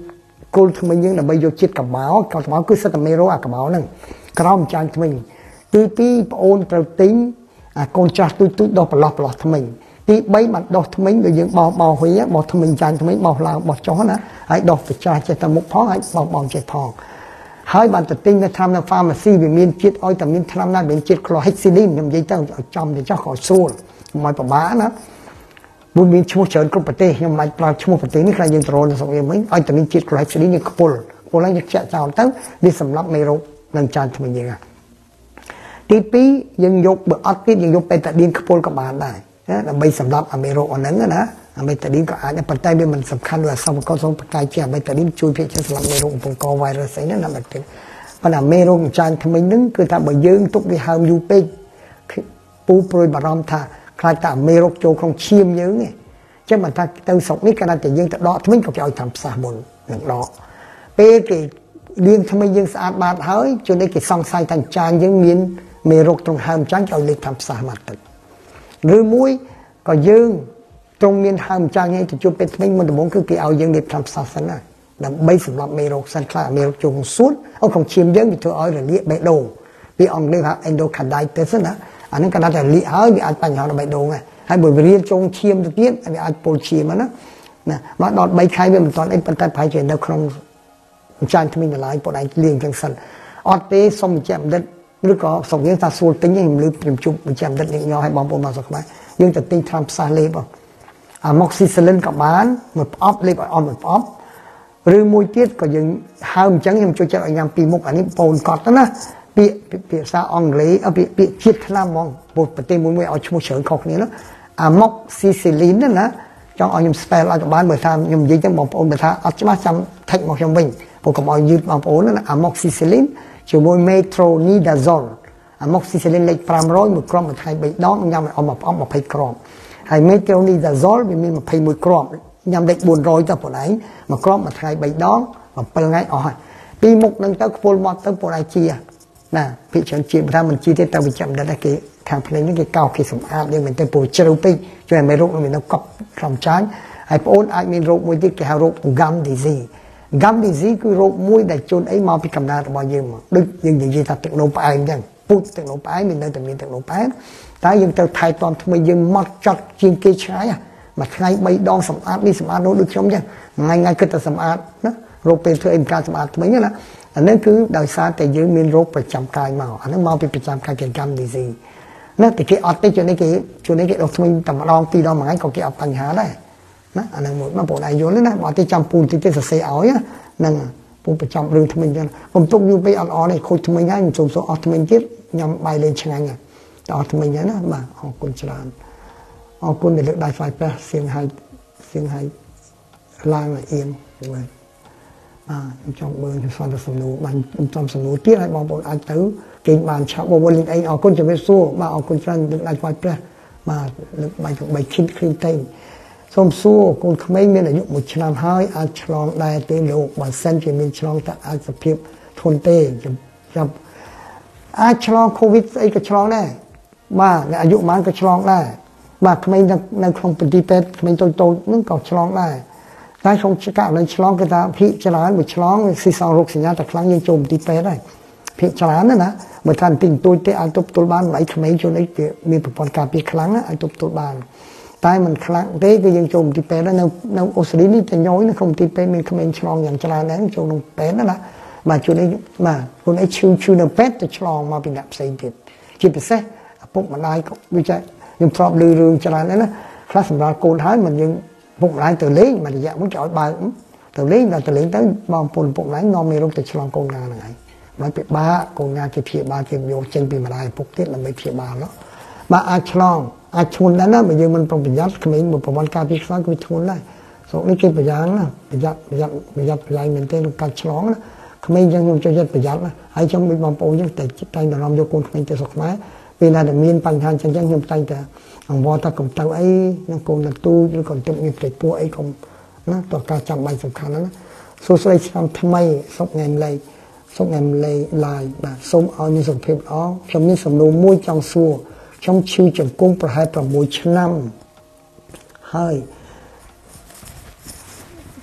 គោលថ្មីយើងដើម្បីយកជាតិកម៉ៅគឺសិតតែមេរោគអាកម៉ៅហ្នឹងក្រោមចាញ់ថ្មីទី2ប្អូនត្រូវទិញអាកូនចាស់ទូចដោះប្រឡោះថ្មីទី3បានដោះថ្មីដូចយើងបោះហ៊ុយបោះថ្មីចាញ់ថ្មីបោះឡើងបោះចុះណាហើយដោះប្រចាស់ចេះតែមុខផងហើយបោះចេះផងហើយបានទៅទិញនៅថ្នាំនៅ pharmacy វាមានជាតិឲ្យតែមានថ្នាំណាមានជាតិ chlorhexidine ខ្ញុំនិយាយទៅឲ្យចំទៅចោះក៏ស្រួលមិនពិបាកណាមួយមានឈ្មោះច្រើនគ្រប់ប្រទេសខ្ញុំមិនប្រើឈ្មោះប្រទេសនេះខ្លះយើងទៅរកនៅស្រុកយើងវិញឲ្យតែមានជាតិ chlorhexidine នេះខ្ពុលហើយយើងចាក់ចោលទៅវាសម្រាប់មេរោគនឹងចាញ់ថ្មីយើងទី2យើងយកបើអត់ទៀតយើងយកបេតាឌីនខ្ពុលក៏បានដែរដើម្បីសម្រាប់អាមេរោគហ្នឹងណាអាមេតាឌីនក៏អាចប៉ុន្តែវាមិនសំខាន់ដោយអសង្កលសូមប្រកាយជាអាមេតាឌីនជួយភាគច្រើនសម្រាប់មេរោគបំកវីរុសអីហ្នឹងណាបាទប៉ុន្តែមេរោគចាញ់ថ្មីហ្នឹងគឺថាបើយើងទុកវាហើមយូរពេកពូព្រួយបារម្ភថាខ្លាចតែមេរោគចូលក្នុងឈាមយើងទេចឹងមិនថាទៅស្រុកនេះក៏តែយើងទៅដកថ្មីក៏គេឲ្យតាមផ្សារមុននឹងដកពេលគេលាងថ្មីយើងស្អាតបាតហើយជួននេះគេសង្ស័យថាចាញ់យើងមានមេរោគត្រង់ហើមចាញ់ឲ្យលេខតាមផ្សារមកទឹកឬមួយក៏យើងត្រង់មានហើមចាញ់ឲ្យទៅជួបពេទ្យថ្មីមុនដំបូងគឺគេឲ្យយើងលេខតាមផ្សារសិនណាដើម្បីសម្រាប់មេរោគសិនខ្លះមេរោគចូលក្នុងសួតក្នុងឈាមយើងវាធ្វើឲ្យរលាកបេះដូងវាអង់គ្លេសហៅ endocarditis ណាអានឹងក៏ថារលាកហើយវាអាចបញ្ហាដល់បេះដូងដែរហើយបើវារៀនចូលឈាមទៅទៀតវាអាចពុលឈាមណាមកដល់3ខែវាមិនទាន់អីប៉ុន្តែប្រហែលជានៅក្នុងចាញ់ថ្មីនៅឡើយពួកឯងលៀងទាំងសិនអត់ទេសុំបញ្ជាក់បណ្ឌិតឬក៏សុំយើងថាសួរទិញខ្ញុំលឺខ្ញុំជុំបញ្ជាក់បណ្ឌិតញ៉ោឲ្យបងប្អូនមកស្រុកខ្មែរយើងទៅទិញថ្នាំផ្សះលេបអាម៉ុកស៊ីស៊ីលីនក៏បានមួយផ្អប់លេបឲ្យអស់មួយផ្អប់ឬមួយទៀតក៏យើងហើមអញ្ចឹងខ្ញុំជួយចាត់ឲ្យញ៉ាំពីរមុខអានេះបងកត់ទៅណាពាក្យភាសាអង់គ្លេសពាក្យជាតិថ្នាំហ្មងប្រទេសមួយឲ្យឈ្មោះច្រើនខុសគ្នាណាអាម៉ុកស៊ីស៊ីលីនណាចង់ឲ្យខ្ញុំ spell ឲ្យក៏បានបើថាខ្ញុំនិយាយចឹងបងប្អូនបើថាអត់ច្បាស់ចាំ text មកខ្ញុំវិញព្រោះកុំឲ្យយឺតបងប្អូនណាអាម៉ុកស៊ីស៊ីលីនជាមួយ metronidazole អាម៉ុកស៊ីស៊ីលីនលេខ500មួយគ្រាប់មួយថ្ងៃ3ដងញ៉ាំឲ្យអស់មួយផ្អប់20គ្រាប់ហើយ metronidazole វាមាន21គ្រាប់ញ៉ាំលេខ400ទៅបងឯងមួយគ្រាប់មួយថ្ងៃ3ដង7ថ្ងៃអស់ហើយពីមុខនឹងទៅខ្ពុលមកទៅបងឯងជាណាភិកច្រើនជាថាមិនជាទេតែវិជ្ជាបណ្ឌិតគេខាងភ្នែកនេះគេកោសគេសម្អាតយើងមែនទេព្រោះជ្រៅពេកជួយឲ្យមេរោគនឹងនៅកប់ក្រំចាញ់ហើយបងអូនអាចមានរោគមួយទៀតគេហៅរោគ gum disease gum disease គឺរោគមួយដែលជន់អីមកពីកំណើតរបស់យើងមកដូចយើងនិយាយថាទឹកនោមផ្អែមអញ្ចឹងពូជទឹកនោមផ្អែមមាននៅតែមានទឹកនោមផ្អែមតែយើងត្រូវថែទាំថ្មីយើងមកចត់ជាងគេឆ្ងាយមួយថ្ងៃ3ដងសម្អាតនេះសម្អាតនោះដូចខ្ញុំអញ្ចឹងថ្ងៃគិតតែសម្អាតណារោគពេលធ្វើអីការសម្អាតថ្មីណាអានេះគឺដោយសារតែយើងមានរោគប្រចាំកាយមកអានេះមកពីប្រចាំកាយជា gum disease ណាតែគេអត់ទេជួននេះគេដុសថ្មីតែម្ដងពីរដងមួយថ្ងៃក៏គេអត់បញ្ហាដែរណាអានឹងមួយបងប្អូនអាយយល់ណាបើតែចាំពូតិចទេសរសេរឲ្យហ្នឹងពូប្រចាំរឿងថ្មីចឹងកុំទុកយូរពេកអត់អត់ទេខូចថ្មីហើយខ្ញុំសូមអស់ថ្មីទៀតញ៉ាំបាយលេងឆ្ងាញ់តែអស់ថ្មីហ្នឹងណាបាទអរគុណច្រើនអរគុណដែលលើកដៃស្វាយព្រះសៀងហើយឡើងអៀងបាទខ្ញុំចង់មើលខ្ញុំសន្និដ្ឋានសំណួរបានខ្ញុំចំសំណួរទៀតឲ្យបងប្អូនអាចទៅគេបានឆាប់បងប្អូនលេងអីអរគុណជំរាបសួរបាទអរគុណច្រើនលើកដៃស្វាយព្រះបាទលើកបាយខិនគ្រីមតេងសូមសួរកូនក្មេងមានអាយុ1ឆ្នាំហើយអាចឆ្លងដែរទេលោកបើសិនជាមានឆ្លងតើអាចសភាពធន់ទេចាំអាចឆ្លងកូវីដអីក៏ឆ្លងដែរបាទអាយុប៉ុន្មានក៏ឆ្លងដែរបាទក្មេងនៅក្នុងពន្ទីពេទ្យក្មេងតូចហ្នឹងក៏ឆ្លងដែរតែក្នុងករណីឆ្លងគេថាភាគច្រើនមួយឆ្លងស៊ីសងរោគសញ្ញាតែខ្លាំងយើងចូលពន្ទីពេទ្យហើយភាគច្រើនណាបើថាបន្តិចបន្តួចទេអាចទប់ទល់បានមិនក្មេងចូលនេះគេមានប្រព័ន្ធការពារខ្លាំងអាចទប់ទល់បានតែមិនខ្លាំងទេគឺយើងចូលមន្ទីរពេទ្យនៅអូស្ត្រាលីនេះតែញយនៅក្នុងមន្ទីរពេទ្យមានក្មេងឆ្លងយ៉ាងច្រើនដែរចូលក្នុងពេទ្យណាបាទជួននេះបាទខ្លួនឯងឈឺនៅពេទ្យទៅឆ្លងមកពីអ្នកផ្សេងទៀតជាពិសេសឪពុកម្ដាយក៏វាចាខ្ញុំធ្លាប់ឮរឿងច្រើនណាខ្លះសម្រាប់កូនហើយមិនយើងពុកម្ដាយទៅលេងមួយរយៈមុនគេឲ្យបើកទៅលេងដល់ទៅលេងទៅបងប្អូនពុកម្ដាយនាំមេរោគទៅឆ្លងកូនណាហ្នឹងហើយមកពិបាកកូនណាគេព្យាបាលគេយកចេញពីម្ដាយឪពុកទៀតដើម្បីព្យាបាលនោះបាទអាចឆ្លងអាចឈួនដែរណាបើយើងមិនប្រុងប្រយ័ត្នក្មេងមួយប្រព័ន្ធការពារខ្សោយគឺឈួនដែរស្រុកនេះគេប្រយ័ត្នណាប្រយ័ត្នមែនទេក្នុងការឆ្លងណាក្មេងយើងខ្ញុំចូលចិត្តប្រយ័ត្នណាហើយខ្ញុំដូចបងប្អូនចឹងតែតែងតែនាំយកកូនក្មេងទៅស្រុកខ្មែរពេលណាដែលមានបញ្ហាចឹងខ្ញុំតែងតែអង្វរថាកុំទៅអីនឹងកូនទៅទូចឬក៏ទៅមានផ្លេចពោះអីកុំណាតើការចាំបាច់សំខាន់ណាសួស្ដីឆ្នាំថ្មីសុខថ្ងៃម្លេងឡាយបាទសូមឲ្យមានសុខភាពល្អខ្ញុំមានសំណួរមួយចង់សួរខ្ញុំឈឺជង្គង់ប្រហែល6ឆ្នាំហើយ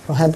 ប្រហែល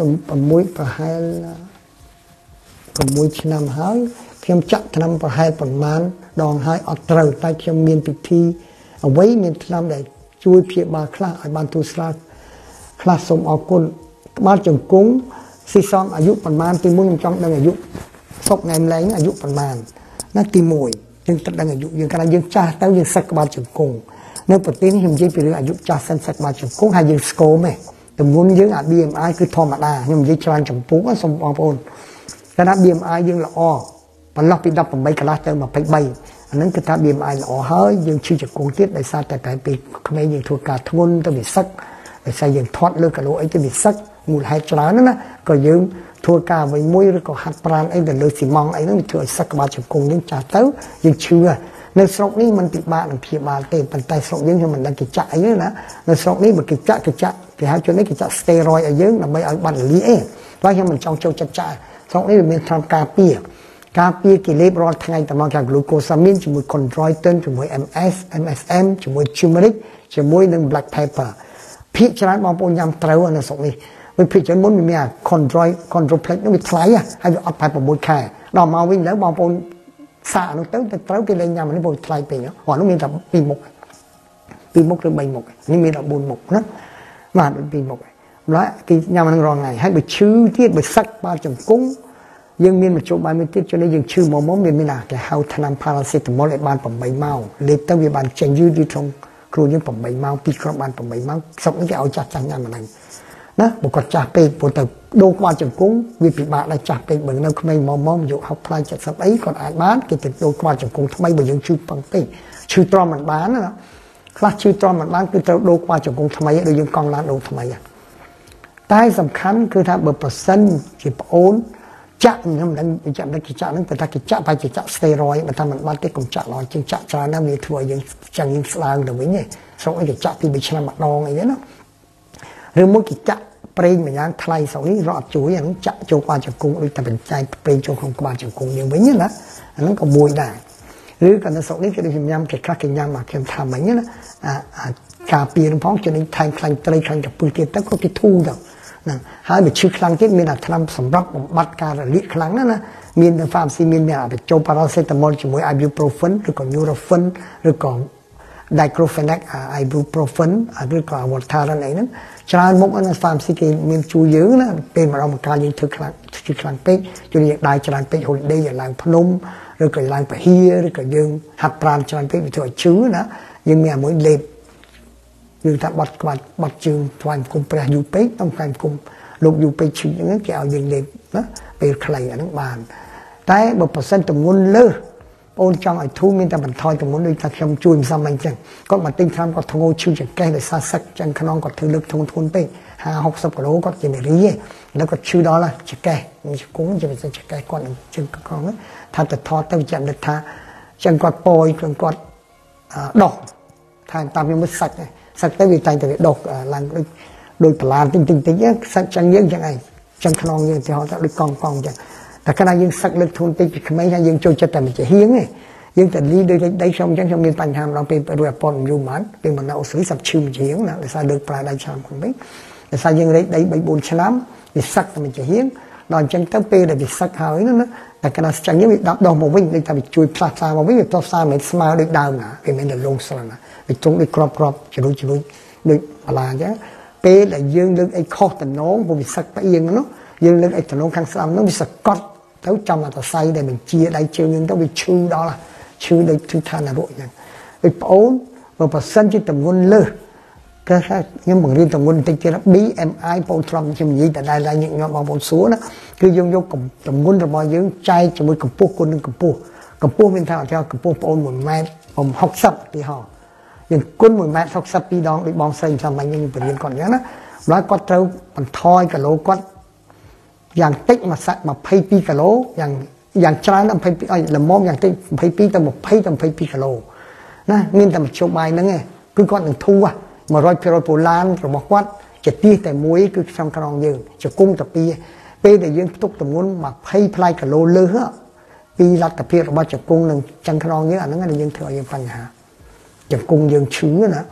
6ឆ្នាំហើយខ្ញុំចាក់ថ្នាំប្រហែលប្រមាណដងហើយអត់ត្រូវតែខ្ញុំមានពិធីអ្វីមានថ្នាំដែលជួយព្យាបាលខ្លះឲ្យបានទូស្រាលខ្លះសូមអរគុណក្បាលជង្គង់ស៊ីសំអាយុប្រមាណទី1ខ្ញុំចង់ដឹងអាយុសុកថ្ងៃម្លែងអាយុប្រមាណណាទី1យើងត្រូវដឹងអាយុយើងកាលយើងចាស់ទៅយើងសឹកក្បាលជង្គង់នៅប្រទេសនេះខ្ញុំនិយាយពីរឿងអាយុចាស់សិនសឹកក្បាលជង្គង់ហើយយើងស្គមទេទម្ងន់យើងអា BMI គឺធម្មតាខ្ញុំនិយាយច្រើនចំពោះសូមបងប្អូនកាលណា BMI យើងល្អបន្លោះពី18កន្លះទៅ23អាហ្នឹងគឺថា BMI ល្អហើយយើងឈឺជង្គង់ទៀតដោយសារតែពេលក្មេងយើងធ្វើការធ្ងន់ទៅវាសឹកដោយសារយើងធាត់លើគីឡូអីទៅវាសឹកមូលហេតុច្រើនណាក៏យើងធ្វើការអ្វីមួយឬក៏ហាត់ប្រាណអីទៅលើស៊ីម៉ង់អីហ្នឹងវាធ្វើឲ្យសឹកក្បាលជង្គង់យើងចាស់ទៅយើងឈឺនៅស្រុកនេះมันពិបាកនឹងព្យាបាលទេប៉ុន្តែស្រុកយើងខ្ញុំមិនដឹងគេចាក់អីទេណានៅស្រុកនេះបើគេចាក់គេហៅជននេះគេចាក់ steroid ឲ្យយើងដើម្បីឲ្យបាត់រលាកឯងតែខ្ញុំមិនចង់ចូលចិត្តចាក់ស្រុកនេះវាមានថ្នាំការពារគេលេបរាល់ថ្ងៃតែមកថា glucosamine ជាមួយ chondroitin ជាមួយ MS MSM ជាមួយ turmeric ជាមួយនឹង black pepper ភាគច្រើនបងប្អូនញ៉ាំត្រូវនៅស្រុកនេះវាភាគច្រើនមុនវាមាន chondroplex នោះវាថ្លៃហើយវាអត់ប្រហែល6ខែដល់មកវិញទៅបងប្អូនសាកនោះទៅត្រូវគេលេងញ៉ាំនេះព្រោះថ្លៃពេកហ្នឹងនោះមានតែ2មុខឬ3មុខនេះមានតែ4មុខណាបាទ2មុខហើយគេញ៉ាំហ្នឹងរាល់ថ្ងៃហើយបើឈឺទៀតបើសឹកក្បាលជង្គង់យើងមានមជ្ឈបាយមួយទៀតជួយឲ្យយើងឈឺមុំវាមានគេហៅថ្នាំ paracetamol ឲ្យបាន8ម៉ោងលេបទៅវាបានចេញយឺតយូរក្នុងខ្លួនយើង8ម៉ោង2គ្រាប់បាន8ម៉ោងស្រុកនេះគេឲ្យចាស់ញ៉ាំអាហ្នឹងណាបើគាត់ចាស់ពេកព្រោះទៅដូរក្បាលជង្គង់វាពិបាកដែរចាស់ពេកបើនៅក្មេងមុំយក60ផ្លែ70អីគាត់អាចបានគេទៅដូរក្បាលជង្គង់ថ្មីបើយើងឈឺប៉ឹងពេកឈឺទ្រាំមិនបានណាខ្លះឈឺទ្រាំមិនបានគឺត្រូវដូរក្បាលជង្គង់ថ្មីដូចយើងកង់ឡានដូរថ្មីតែសំខាន់គឺថាបើប្រសិនជាប្អូនចាក់ខ្ញុំមិនដឹងចាក់មិនគេចាក់ហ្នឹងតែថាគេចាក់បែរជាចាក់ steroid បើថាមិនបានទេកុំចាក់ឡើយជាងចាក់ច្រើនណាស់វាធ្វើឲ្យយើងចឹងយើងស្ដើងទៅវិញឯងស្រុកអីគេចាក់ពី3ឆ្នាំម្ដងអីហ្នឹងណាឬមួយគេចាក់ប្រេងម្យ៉ាងថ្លៃស្រុកនេះរត់ជួយអាហ្នឹងចាក់ចូលក្បាលជង្គង់ដូចតែបញ្ចែកប្រេងចូលក្នុងក្បាលជង្គង់យើងវិញណាអាហ្នឹងក៏មួយដែរឬក៏នៅស្រុកនេះគេដូចញ៉ាំគេខ្លះគេញ៉ាំមកខ្ញុំថាមិញណាការពារនឹងផងជួយថែមខ្លាញ់ត្រីខ្លាញ់កាពឹសទៀតទៅក៏គេធូរទៅណាហើយបើឈឺខ្លាំងទៀតមានតែថ្នាំសម្រាប់បំបត្តិការរលាកខ្លាំងណាមាននៅ pharmacy មានបញ្ចូល paracetamol ជាមួយ ibuprofen ឬក៏ Nurofen ឬក៏ diclofenac ibuprofen ឬក៏ Voltaren អីហ្នឹងច្រើនមុខនៅ pharmacy គេមានជួយយើងណាពេលម្ដងម្កាលយើងធ្វើខ្លាំងពេកជួយយើងដើរច្រើនពេក holiday យើងឡើងភ្នំឬក៏ឡើងពហិរឬក៏យើងហាត់ប្រាណច្រើនពេកវាធ្វើឲ្យឈឺណាយើងមានមួយលេបយើងថាបាត់ក្បាច់បាត់ជើងថ្វាយគុំព្រះយូពេកต้องថ្វាយគុំលោកយូពេកឈឺហ្នឹងគេឲ្យយើងលេបណាពេលខ្លីអាហ្នឹងបានតែបើប្រសិនទម្ងន់លើសបងចង់ឲ្យធូរមានតែបន្ថយទម្ងន់ដូចថាខ្ញុំជួយមិនសមអញ្ចឹងគាត់មកទិញថ្នាំគាត់ធ្ងោឈឺចង្កេះដោយសារសឹកចឹងខ្នងគាត់ធ្វើលើកធ្ងន់ពេក50-60គីឡូគាត់ជានារីឯងแล้วគាត់ឈឺដល់ចង្កេះជង្គង់ជាពិសេសចង្កេះគាត់នឹងជើងកងថាទៅថតទៅចាំនឹកថាចឹងគាត់ប៉យគាត់ដោះថាតាមខ្ញុំមើលសឹកទៅវាតែងតែវាដុសឡើងដូចបលានតិចសឹកចឹងយើងចឹងឯងចឹងខ្នងយើងទៅហៅថាដូចកង់ចឹងតែកាលណាយើងសឹកលើកធូនតិចពីក្មេងហើយយើងចូលចិត្តតែមិនជាហៀងទេយើងតែលីដូចដីខ្ញុំចឹងខ្ញុំមានបញ្ហាម្ដងពេលរួចអពតយូរម៉ានពេលមកនៅអូស្ត្រាលីសាប់ឈឺមួយជាហៀងណាដោយសារលើកប្រើដៃឆ្នាំក្នុងវិញដោយសារយើងរែកដី 3-4 ឆ្នាំវាសឹកតែមិនជាហៀងដល់អញ្ចឹងទៅពេលដែលវាសឹកហើយណាតែកាលណាចឹងវាដាប់ដោះមកវិញដូចថាវាជួយផ្លាស់ផ្សាមកវិញវាផ្លាស់ផ្សាមិនស្មើដូចដើមណាវាមិនតែលងស្លណាវាទ្រង់ដូចក្របជ្រុយដូចបលាអញ្ចឹងពេលដែលយើងលើកអីខុសតំណងព្រោះវាសឹកផ្អៀងនោះយើងលើកអីតំណងខាងស្ដាំនោះវាសកត់ទៅចំអត្តស័យដែលបញ្ជាដៃជើងយើងទៅវាឈឺដល់ឈឺដូចគឺថានរកអញ្ចឹងដូចប្អូនបើប្រសិនជាតំងន់លើសគេថាខ្ញុំបង្រៀនតំងន់បន្តិចទៀត BMI បងធ្លាប់ខ្ញុំនិយាយតែដែរញឹកញាប់បងប្អូនសួរណាគឺយើងយកតំងន់របស់យើងចែកជាមួយកម្ពស់គុណនឹងកម្ពស់មានថាកម្ពស់ប្អូន1ម៉ែត្រ60ទីហោយើងគុណ1ម៉ែត្រ62ដងដូចបងស្រីថាមិញខ្ញុំបរៀនគាត់អញ្ចឹងណាម្ល៉េះគាត់ត្រូវបន្ថយគីឡូគាត់យ៉ាងតិចមួយសាក់22គីឡូយ៉ាងច្រើន22ឲ្យល្មមយ៉ាងតិច22ទៅ20ទៅ22គីឡូណាមានតែមធ្យោបាយហ្នឹងឯងគឺគាត់នឹងធូរ100%ពូឡានរបស់គាត់ជាទីតែមួយគឺក្នុងក្រងយើងជាគុំតាពីពេលដែលយើងផ្ទុកទម្ងន់20ផ្លែគីឡូលើសពីលទ្ធភាពរបស់ជង្គង់នឹងចឹងក្រងយើងអាហ្នឹងដែលយើងធ្វើឲ្យយើងបញ្ហាជង្គង់យើងឈឺណា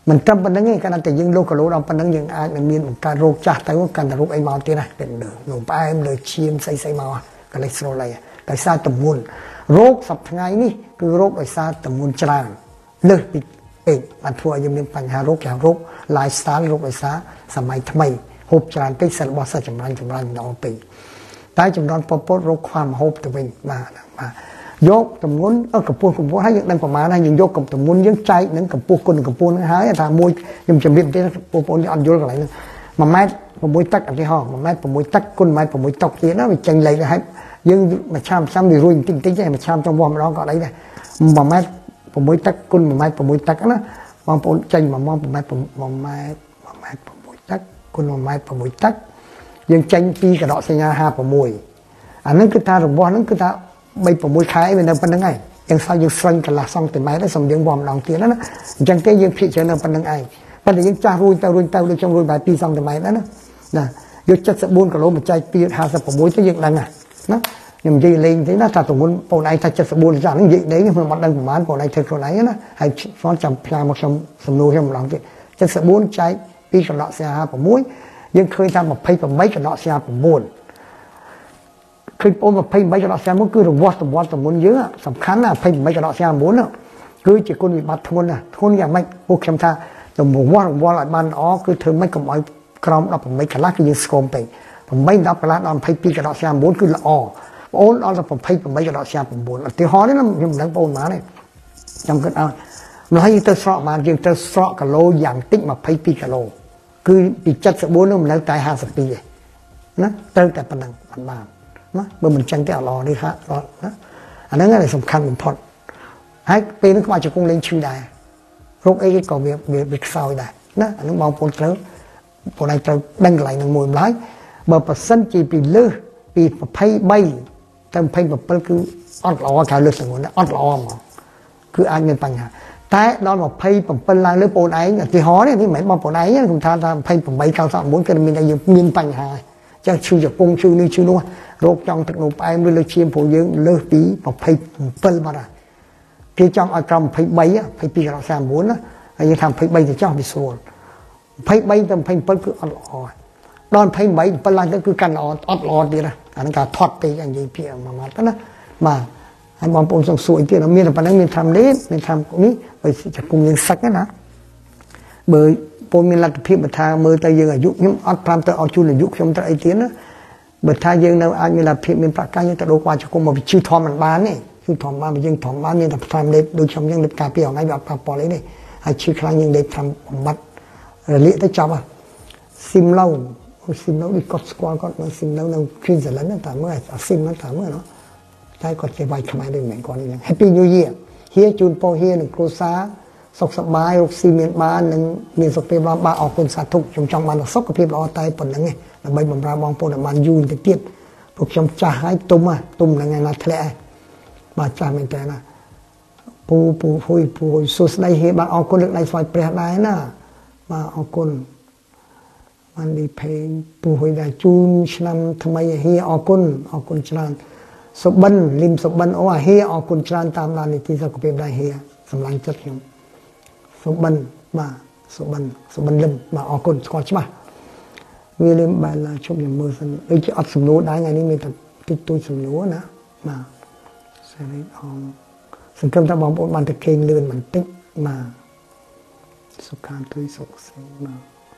mình trăm bên đó nghe cái này thì những lô cả lô đông bên đó những ai mình miên một cái rô chặt tới một cái rô ấy màu thế nàyเป็นđườngหนุ่มai emเลยชิมใส่มาวก็เลยสโลเลยแต่ซาตมุนโรคสับไงนี่คือโรคไอซาตมุนจรางเลือดเป็นมันทัวยังมีปัญหาโรคอย่างโรคไลฟ์สไตล์โรคไอซาสมัยทำไมหบจรางเป็นสารวัตรจำรันนอปีใต้จำนวนปปโรคความหบตัวเองมายกตมุนกับปูนกับปูนให้ยังดังประมาณนั้นยังยกกับตมุนยังใจนั่งกับปูนกับปูนหายทางมวยยังจำเป็นที่ปูนยังอันโยนอะไรนึงมาแม่ผมมวยตักที่ห้องมาแม่ผมมวยตักกุนไม้ผมมวยตกเสียนะไปจังเลยให้ยังมาชามซ้ำดีรุ่งติ๊งใช่มาชามtrong vòng đóก็ได้เลยมาแม่ผมมวยตักกุนมาแม่ผมมวยตักนะมองปูนจังมองผมแม่ผมมวยตักกุนมาแม่ผมมวยตักยังจังปีกระดอกสัญญาหาผมมวยอันนั้นคือตาหลวงพ่อนั้นคือตาใบผมมวยขายเป็นเป็นยังไงยังใส่ยังฟังกันละซองแต่ไม้ได้สมยังวอมลองเตียแล้วนะจังเตยังพิจารณาเป็นยังไงปัจจัยยังจ้ารุ่ยเตาเลยจงรุ่ยใบปีซองแต่ไม้แล้วนะยกจัดสบูนกับโลมันใจปีหาสผมมวยจะยังดังนะยังยืนเล่งที่น่าถ้าสมมติปนไอ้ถ้าจัดสบูนจากนั้นยิ่งเด้งมันดังประมาณปนไอ้เธอคนไหนนะให้ฟ้อนจำพลายมาสมนูให้มันลองที่จัดสบูนใจปีกับดอกเสียหาผมมวยยังเคยทำแบบเพย์กับไม้กับดอกเสียผมมวยเคยโอนแบบเพย์ไม้กับดอกเสียมันคือระวัดสมมุนเยอะสำคัญนะเพย์ไม้กับดอกเสียมุนอ่ะคือจะคนมีบัตรทุนอ่ะทุนอย่างไม่พวกคำท่าแต่ผมว่าอะไรมันอ๋อคือเธอไม่กำไว้กรอมเราผมไม่กระลักยังสกอมไปผมไม่รับกระลักนอนเพย์ปีกับดอกเสียมุนคือละอ๋อโอนเอาแต่ผมเพย์ผมไม่กับดอกเสียผมมุนที่หอนี่นะยังหลังโอนมาเนี่ยจำกันเอาเราให้เตอร์สระมายังเตอร์สระกับโลอย่างติ๊กมาเพย์ปีกับโลคือปีจัดสบู่นั่นมันแล้วตาย50 ปีนะเตอร์แต่ปนังบ้านนะเมื่อมันจังที่รอนี่ครับรอนะอันนั้นอะไรสำคัญผมพอดให้ปีนึงมาจะคงเล่นชื่อได้โรคไอ้ก็เบียดซอยได้นะอันนั้นมองปนเตอร์ปนไอ้เตอร์ดังไหลหนึ่งมวยร้ายเมื่อปัสสันจีปีเลือปีไพ่ใบแต่ไพ่แบบเป็นคืออดล้อการเลือดสงวนนะอดล้อมั้งคืออันเป็นปัญหาแต่ตอนแบบไพ่ผมเป็นลายเลือดปนไอ้ที่หอเนี่ยที่หมายมองปนไอ้เนี่ยคุณทานไพ่ผมใบเก่าสามม้วนก็มีอะไรอยู่มีปัญหาจะชื่อจากปงชื่อนี่ชื่อนู้นโรคจังตะโนไปมือเลยเชียมผู้ยืงเลือดปีแบบไพ่เป็นมาได้ที่จังอากรรมไพ่ใบอ่ะไพ่ปีเราสามม้วนนะไอ้ยังทำไพ่ใบจะจ้องไปส่วนไพ่ใบแต่ไพ่เป็นคืออดล้อตอนไพ่ใบเป็นลายก็คือการอดล้อดีนะอันนั้นการทอดไปอย่างยิ่งเพียงมาตั้งนะมาให้มองปนส่งสวยที่เรามีแต่ปัญหามีทำเล็บมีทำนี้ไปจะกุมยังสักนะเบอร์ปนมีลัทธิบัตรมือตะยังอายุยิ่งอัดพรำตะเอาจุลยุคชมตะไอเตียนะบัตรยังเราอาจมีลัทธิมีประการยังตะโลกว่าจะกุมมาชื่อทอมมันบ้านนี่ชื่อทอมบ้านมันยังทอมบ้านนี่แต่ทำเล็บโดยชมยังเล็บกาเปียวไงแบบปลาปอเลยนี่ให้ชื่อครั้งยังเล็บทำบัตรเละได้จับอ่ะซิมเล่าดิกอดสควอก็มันซิมเล่าเราขึ้นเสร็จแล้วนั่นแต่เมื่อซิมนั่นแต่เมื่อเนาะใช่ก็จะไว้ขมายได้เหมือนก่อนนี่แฮปปี้นิวเยียร์เฮียจูนโปเฮียหนึ่งครูซาสกสบายรกซีเมียนบ้านหนึ่งมีสกเปียบาออกคนสาธุชมจังมันสกกับเพียบรอตายปนนั่งไงแล้วใบบำราบองปนมันยูนติดเตี้ยพวกชมจ่าให้ตุ่มนั่งไงนัดแท้บาจ่าไม่แต่นะปูหุยสุดได้เฮียบาออกคนเล็กในซอยเปรียได้นะมาออกคนมันดีเพลงปูหุยได้จูนฉลามทำไมเฮียออกคนฉลามสบันริมสบันโอ้เฮียออกคนฉลามตามร้านในที่สกเปียได้เฮียสำลังจัดยมสบันมาสบันเล่มมาออกคนสกอตใช่ไหมวิลเลียมบาลาชมอย่างมือสันเลยจะอัดสำนูได้ไงนี่มีแต่ติดตัวสำนูนะมาใส่อองสังเกตถ้ามองบนมันตะเคียนเลื่อนมันติ๊กมาสุขานตุยสุขเสียมา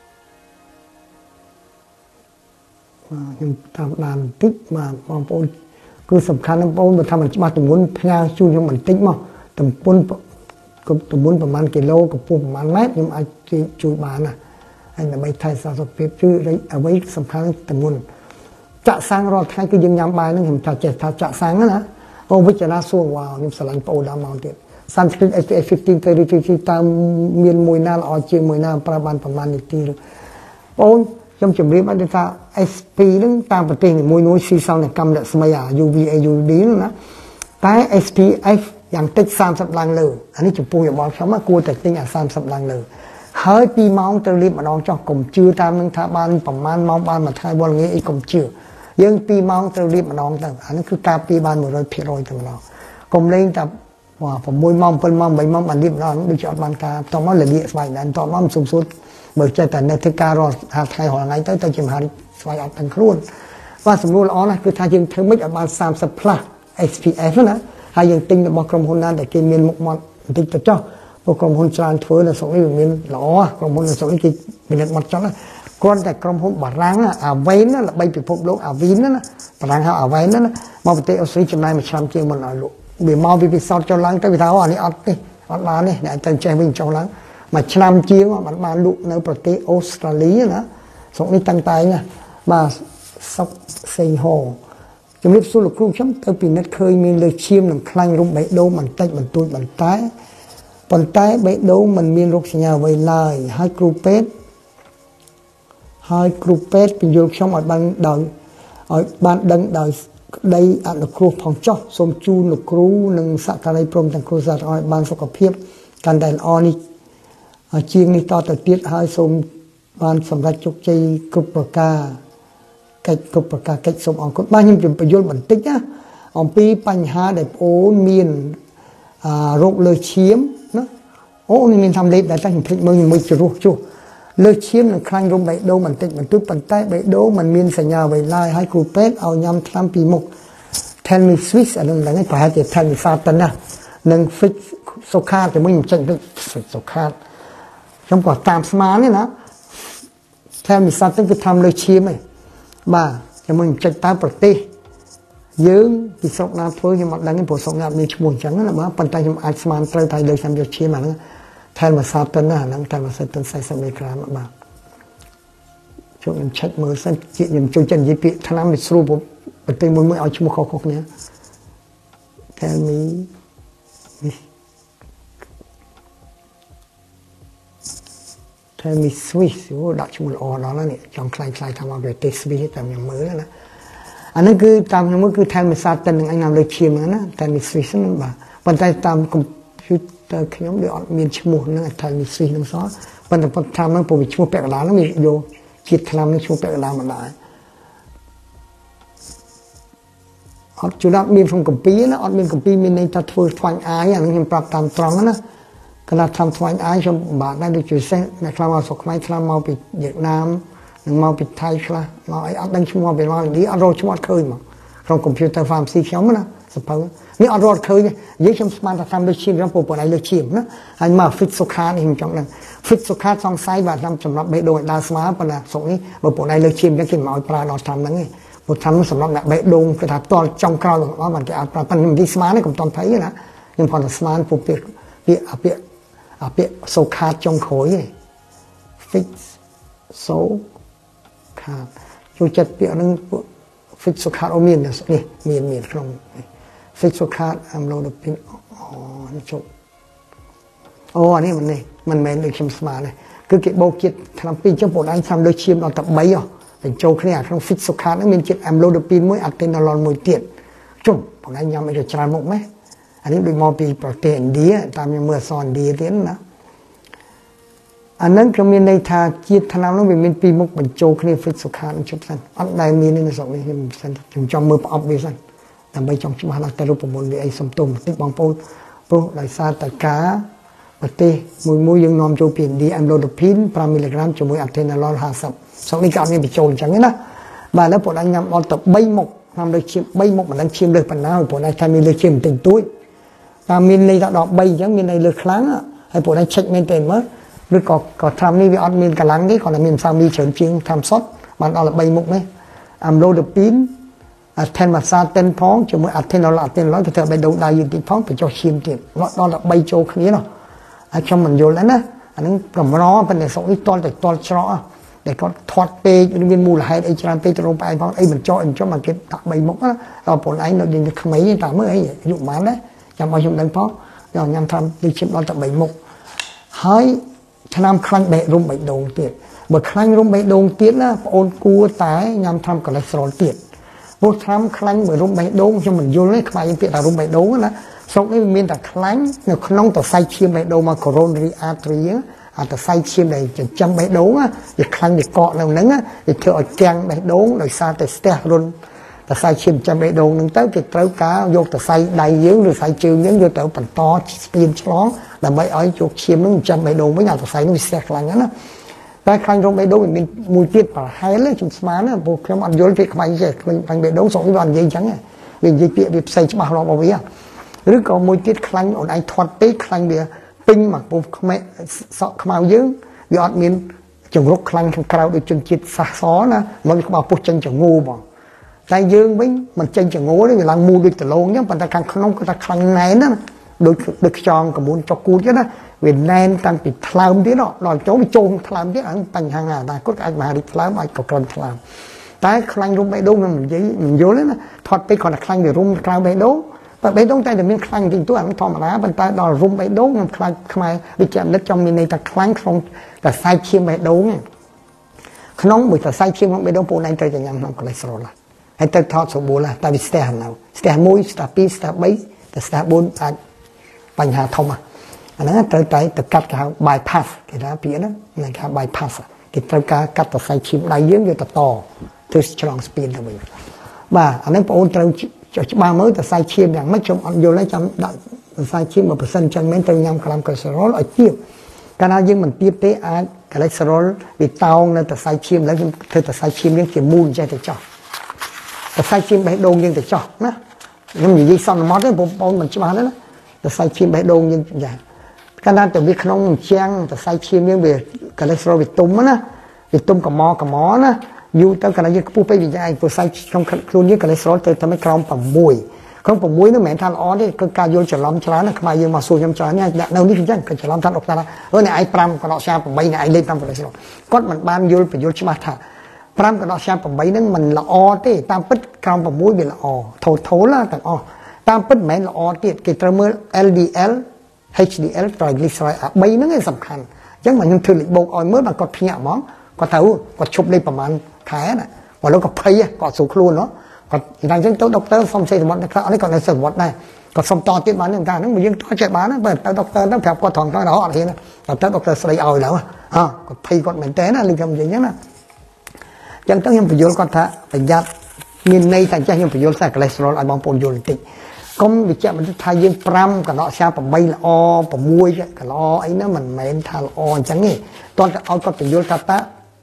ยังทำนานติ๊กมามองบนคือสำคัญนะบนมันทำมันมาตรงนู้นพยาชูยังมันติ๊กมั้งตรงบนก็ตัวมุนประมาณกิโลกับปูประมาณเมตรยังไอจุยบานอ่ะไอ้เนี่ยไม่ไทยสาวสเปียชื่ออะไรเอาไว้สำคัญตัวมุนจะสร้างรอดไทยก็ยังยามบายนั่งเห็นจะสร้างนะโอ้วิจารณ์ส่วนว้าวยังสลันโปดามาวเดียสันสกฤต15 30ตามเมียนมวยนาละอเจียงมวยนาประมาณนี้ทีโอ้ยมจำเรียบอันเดียร์SP นั่งตามประเทศมวยน้อยซีซังเนี่ยกำเนิดสมัยUVA นะแต่ SPFอย่างติด30 ลังเลยอันนี้จะปูอย่าบอกเขาว่ากลัวแต่ติดอย่าง30 ลังเลยเฮ้ยปีมองจะรีบมาลองจ้องกลมจืดตามนึงท่าบ้านประมาณมองบ้านมาไทยบอลงี้ไอ้กลมจืดยังปีมองจะรีบมาลองแต่อันนี้คือการปีบ้าน100%ต่างเรากลมเล่งแต่ว่าผมมวยมองเป็นมองใบมองอันนี้เราดูจอดบานกาตอนนั้นเลยดีสบายนั่นตอนนั้นสูงสุดเบิกใจแต่ในเทการอหาไทยหอไงตั้งแต่จิมหาสบายอัดทั้งครุ่นว่าสมรู้อ๋อนะคือทางยิงเธอไม่อัดบาน30 plus SPF นะหายังติงบอกกรมคนนั้นแต่กินเมียนมุกมันติงตัวเจ้าพวกกรมคนจานเถื่อนส่งให้เมียนหล่อกรมคนส่งให้กินเมียนมัดจังนะก่อนแต่กรมคนบารังนะอาเวนนะใบปิดพบโลกอาวินนะบารังเขาอาเวนนะมาปฏิเอาสิ่งจำนายมาชามเจียงมันเอาลูกบีมอวิปิสอดเจ้าลังแต่วิธีว่านี่อัดนี่อัดมาเนี่ยเนี่ยตั้งใจวิ่งเจ้าลังมาชามเจียงมันมาลูกในประเทศออสเตรเลียนะส่งนี่ตั้งใจเนี่ยมาซับเซโฮจำเรียบสู้ลูกครูช้ำเติมปีนัดเคยมีเลยเชียมหนึ่งครั้งรูปใบโดมันเตะมันตุยมันตายปนตายใบโดมันมีโรคสัญญาไวไลให้ครูเป็ดเป็นโยกช่องอัดบันดอยอัดบันดังดอยได้อัดลูกครูผ่องจ้อสมจูลูกครูหนึ่งสักการะพรมทางครูสัตว์อัดบันสุขภาพการได้ออนี่เชียงนี่ต่อแต่เตี้ยให้สมบันสำหรับจุกใจกรุบประกาកិច្ចគ្រប់ប្រការកិច្ចសូមអង្គបានខ្ញុំបញ្យល់បន្តិចណាអំពីបញ្ហាដែលបងអូនមានរោគលើឈាមណាអូនមានតាមលេបដែលតែខ្ញុំភ្លេចមើលមួយជ្រុះជួលើឈាមនឹងខ្លាញ់រុំបេះដូងបន្តិចបន្តួចប៉ុន្តែបេះដូងมันមានសញ្ញាអ្វីឡើយហើយគ្រូពេទ្យឲ្យញ៉ាំថ្នាំពីមុខ Tell me Swiss អានឹងហ្នឹងប្រហែលជា Tell me Satan ណានិង Fix សុខាជាមួយខ្ញុំចេញទៅសុខាខ្ញុំក៏តាមស្មាននេះណា Tell me Satan គឺធ្វើលើឈាមឯងបាទខ្ញុំចេញតាមប្រទេសយើងពីស្រុកណាធ្វើខ្ញុំអត់ដឹងព្រោះស្រុកណាមានឈ្មោះអញ្ចឹងណាបាទប៉ុន្តែខ្ញុំអាចស្មានត្រូវតែលើខ្ញុំយកឈាមអាហ្នឹងថែមមួយសាតុនណាហ្នឹងតែមួយសាតុន40 មីក្រាមបាទជួយខ្ញុំឆែកមើលសិនជាខ្ញុំជួយចិត្តនិយាយពាក្យថ្នាំវាស្រួលប្រទេសមួយឲ្យឈ្មោះខុសៗគ្នា Tell me Swiss ដាក់ឈ្មោះល្អដល់ណាចង់ខ្លាយថាមកប្រទេស Swiss តែខ្ញុំមើលណាអានេះគឺតាមខ្ញុំមើលគឺថែមសាតិននឹងអញណាលើឈាមហ្នឹងណាតែមី Swiss ហ្នឹងបាទប៉ុន្តែតាមកុំព្យូទ័រខ្ញុំវាអត់មានឈ្មោះហ្នឹងថែមមី Swiss ហ្នឹងសោះប៉ុន្តែថាហ្នឹងព្រោះវាឈ្មោះពាក់កណ្ដាលហ្នឹងវាយកជាតិថ្នាំហ្នឹងឈ្មោះពាក់កណ្ដាលមកដែរអត់ជួនអត់មានក្នុងកម្ពីណាអត់មានកម្ពីមានន័យថាធ្វើស្វែងអាយអាហ្នឹងខ្ញុំប្រាប់តាមត្រង់ណាកណ្ដាលធ្វើស្វែងអាយខ្ញុំបាទដែរដូចជាសេះអ្នកខ្លះមកស្រុកខ្មែរខ្លះមកពីវៀតណាមនឹងមកពីថៃខ្លះមកអីអត់ដឹងឈ្មោះពីមកឥណ្ឌាអត់រកឈ្មោះអត់ឃើញមកក្នុងកុំព្យូទ័រ pharmacy ខ្ញុំណាសភៅនេះអត់រកឃើញនិយាយខ្ញុំស្មានថាតាមលើឈាមខ្ញុំពូប៉ុនឯងលើឈាមណាហើយមក fix សុខានេះខ្ញុំចង់ដឹង fix សុខាសង្ស័យបាទខ្ញុំសម្រាប់បេះដូងឲ្យដើរស្មើប៉ុន្តែស្រុកនេះបើប៉ុនឯងលើឈាមចឹងគេមិនឲ្យប្រើដល់តាមហ្នឹងទេព្រោះតាមនោះសម្រាប់អ្នកបេះដូងគេថាតល់ចុងក្រោយរបស់បានគេអាចប្រើប៉ុន្តែខ្ញុំនិយាយស្មាននេះកុំតន់ភ័យណាខ្ញុំគាត់តែស្មានពូពាក្យសុខាចុងក្រោយទេ fix សុខាចូលចិត្តពាក្យហ្នឹង fix សុខាអូមាននេះមានក្នុង fix សុខាអំឡូវដល់ពីអូជប់អូអានេះមិនមែនដូចខ្ញុំស្មានទេគឺគេបោកជាតិឆ្នាំ2អញ្ចឹងបងឯង참លើឈាមដល់តែ3បញ្ចូលគ្នាក្នុង fix សុខាហ្នឹងមានជាតិ amlodipine មួយ atenolol មួយទៀតជុំបងឯងញ៉ាំអីក៏ច្រើនមុខម៉េះអានេះដូចមកពីប្រទេសឥណ្ឌាតាមខ្ញុំមើលអក្សរឥណ្ឌាទៀតណាអានឹងក៏មានន័យថាជាតិថ្នាំនោះវាមានពីរមុខបញ្ចូលគ្នា fix សុខានឹងជប់សិនអត់ដែលមាននៅស្រុកនេះខ្ញុំចង់មើលប្រអប់វាសិនដើម្បីចង់ច្បាស់ដល់តែរូបមន្តវាអីសំទុំបន្តិចបងប្អូនព្រោះដោយសារតែការប្រទេសមួយយើងនាំចូលពីឥណ្ឌា amlodipine 5 មីលីក្រាមជាមួយ atenolol 50ស្រុកនេះក៏អត់មានបញ្ចូលអញ្ចឹងទេណាបាទแล้วបងឯងញ៉ាំដល់ទៅ3មុខតាមលើឈាម3មុខមិនដឹងឈាមលើសប៉ុណ្ណាបងឯងថាមានលើសឈាមបន្តិចតួចតាមមានន័យថាដល់3អញ្ចឹងមានន័យលើសខ្លាំងហើយបងឯងឆែកមែនទេមើលឬក៏ថ្នាំនេះវាអត់មានកម្លាំងទេគ្រាន់តែមានសាមីច្រើនជាងថ្នាំសុទ្ធបានដល់3មុខនេះ amlodipine atenolol ផងជាមួយ atenolol ទៅធ្វើបេះដូងដៃយឺតទៀតផងបញ្ចុះឈាមទៀតដល់តែ3ចូលគ្នានោះហើយខ្ញុំមិនយល់ដែរណាអានឹងកម្រប៉ុន្តែស្រុកនេះតល់ច្រកដែលគាត់ធាត់ពេកមានមូលហេតុអីច្រើនពេកទៅរោមផ្អែកផងអីបញ្ចុះអញ្ចឹងមកគេដាក់3មុខដល់បងឯងនៅយើងក្មេងតែមើលអីអាយុប៉ុន្មានដែរចាំឲ្យខ្ញុំដឹងផងយកញ៉ាំថ្នាំដូចឈាមដល់តែ3មុខហើយថ្នាំខ្លាញ់បេះរុំបេះដូងទៀតបើខ្លាញ់រុំបេះដូងទៀតណាបងអូនគួរតែញ៉ាំថ្នាំកូលេស្តេរ៉ុលទៀតព្រោះថ្នាំខ្លាញ់បើរុំបេះដូងខ្ញុំមិនយល់ទេខ្មែរយើងពាក្យថារុំបេះដូងណាស្រុកនេះមានតែខ្លាញ់នៅក្នុងតសៃឈាមបេះដូងមក coronary artery អាតសៃឈាមដែលចិញ្ចឹមបេះដូងវាខ្លាញ់វាកកនៅហ្នឹងវាធ្វើឲ្យទាំងបេះដូងដោយសារតែស្ទះរុនแต่ใส่ชิมจำไปโดนนึงเต้าติดเต้าก้าโยกแต่ใส่ใดยื้อหรือใส่จืดยื้อโยกแต่ปั่นตอเปลี่ยนฉลองแต่ไม่เอาโยกชิมนึงจำไปโดนไม่อยากแต่ใส่นึงเสียครั้งนั้นนะแต่ครั้งตรงไปโดนมันมวยติดป่าให้เลยจุดสมาร์นะพวกเขาอันโยนไปขมายเจ็บครั้งไปโดนสองวันยี่จังไงวิ่งยี่เปียบใส่ฉบับเราเอาไว้หรือก็มวยติดครั้งอ่อนไอทอดตีครั้งเดียวปิ้งหมักพวกขมายสอกขมายยื้อวิออดมินจงรกครั้งข้างกลางโดยจนจิตสะซ้อนะมันก็มาพูดจังจะงูบ่แต่ยืงวิ่งมันจังจะงูเลยเวลามูด้วยตะลงเนี่ยมันตะคังขนมก็ตะคังไหนนั่นโดยจองกับมูลจกูดนะเวียนแนนตั้งปิดพลามที่เนาะหลอดโจ้ไปโจมพลามที่อันปัญหางานได้ก็อาจมาดิพลามไอ้ก็กลอนพลามแต่ครั้งรุ่มไปโดนมันเยอะเลยนะถอดไปก่อนครั้งเดี๋ยวรุ่มครั้งไปโดนแต่ไปโดนแต่เดี๋ยวมีครั้งจริงตัวอันทอมอะไรมันตาดอรุ่มไปโดนครั้งทำไมดิจำนึกจำมีในแต่ครั้งคงแต่ใส่เชียมไปโดนขนมมือแต่ใส่เชียมไปโดนปูนายเตยจะยังทำคอเลสเตอรอลให้เตยทอดสมบูรณ์ละแต่วิสเตอร์เราสเตอร์มุ้ยสเตอร์ปีสเตอร์ใบแต่สเตอร์บุญปัญหาทอมอันนั้นเตยแต่กัดเขาบายพาสกี่นะปีนั้นนะครับบายพาสกี่เตยกัดแต่ใส่เชียมได้เยอะอยู่แต่ต่อเธอฉลองสปีนทำไมบ้าอันนั้นปูนเตยบางมื้อแต่ใส่เชียมอย่างไม่ชมอันโยนแล้วจำใส่เชียมมาเปอร์เซ็นต์จังแม้เตยยำคลำคอเลสเตอรอลไอ้เจี๊ยบการเอายิ่งมันเตี้ยเตะคอเลสเตอรอลวิตาวนั่นแต่ใส่เชียมแล้วเธอแต่ใส่เชียมยังเกี่ยมูลใจแต่จ่อแต่ใส่เชียมไปโดนยังแต่จ่อนะยังมียี่ซ้อนมอสด้วยผมมันจะมาแล้วนะแต่ใส่เชียมไปโดนยังอย่างการนั้นแต่วิขนมเชียงแต่ใส่เชียมยังเบียคอเลสเตอรอลวิตุ่มนะวิตุ่มกับหมอนะอยู่ตั้งแต่ยังผู้ไปวิจัยผู้ใส่ของครูนี้คอเลสเตอรอลเธอทำให้กรองปั่มมวยของผมมวยนั่นแม่ท่านอ๋อนี่คือการโยนฉลอมฉลานะขมายยังมาสู้ยำฉลาเนี่ยเรานี่คือจังการฉลอมท่านออกตาละเนี่ยไอ้ปรามกระดอกชาผมใบเนี่ยไอ้เล่นปรามกระดอกชาก็มันบานโยนไปโยนชิมาท่าปรามกระดอกชาผมใบนั่นมันละออที่ตามปิดกรองผมมวยเป็นละอโถละต่างอ๋อตามปิดแม่ละอที่กิจเมื่อ LDL HDL ไตรกลีเซอไรด์ใบนั่นสำคัญยังมันยังถือหลีกโบกอ่อยเมื่อมันกดเพี้ยมองก็เท่ากดชุบเลยประมาณแขนน่ะว่าแล้วก็เพย์กดสูงครูเนาะก็ดังเช่นตัวด็อกเตอร์สมเสด็จวัดนะครับอันนี้ก็ในสมวัดได้ก็สมต่อติดมาหนึ่งการนั้นมันยังต่อเจ็บมานะเปิดแต่ด็อกเตอร์ต้องแถบก็ถอนทั้งเราอะไรนะแต่ด็อกเตอร์ใส่เอาแล้วก็เพย์ก็เหมือนแต่นะหรือทำอย่างนี้นะยังต้องยังประโยชน์ก็ถ้าประหยัดเงินในทางใจยังประโยชน์ใส่คอเลสเตอรอลไอ้บางปนโยนติก็วิจัยมันทายยังปรำกับเนาะชาปมใบละอปมวยกับละอไอ้นั่นมันเหม็นทาละอจังนี่ตอนเอาก็ประโยชน์กับ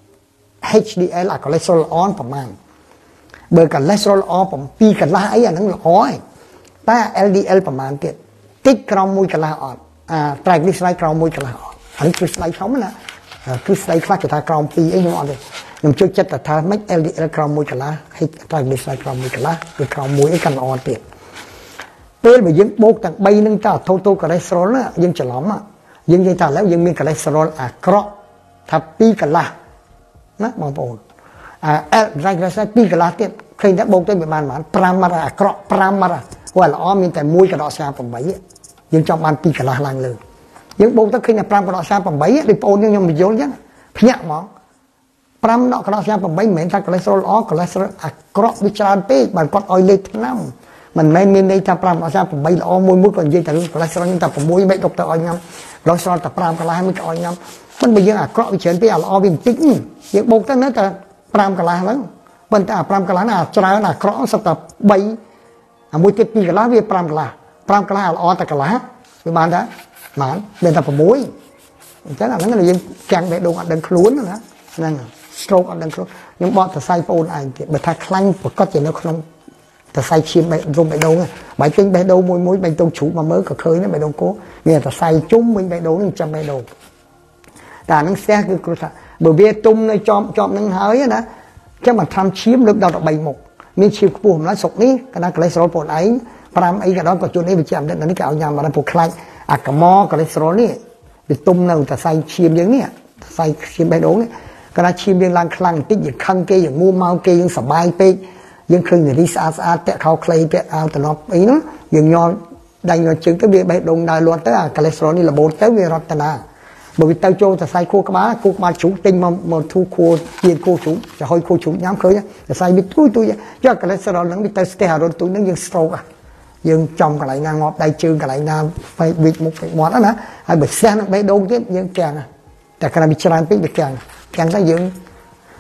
HDL คอเลสเตอรอลประมาณเบอร์กับเลสเตอรอลผมปีกันละไอ้อันนั้นละอ้อยแต่ LDL ประมาณเจ็ดติดกรองมวยกันละอ่อนไตรกลีเซอไรด์กรองมวยกันละอ่อนอันนี้คือสไลด์เขามันนะคือสไลด์คลาสจะทากรองปีไอ้ยังอ่อนเลยยังช่วยจัดแต่ทาไม่ LDL กรองมวยกันละให้ไตรกลีเซอไรด์กรองมวยกันละคือกรองมวยไอ้กันอ่อนเจ็ดเปิ้ลไปยังโบกแต่ใบหนึ่งจ้าโตคอเลสเตอรอลน่ะยังจะหลอมยังจ่าแล้วยังมีคอเลสเตอรอลกระทับปีกันละนะบางปอนไตรกลีเซอไรด์ปีกันละเจ็ดเคยได้โบกได้ประมาณปรามาระกระปรามาระว่าละอ้อมีแต่มวยกระดอกชาผมใบยังจอมมันปีกันละลังเลยยังโบกตั้งเคยเนี่ยปรามกระดอกชาผมใบดิปอนยังมีโยนยังเพี้ยหมอปรามดอกกระดอกชาผมใบเหม็นทางคอเลสเตอรอลคอเลสเตอรอลกระวิจารณ์เป๊กมันก็ออยเล็ดน้ำมันไม่มีในทางปรามกระดอกชาผมใบละอ้อมวยมุดก่อนยืนแต่คอเลสเตอรอลแต่ผมมวยไม่ตกแต่ออยงำคอเลสเตอรอลแต่ปรามกระไรไม่ออยงำมันไปยังกระวิจารณ์เป๊กละอ้อวิ่งติ๊กยังโบกตั้งนั้นแต่ปรามกระไรแล้วบรรดาปรามกลาจราหน้ากรองสตับใบมวยเตปีกลาเวียปรามกลาอ๋อแต่กลาวิมานได้หมานเดินทางผมมวยฉะนั้นนั่นเลยยังแกงแบบดงอัดดังคลุ้นนะนั่นสโตรกอัดดังคลุ้นยังบอกแต่ใส่ปูนไอ้เบ็ดทักคลั่งปกติแล้วขนมแต่ใส่ชิมไปรวมไปดงใบติ้งไปดงมวยไปตรงฉูมาเมื่อก็เคยนั่นไปดงโก้เนี่ยแต่ใส่จุ้มไปดงนี่จำไปดงแต่นั่งแซ่คือกระสับเบอร์เบียตุ้มในจอมนั่งหายนะแค่มาทำชิมเลือกดาวใบหมกมีชิมปูผมแล้วสกนี้ก็น่าคอเลสเตอรอลปนไอ้ปรามไอ้กับน้องก็จุดนี้ไปจำได้นั่นนี่ก็เอายามาแล้วพวกคลายกระมอคอเลสเตอรอลนี่ไปตุ้มนั่งแต่ใส่ชิมอย่างนี้ใส่ชิมใบโดงนี่ก็น่าชิมยังลังคลังติ๊กอย่างคังเกยอย่างมูเมาเกยยังสบายเป๊กยังคืนอย่างที่สะอาดแต่เขาเคลย์แต่เอาแต่นอกไอ้เนาะยังย้อนได้ย้อนจึงก็เบียใบโดงได้ล้วนแต่คอเลสเตอรอลนี่ระบบแต่เวรัตนาbởi vì tao cho ta sai khu má chủ tinh mà thu khu tiền khu chủจะหอยคู่ชุมย้ำเคยจะใส่บิดตู้ยอดคอเลสเตอรอลนั้นบิดเตอร์สเตียรอนตัวนั้นยังสโตรกยังจอมกับไหลงานงอบได้จืดกับไหลงานไปบิดมุกไปหมดแล้วนะไอ้เบิดแซนไปโดนที่ยังแกงแต่ขณะบิดชรานปิ๊กไปแกงได้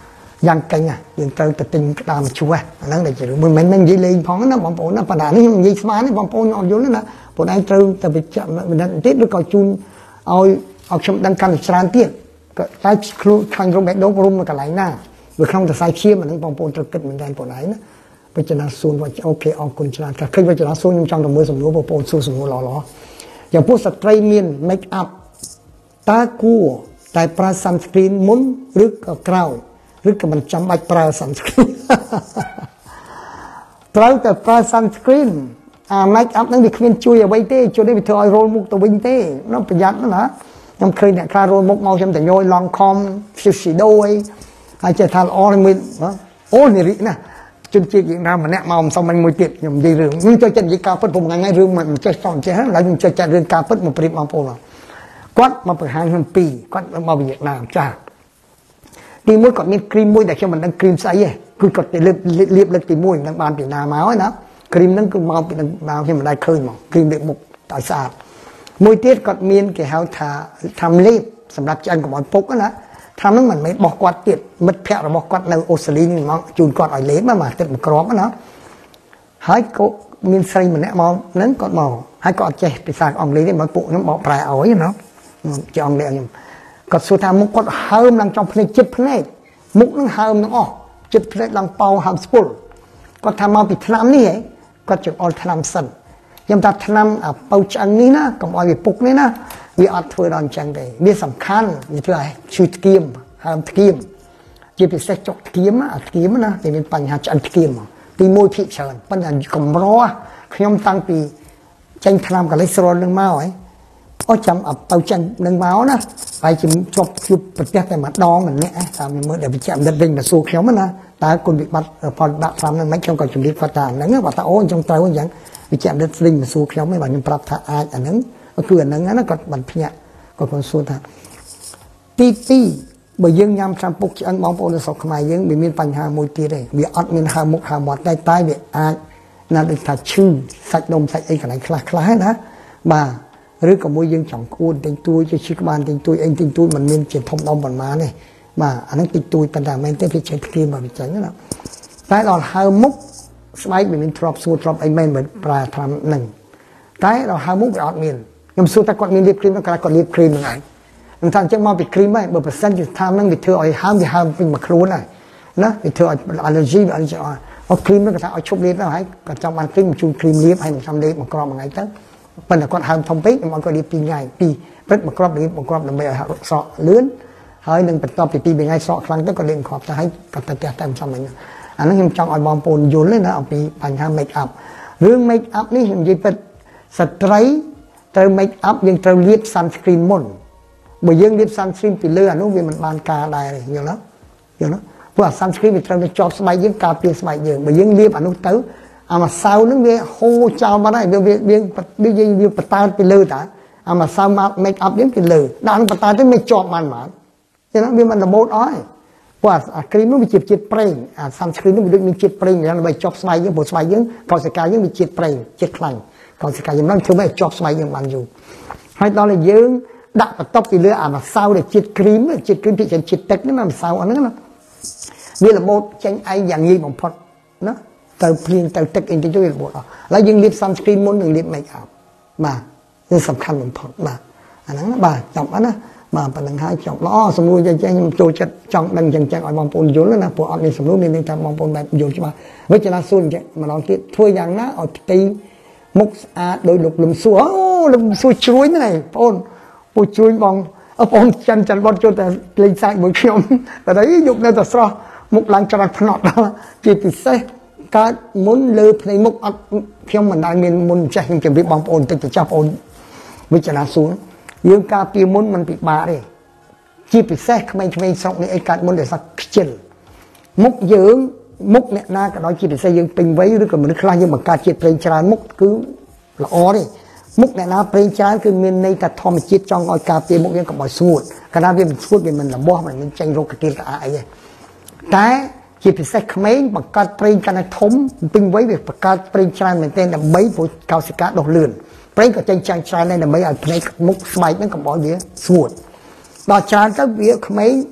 យ៉ាងកេញយើងត្រូវទៅទិញក្តាមឈូសហ្នឹងដែលជារឿងមិនមែននិយាយលេងផងណាបងប្អូនណាបណ្ដានេះខ្ញុំនិយាយស្មានទេបងប្អូនអត់យល់ទេណាបងឯងត្រូវតែវិចារមិនទៀតឬក៏ជូនឲ្យខ្ញុំដឹងកាន់តែច្រើនទៀតក៏តែខ្លួនខាងក្រុមបេះដូងរុំនៅកន្លែងណាវាក្នុងសរសៃឈាមអានេះបងប្អូនត្រូវគិតមែនតើបងឯងណាវិចារណាសួនវិញអូខេអរគុណច្រើនតែឃើញវិចារណាសួនខ្ញុំចង់ទៅមើលសំណួរបងប្អូនសួរសំណួរល្អៗយ៉ាងពួកស្ត្រីមាន make up តើគួរតែប្រើ sunscreen មុនឬក៏ក្រោយឬក៏មិនចាំបាច់ប្រើ sunscreen ត្រូវតែប្រើ sunscreen អា make up ហ្នឹងវាគ្មានជួយអ្វីទេជួយនេះវាធ្វើឲ្យរោលមុខទៅវិញទេណាប្រយ័ត្នណាខ្ញុំឃើញអ្នកខ្លះរោលមុខមកខ្ញុំតែញយឡងខំ shadow ហើយចេះថាល្អមួយអូនេះរីកណាជនជាតិយើងណាម្នាក់មកមិនសមមិនមួយទៀតខ្ញុំនិយាយរឿងខ្ញុំចូលចិត្តនិយាយការពិតผมថ្ងៃរឿងមិនចេះតចេះហើយខ្ញុំចូលចិត្តរឿងការពិតមកប្រៀបបងប្អូនគាត់មកបង្ហាញខ្ញុំពីរគាត់មកវៀតណាមចាទីមួយគាត់មានគ្រីមមួយដែលខ្ញុំមិនដឹងគ្រីមស្អីទេគឺគាត់ទៅលាបលើកទី1នឹងបានពីណាមកហើយណាគ្រីមហ្នឹងគឺមកពីណាខ្ញុំមិនដែលឃើញមកគ្រីមលាបមុខឲ្យស្អាតមួយទៀតគាត់មានគេហៅថាធ្វើលេបសម្រាប់ឆ្អឹងកុំឲ្យពុកណាថាហ្នឹងមិនមែនបោះគាត់ទៀតមិត្តភ័ក្តិរបស់គាត់នៅអូស្ត្រាលីនេះមកជូនគាត់ឲ្យលេបមកទឹកមួយគ្រាប់ណាហើយក៏មានស្រីម្នាក់មកហ្នឹងគាត់មកហើយគាត់អត់ចេះភាសាអង់គ្លេសទេមកពួកខ្ញុំបកប្រែឲ្យណាជាអង់គ្លេសខ្ញុំគាត់សួរថាមុខគាត់ហើមឡើងចំភ្នែកចិត្តភ្នែកមុខហ្នឹងហើមទាំងអស់ចិត្តភ្នែកឡើងប៉ោហើមស្ពុលគាត់ថាមកពីឆ្នាំនេះហ៎គាត់ចង្អុលឆ្នាំសិនខ្ញុំថាឆ្នាំប៉ៅឆ្អឹងនេះណាកុំឲ្យវាពុកនេះណាវាអត់ធ្វើដល់អញ្ចឹងទេវាសំខាន់វាធ្វើឲ្យឈឺថ្គាមហើមថ្គាមជាពិសេសចុកថ្គាមអាថ្គាមណាវាមានបញ្ហាឆ្អឹងថ្គាមទី1ភាគច្រើនប៉ុន្តែកម្រខ្ញុំតាំងពីចេញឆ្នាំកូលេស្តេរ៉ុលនឹងមកហ៎អូចាំទៅចឹងនឹងមកណាហើយជាជាប់ជួបប្រទេសតែម្ដងម្នាក់តាមមើលដែលវិជ្ជាបណ្ឌិតវិញមកសួរខ្ញុំណាតើគុណវិបត្តិផលដាក់ឆ្នាំហ្នឹងមិនខ្ញុំក៏ជំរាបគាត់ថាហ្នឹងគាត់ថាអូអញ្ចឹងត្រូវអញ្ចឹងវិជ្ជាបណ្ឌិតវិញមកសួរខ្ញុំឯងបាទខ្ញុំប្រាប់ថាអាចអាហ្នឹងគឺអាហ្នឹងណាគាត់បានភ្ញាក់គាត់សួរថាទី2បើយើងញ៉ាំថ្នាំពុកឆ្អឹងបងប្អូននៅស្រុកខ្មែរយើងវាមានបញ្ហាមួយទៀតទេវាអត់មានហើមមុខហើមមាត់តែវាអាចណាដូចថាឈឺសាច់ដុំសាច់អីកន្លែងខ្លះណាបាទឬក៏មួយយើងចង់គួនទិញទួយជាឈឺក្បាលទិញទួយអីទិញទួយมันមានជាធំដុំប៉ុន្មានទេបាទអាហ្នឹងទិញទួយប៉ុន្តែមិនមែនទេវាចេញគ្រាមមកវាចេញណាតែដល់ហើមមុខស្បែកវាមានទ្របសួរទ្របអីមែនមិនប្រើថ្នាំហ្នឹងតែដល់ហើមមុខវាអត់មានខ្ញុំសួរតែគាត់មានលាបគ្រីមគាត់លាបគ្រីមហ្នឹងឯងខ្ញុំថាអញ្ចឹងមកពីគ្រីមហ្នឹងបើប្រសិនជាថ្នាំហ្នឹងវាធ្វើឲ្យហើមពេញមួយខ្លួនហើយណាវាធ្វើឲ្យ allergy វាអត់អត់គ្រីមហ្នឹងគាត់ថាឲ្យឈប់លាបទៅហើយគាត់ចង់បានគ្រីមជូនគ្រីមលាបហើយមិនចាំលាបមួយគ្រាប់មួយថ្ងៃទៅប៉ុន្តែគាត់ហើមធំពេកខ្ញុំអត់គាត់លាប2ថ្ងៃ2ព្រឹកមួយគ្រាប់លាបមួយគ្រាប់ដើម្បីឲ្យសក់លឿនហើយនឹងបន្ទាប់ពី2ថ្ងៃសក់ខ្លាំងទៅគាត់លាបមួយគ្រាប់ទៅហើយគាត់ទៅផ្ទះតែមិនសមវិញអាហ្នឹងខ្ញុំចង់ឲ្យបងប្អូនយល់ណាអំពីបញ្ហា make up រឿង make up នេះខ្ញុំនិយាយពិតស្ត្រីត្រូវ make up យើងត្រូវលាប sunscreen មុនបើយើងលាប sunscreen ពីលើអានោះវាមិនបានការដែរយល់ទេព្រោះអា sunscreen វាត្រូវទៅជាប់ស្បែកយើងការពារស្បែកយើងបើយើងលាបអានោះទៅអាម្សៅហ្នឹងវាហូរចោលបាត់ហើយវាបតើតពីលើតាអាម្សៅ make up យើងពីលើដាក់នឹងបតើតទៅមិនជាប់បានមកចឹងវាមិនរបូតអស់ព្រោះអាគ្រីមនោះវាជាជាតិប្រេងអា sunscreen នោះវាដូចមានជាតិប្រេងយ៉ាងដើម្បីជាប់ស្បែកយើងព្រោះស្បែកយើងកោសិកាយើងវាជាតិប្រេងជាតិខ្លាញ់កោសិកាយើងនឹងធ្វើឲ្យជាប់ស្បែកយើងបានយូរហើយដល់តែយើងដាក់បន្ទប់ពីលើអាម្សៅដែលជាតិគ្រីមពីជាតិទឹកហ្នឹងអាម្សៅអាហ្នឹងណាវារបូតចេញឯងយ៉ាងងាយបំផុតណាទៅភ្លៀងទៅទឹកអីទៅវារបូតអស់ហើយយើងលាប sunscreen មុននឹងលាប make up បាទវាសំខាន់បំផុតបាទអាហ្នឹងបាទចាំអត់ណាបាទប៉ុណ្្នឹងហើយចង់ល្អសំណួរចឹងខ្ញុំចូលចិត្តចង់ដឹងចឹងឲ្យបងប្អូនយល់ណាព្រោះអត់មានសំណួរមានតែបងប្អូនបែបយល់ច្បាស់វិជ្ជាសួរចឹងម្ដងទៀតធ្វើយ៉ាងណាឲ្យផ្ទៃមុខស្អាតដោយលោកលឹមសួរអូលឹមសួរជ្រួញហ្នឹងបងប្អូនពូជួយបងបងច័ន្ទបតចូលតែលេងសាច់មួយខ្ញុំតែយកនៅតែស្រស់មុខឡើងច្រាត់ភ្នក់ដល់ជាពិសេសកើតមុនលើភ្នែកមុខអត់ខ្ញុំមិនដែលមានមុនចេះខ្ញុំជម្រាបបងប្អូនតិចទៅចាស់បងប្អូនវិជ្ជាសួរយើងការពារមុនมันពិបាកទេជាពិសេសក្មេងៗស្រុកនេះអីកើតមុនដោយសារខ្ជិលមុខយើងមុខអ្នកណាក៏ដោយជាពិសេសយើងពេញវ័យឬក៏មនុស្សខ្លះយើងបង្កើតជាតិប្រេងច្រើនមុខគឺល្អទេមុខអ្នកណាប្រេងច្រើនគឺមានន័យថាធម្មជាតិចង់ឲ្យការពារមុខយើងកុំឲ្យស្ងួតកាលណាវាមិនស្ងួតវាមិនរបស់មិនចេញរោគកាទៀលក្អាអីទេតែជាពិសេសក្មេងបង្កើតប្រេងកាន់តែធំពេញវ័យវាបង្កើតប្រេងច្រើនមែនទែនដើម្បីព្រោះកោសិកាដុះលឿនប្រេងក៏ចេញច្រើនដែរដើម្បីឲ្យភ្នែកមុខស្បែកហ្នឹងកុំឲ្យវាស្ងួតដល់ច្រើនទៅវាក្មេង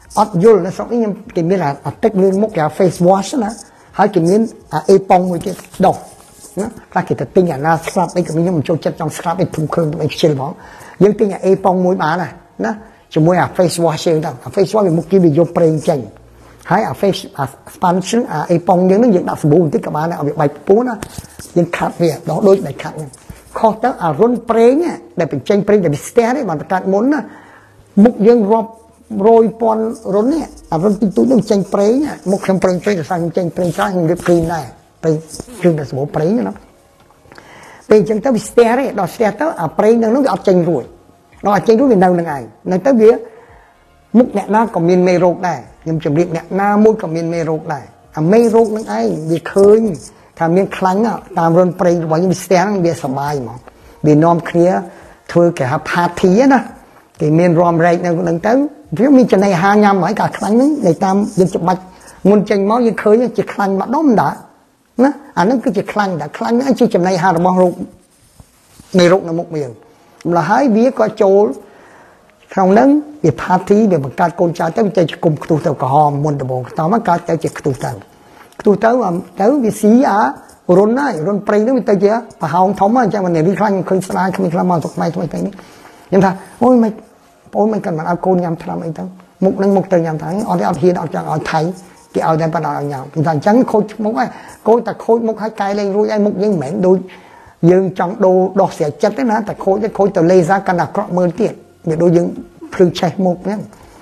อดยุลนะสองนี้ยังกินมีอะไรเต็กเรื่องมุกอย่าง face wash นะให้กินมีเอปองไว้ที่ดอกนะถ้ากินแต่ติ้งอย่างน่าสครับไอ้ก็มีมันโจจัดจังสครับไอ้ทุ่มเครื่องไอ้เชลบอกยังติ้งอย่างเอปองมวยมานะจะมวยface wash เองต่างface washเป็นมุกที่มีโยเปรงเจงให้face sponge เอปองยังนึกยังดับสบู่ที่กับมาเนี่ยเอาไปปูนะยังขัดเนี่ยดอกโดยไปขัดเนี่ยข้อตั้งรุ่นเปรงเนี่ยได้เป็นเจงเปรงแต่เป็นสเตอร์ได้มันประกาศมุนนะมุกยังรอบโรยปอนรุ่นเนี่ยรุ่นติดตัวต้องเจงเปรงเนี่ยมุกเจงเปรงใช้จะสร้างเจงเปรงสร้างเรียบคลีนได้ไปจึงแต่สมุนเปรงเนี่ยนะเป็นเจงเต้าสเตอร์เนี่ยดอกสเตอร์เปรงนั่นต้องเอาเจงรวยเราเอาเจงรวยเป็นดาวยังไงในเต้าเบี้ยมุกเนี่ยน่าก็มีเมโรกได้ยังจำเรียกเนี่ยน่ามุกก็มีเมโรกได้ไม่โรคนั่นไอ้เบี้ยเคยถ้ามีครั้งตามรุ่นเปรงว่ายังมีสเตอร์เบี้ยสบายมั้งเบี้ยนอมเคลียร์เธอแก่พาทีนะแกมีรวมไรนั่นนั่นเต้าเพื่อมีจะในหางามหมายกับครั้งนึงในตามยังจะบัดมุนเจงม้อยังเคยยังจะครั้งมาด้อมด่านะอันนั้นคือจะครั้งแต่ครั้งนั้นจะจำในหาระบองรูในรูน้ำมุกเมียงlà hai vía có chỗ trong nắng bị phá thí bị bằng cát côn trào tới chơi cùng tu tàu cò môn tàu bồn tàu mắc cát tới chơi tu tàu mà tàu bị xí á rôn này rôn prey nó bị tới chưa và hào thống mà cho mình để đi khăn khơi slide không làm màu thuộc mai thôi thế này nhưng ta ôi mày cần mà ao côn nhầm làm ấy tao mục năng mục từ nhầm thắng ở đây ở hiền ở chẳng ở thấy cái ở đây bắt đầu nhầm thì thằng trắng khôi mục ấy khôi ta khôi mục hai cái lên rồi ai mục những mảnh đôi dương trong đồ đọt xẻ chất đấy na ta khôi từ lấy ra căn đặc cọ mơn tiệt để đôi dương phơi chạy mục nhé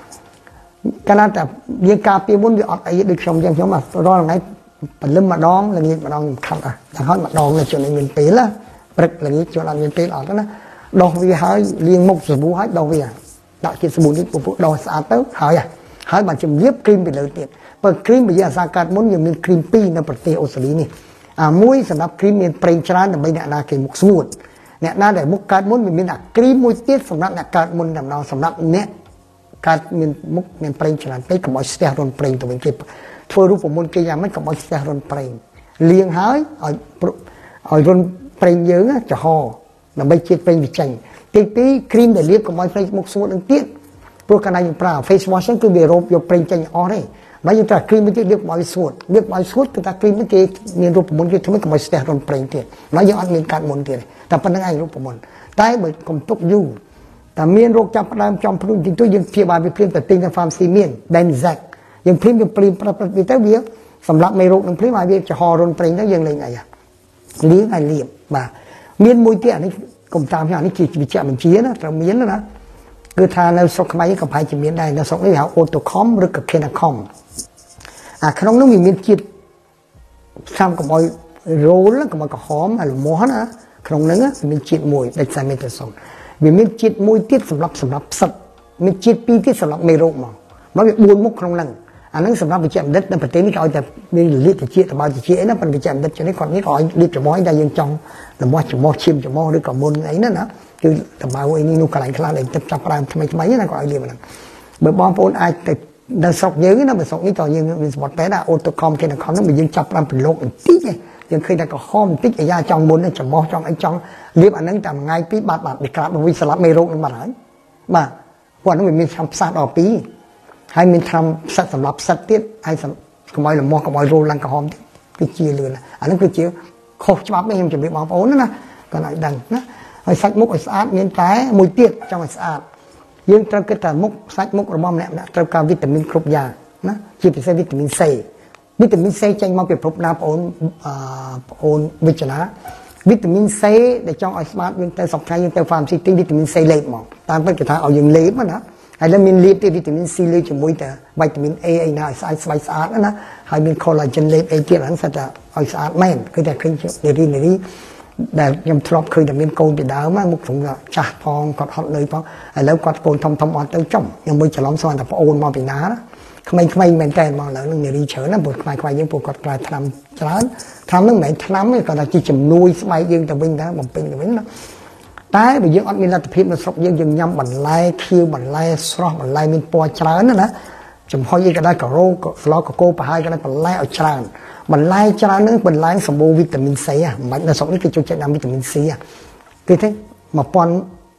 cái nào ta dương cà phê muốn bị ọt ấy được xong chẳng giống mà đó là ngay phần lưng mà đón là như mà đón khăn thằng hết mà đón là chuyện này mình tí là bực là như chuyện là mình tí ở đó na đo vì hai liên mục rồi bố hết đo vì đạo chỉ số 4 đi bố đo xa tới hỏi mà chùm liếp cream bị lợi tiệt và cream bây giờ ra cát muốn dùng mình cream pi nó bật tê Australia này muốiสำหรับครีมเป็นเปรย์ชราในใบหน้านาเกมุกสมุดเนี่ยน่าได้มุกการมุนมีหนักครีมมุ้ยเตี้ยสำหรับหนักการมุนดำนองสำหรับเนี่ยการมีมุกเป็นเปรย์ชราไปกับมอยสเตอร์รอนเปรย์ตัวเป็นเก็บทั่วรูปมุนเกี่ยมันกับมอยสเตอร์รอนเปรย์เลี้ยงหายเอารอนเปรย์เยอะจะห่อแต่ใบเจ็ดเปรย์วิจัยตีครีมแต่เลี้ยงกับมอยเปรย์มุกสมุดอันเตี้ยโปรกันอะไรอย่างเปล่าเฟซวอชนั่นคือเบรบยกเปรย์จังอ๋อเลยไม่ใช่แต่ครีมไม่ใช่เรียกบอยสูดคือแต่ครีมไม่ใช่มีรูปมนต์ที่ทำให้กับมอยสเตอร์รอนเปรย์เตี้ยไม่ยังอันมีการมนต์เตี้ยแต่เป็นยังไงรูปมนต์แต่เหมือนกลมตุกยูแต่มีโรคจับประดามจอมพลุนจริงตัวยังเทียบไปเพียงแต่ติงกับฟาร์มซีเมียนแดนแซกยังพริมยังปริมประดิษฐ์แต่เบี้ยสำหรับไม่โรคหนึ่งพริมมาเบี้ยจะห่อรอนเปรย์ได้ยังไงไงเลี้ยงไงเลี้ยงมาเมียนมวยเตี้ยนี่กลมตามอย่างนี้จีบจะมันเชี่ยนะแต่เมียนนะคือทางในสกมัยกับไผ่จะเมียนได้ในสกนี่เขาโอโตคอมหรือกับเคนาคอมขนมน้องมีมีจิตทำกับมอยโรลแล้วกับมอยกับหอมอะไรม้วนนะขนมนั้นมีจิตมวยได้ใส่เมทัลโซนมีจิตมวยที่สำหรับสัตว์มีจิตปีที่สำหรับเมโรมมันเป็นบุญมุกขนมนั้นอันนั้นสำหรับไปแจมเด็ดในประเทศนี้เขาจะมีลิตรจิตแต่บางจิตนั้นเป็นไปแจมเด็ดจนในก่อนนี้เขาลิตรจะมอยได้ยังจองแต่มอยจะมอยชิมจะมอยหรือกับมุนไอ้นั่นนะคือแต่บางวันนี้นุกอะไรขนาดไหนจับปลาทำไมนั่นก็ไอเดียมันเมื่อบอลโอนไอแต่ดังสกเยอะนะเป็นสกนี้ต่อยังเป็นสปอร์ตแปดอะโอโตคอมเคนาคอมนั้นมันยังจับปลาเป็นโลกติ๊กไงยังเคยได้ก็ห้อมติ๊กไอ้ยาจองบนนั่นจะมอจองไอ้จองเรียบอันนั้นแต่ไงปีบาดเด็กกราบมันวิสลับไม่โรคนั่นมาไหนมาวันนั้นมันมีทำสัตว์ออกปีให้มันทำสัตว์สำหรับสัตว์เตี้ยให้ขโมยหรือมอขโมยโรลังกระหอมคือเจียเลยนะอันนั้นคือเจียโคฉบับไม่เห็นจะมีบางโอ้นั่นนะก็หน่อยดังนะไอ้สัตว์มุกไอ้สะอาดเงี้ยแต่มวยเตี้ยจังไอ้สะอาดยังตระเกิดแต่มุกไซมุกระบอมเนี่ยตระการวิตามินครบยานะจีบไปใส่วิตามินซีจังมาเป็นพบน้ำโอนวิจนะวิตามินซีในจังไอสมาร์ทยังแต่สองครั้งยังแต่ฟาร์มซิตี้วิตามินซีเล็บหมอตามเป็นกระทาเอาอย่างเล็บนะไอ้แล้วมินเล็บที่วิตามินซีเลยจะมุ่ยแต่วิตามินเอไอ้น่าไอสไลสอาร์นะให้มีคอลลาเจนเล็บไอเกี่ยนั้นสัตว์ไอสอาร์แมนคือแต่ขึ้นในนี้แต่ยังทรอปเคยแต่มีโกนไปดาวมากมุกถุงก็จ่าพองกอดฮอตเลยพอไอ้แล้วกอดโกนทำอ่อนเต้าจ่อมยังไม่จะล้อมซ้อนแต่พอโอนมาเป็นน้านะทำไมเหมือนกันมาแล้วเรื่องนี้เฉยนะบทใครยังปวดกอดกลายทำร้านทำเรื่องไหนทำไม่ก็ได้จีจมนุยสบายยังแต่วิ่งนะผมเป็นอย่างนี้นะแต่ไปยังอัดมีรัตพิษมันสกยังยำบันไล่คิวบันไล่สระบันไล่มีปวดจานนะจมพอยังก็ได้กับโรคก็ฟลอกกับโกไปให้ก็ได้บันไล่เอาจานบันไล่จานนึงบันไล่สมบูรณ์วิตามินซีอ่ะมันในสองนี้คือจุดเด่นวิตามินซีอ่ะคือที่มาปอน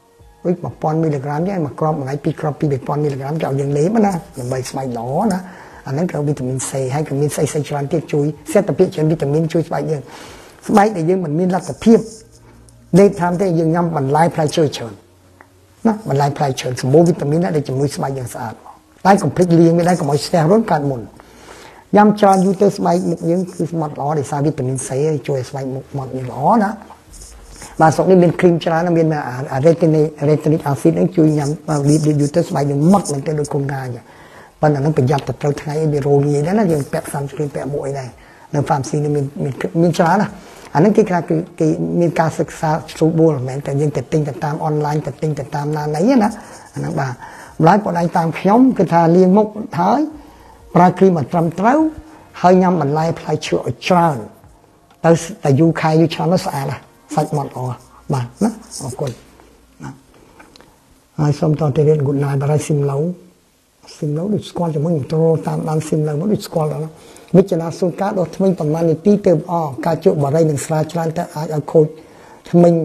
ដូច 1000 មីលីក្រាមទេមកគ្រាប់មួយថ្ងៃ2គ្រាប់2000 មីលីក្រាមគេឲ្យយើងលេបណាដើម្បីស្បែកល្អណាអាហ្នឹងគឺវីតាមីន C ហើយក៏មានស្អីច្រើនទៀតជួយសេតភិកច្រើនវីតាមីនជួយស្បែកយើងស្បែកដែលយើងមិនមានលទ្ធភាពលេបតាមទេយើងញ៉ាំបន្លែផ្លែឈើច្រើនណាបន្លែផ្លែឈើសម្បូរវីតាមីនដែលជំនួយស្បែកយើងស្អាតតែកុំភ្លេចលាងវាដែរកុំឲ្យស្ទះរុនកើតមុនញ៉ាំច្រើនយូរទៅស្បែកមុខយើងគឺស្មត់ល្អដោយសារវីតាមីន C ជួយស្បែកមុខមាត់យើងល្អណាបាទស្រុកនេះមានគ្រីមច្រើនមានretinic acid ហ្នឹងជួយញ៉ាំលាបយូរទៅស្បែកយើងម៉ត់មែនទេដូចគុំកាយប៉ុន្តែហ្នឹងប្រយ័ត្នទៅត្រូវថ្ងៃវារោងាយដែរណាយើងពាក់sunscreenពាក់មួកអីដែរនៅ pharmacy នេះមានច្រើនណាអាហ្នឹងគេមានការសិក្សាស្រួលបួលមែនតែយើងទៅទិញទៅតាមអនឡាញទៅទិញទៅតាមណាណីណាអាហ្នឹងបាទម្ល៉េះបងឯងតាមខ្ញុំគឺថាលាងមុខហើយប្រើគ្រីមឲ្យត្រឹមត្រូវហើយញ៉ាំបន្លែផ្លែឈើឲ្យច្រើនទៅតែយូរខែយូរឆ្នាំទៅស្អាតណាសាច់មាត់ល្អបាទណាអរគុណណាហើយសូមតទៅរៀន good night បារៃស៊ីមឡូដូចស្គាល់ជាមួយចូលតាមដានស៊ីមឡូមកដូចស្គាល់ដល់វិជ្ជាណាសូនការដល់ថ្មីប្រហែលនាទីទៅការជក់បារីនឹងស្រាច្រើនតែអាចឲ្យខូចថ្មី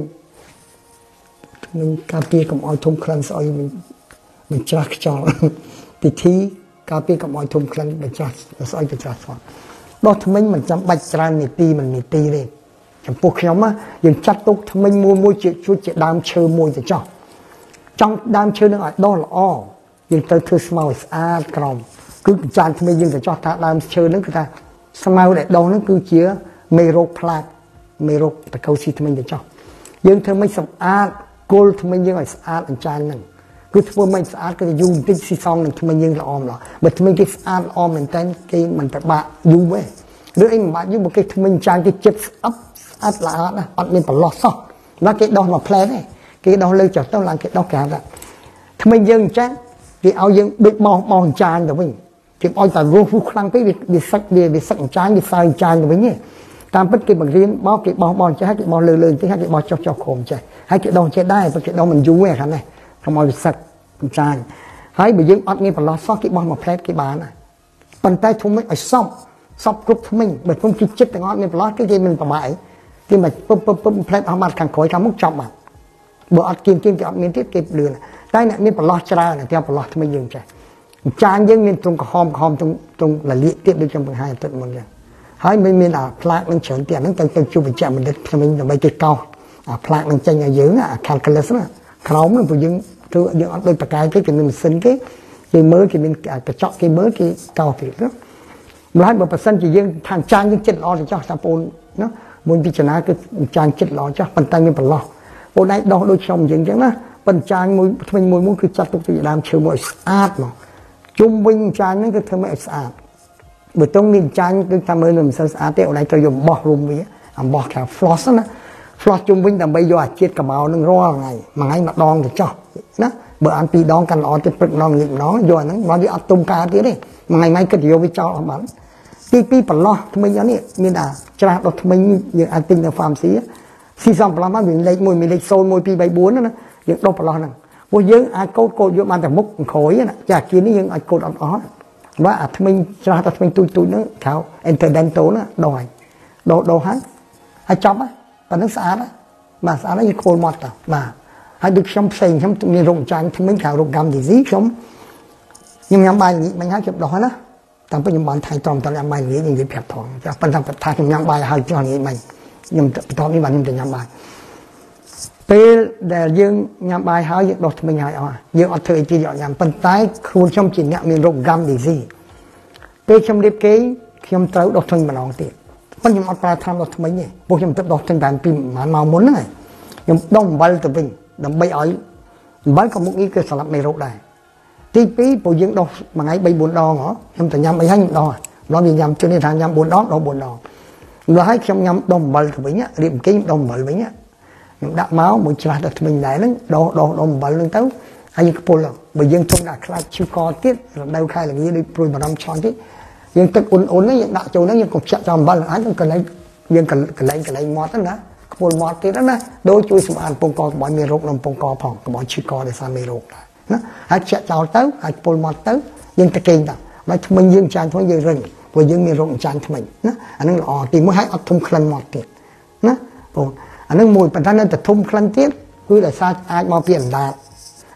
ការពារកុំឲ្យធំក្លិនស្អុយមិនច្រាស់ខ្យល់ពិធីការពារកុំឲ្យធំក្លិនមិនច្រាស់ស្អុយទៅច្រាស់ស្អត់ដល់ថ្មីមិនចាំបាច់ច្រើននាទីមិននាទីទេចំពោះខ្ញុំយើងចាត់ទុកថ្មិញមួយជាជួចជាដើមឈើមួយទៅចោះចង់ដើមឈើនឹងឲ្យដុះល្អយើងត្រូវធ្វើស្មៅឲ្យស្អាតក្រមគឺចានថ្មិញយើងទៅចោះថាដើមឈើនឹងគឺថាស្មៅដែលដុះនឹងគឺជាមេរោគផ្លាកមេរោគតកៅស៊ីថ្មិញទៅចោះយើងធ្វើមិនសម្អាតគល់ថ្មិញយើងឲ្យស្អាតអញ្ចាញហ្នឹងគឺធ្វើមិនស្អាតគឺយូរបន្តិចស៊ីសងនឹងថ្មិញយើងល្អម្ល៉េះបើថ្មិញគេស្អាតល្អមែនតើគេមិនពិបាកយូរទេឬអីមិនបាច់យូរបើគេថ្មិញចានគេចិត្តស្អប់អត់ល្អណាស់អត់មានប្រឡោះសោះណាគេដោះមកផ្លែទេគេដោះលើចុះទៅឡើងគេដោះគេថាថ្មីយើងអញ្ចឹងគេឲ្យយើងដូចបោះចានទៅវិញគេឲ្យតែរស់ខ្លាំងពេកវាសឹកអញ្ចាញវាសើអញ្ចាញទៅវិញទេតាមពិតគេបង្រៀនគេបោះចេះគេបោះលើបន្តិចហើយគេបោះចុះក្រោមចេះហើយគេដោះចេះដែរព្រោះគេដោះមិនយូរទេខាងនេះកុំឲ្យវាសឹកអញ្ចាញហើយបើយើងអត់មានប្រឡោះសោះគេបោះមកផ្លែគេបានដែរប៉ុន្តែធំមិនឲ្យសពគ្រប់ថ្មិញបើខ្ញុំជិះចិត្តទាំងអត់មានប្រឡោះគេមិនប្រមាថអីគេមកពឹបផ្លែអស់បាត់ខាងក្រោយខាងមុខចប់បាត់បើអត់គៀនគេអត់មានទៀតគេលឿនតែអ្នកមានប្រឡោះច្រើនតែប្រឡោះថ្មីយើងចេះចានយើងមានទ្រង់ក្រហមទ្រង់លលាកទៀតដូចខ្ញុំបង្ហាញអតីតមុនចឹងហើយមានអាផ្លាកនឹងច្រើនទៀតហ្នឹងទៅជួបវិជ្ជបណ្ឌិតថ្មីដើម្បីគេកោសអាផ្លាកនឹងចេញឲ្យយើងអា calculus ណាក្រោមហ្នឹងព្រោះយើងធ្វើយើងអត់ដូចបកាយគេមានម៉ាស៊ីនគេមើលគេមានកញ្ចក់គេមើលគេកោសគេណាម្ល៉េះបើប៉ះសិនជាយើងខាងចានយើងចិត្តល្អទៅចោះតាបងណាមួយពិចារណាគឺចាញ់ចិត្តល្អចាស់ប៉ុន្តែមានប្រឡោះបងឯងដោះដូចខ្ញុំអញ្ចឹងណាប៉ុន្តែចាញ់មួយថ្មីមួយគឺចាត់ទុកពីដើមឈើមកឲ្យស្អាតមកជុំវិញចាញ់ហ្នឹងគឺធ្វើឲ្យស្អាតបើតុងមានចាញ់គឺថាមើលមិនសូវស្អាតទេអូនឯងត្រូវយកអំបោះរុំវាអំបោះគេ floss ណា floss ជុំវិញដើម្បីយកអាជាតិកម្ៅនឹងរាល់ថ្ងៃមួយថ្ងៃម្ដងទៅចោះណាបើអាន2ដងកាន់ល្អទៀតព្រឹកម្ដងងាយម្ដងយកអាហ្នឹងមកវាអត់ទុំកើតទៀតទេមួយថ្ងៃគិតយកវាចោលអស់បាត់ទី2ប្រឡោះថ្មីនេះមានអាច្រាស់ដុសថ្មីយើងអាចទិញនៅ pharmacy ស៊ីសំប្រឡោះមកវាលេខ1មានលេខ0 1 2 3 4ណាយើងដុសប្រឡោះហ្នឹងព្រោះយើងអាចកូតយកបានតែមុខក្រោយណាចាអាគៀននេះយើងអាចកូតអត់អស់បាទអាថ្មីច្រាស់ដល់ថ្មីទូចហ្នឹងខៅ interdental ណាដុសហើយចប់ហើយប៉ុណ្្នឹងស្អាតហើយបាទស្អាតហើយយើងខូលមាត់ទៅបាទហើយដូចខ្ញុំផ្សេងខ្ញុំមានរោគចាញ់ថ្មីខៅរោគ gum disease ខ្ញុំញ៉ាំបាយល្ងាចមិញហើយខ្ញុំដុសណាតាមពិតខ្ញុំបានថៃត្រង់តញ៉ាំបាយល្ងាចនិយាយប្រាប់ថងចាប៉ុន្តែថាខ្ញុំញ៉ាំបាយហើយចោះល្ងាចមិញខ្ញុំបន្តនេះបានខ្ញុំទៅញ៉ាំបាយពេលដែលយើងញ៉ាំបាយហើយយើងដុសថ្មិញហើយអស់យើងអត់ធ្វើអីទៀតយកញ៉ាំប៉ុន្តែខ្លួនខ្ញុំជាអ្នកមានរោគ gum disease ពេលខ្ញុំរៀបគេខ្ញុំត្រូវដុសថ្មិញម្ដងទៀតប៉ុន្តែខ្ញុំអត់ប្រើថ្នាំដុសថ្មិញទេព្រោះខ្ញុំទៅដុសថ្មិញបានពីប្រហែលម៉ោងមុនហ្នឹងខ្ញុំដុសអំបិលទៅវិញដើម្បីឲ្យអំបិលក៏មុខនេះគឺសម្រាប់មេរោគដែរទី2ព្រោះយើងដុសមួយថ្ងៃ3 4ដងខ្ញុំទៅញ៉ាំអីហើយខ្ញុំដុសដល់វាញ៉ាំជឿនេះថាញ៉ាំ4ដងដុស4ដងដល់ហើយខ្ញុំញ៉ាំដុសអំបិលទៅវិញរៀបគេដុសអំបិលវិញខ្ញុំដាក់មកមួយច្រាស់ដល់ថ្មិញដែរហ្នឹងដុសអំបិលហ្នឹងទៅហើយយើងខ្ពុលបើយើងធំដាក់ខ្លាចឈឺកទៀតរដូវខែល្ងាដូចព្រួយបារម្ភឆ្លងទៀតយើងទឹកអ៊ុនហ្នឹងយើងដាក់ចូលហ្នឹងយើងកុំចាក់ចំអំបិលអាចកន្លែងយើងកន្លែងមាត់ហ្នឹងណាខ្ពុលមាត់ទៀតណាដូចជួយសម្អាតពងកកុំឲ្យមានរោគក្នុងពងកផងកុំឲ្យឈឺកដោយសារមេរោគដែរណាហើយចាក់ចោលទៅហើយខ្ពុលមាត់ទៅយើងទៅគេងទៅហើយថ្មិញយើងចាញ់ថ្មិញយើងរឹងព្រោះយើងមានរោគចាញ់ថ្មិញណាអាហ្នឹងល្អទី1ហើយអត់ធំក្លិនមាត់ទៀតណាបងអាហ្នឹងមួយប៉ុន្តែនៅតែធំក្លិនទៀតគឺដោយសារអាចមកពីអណ្ដាត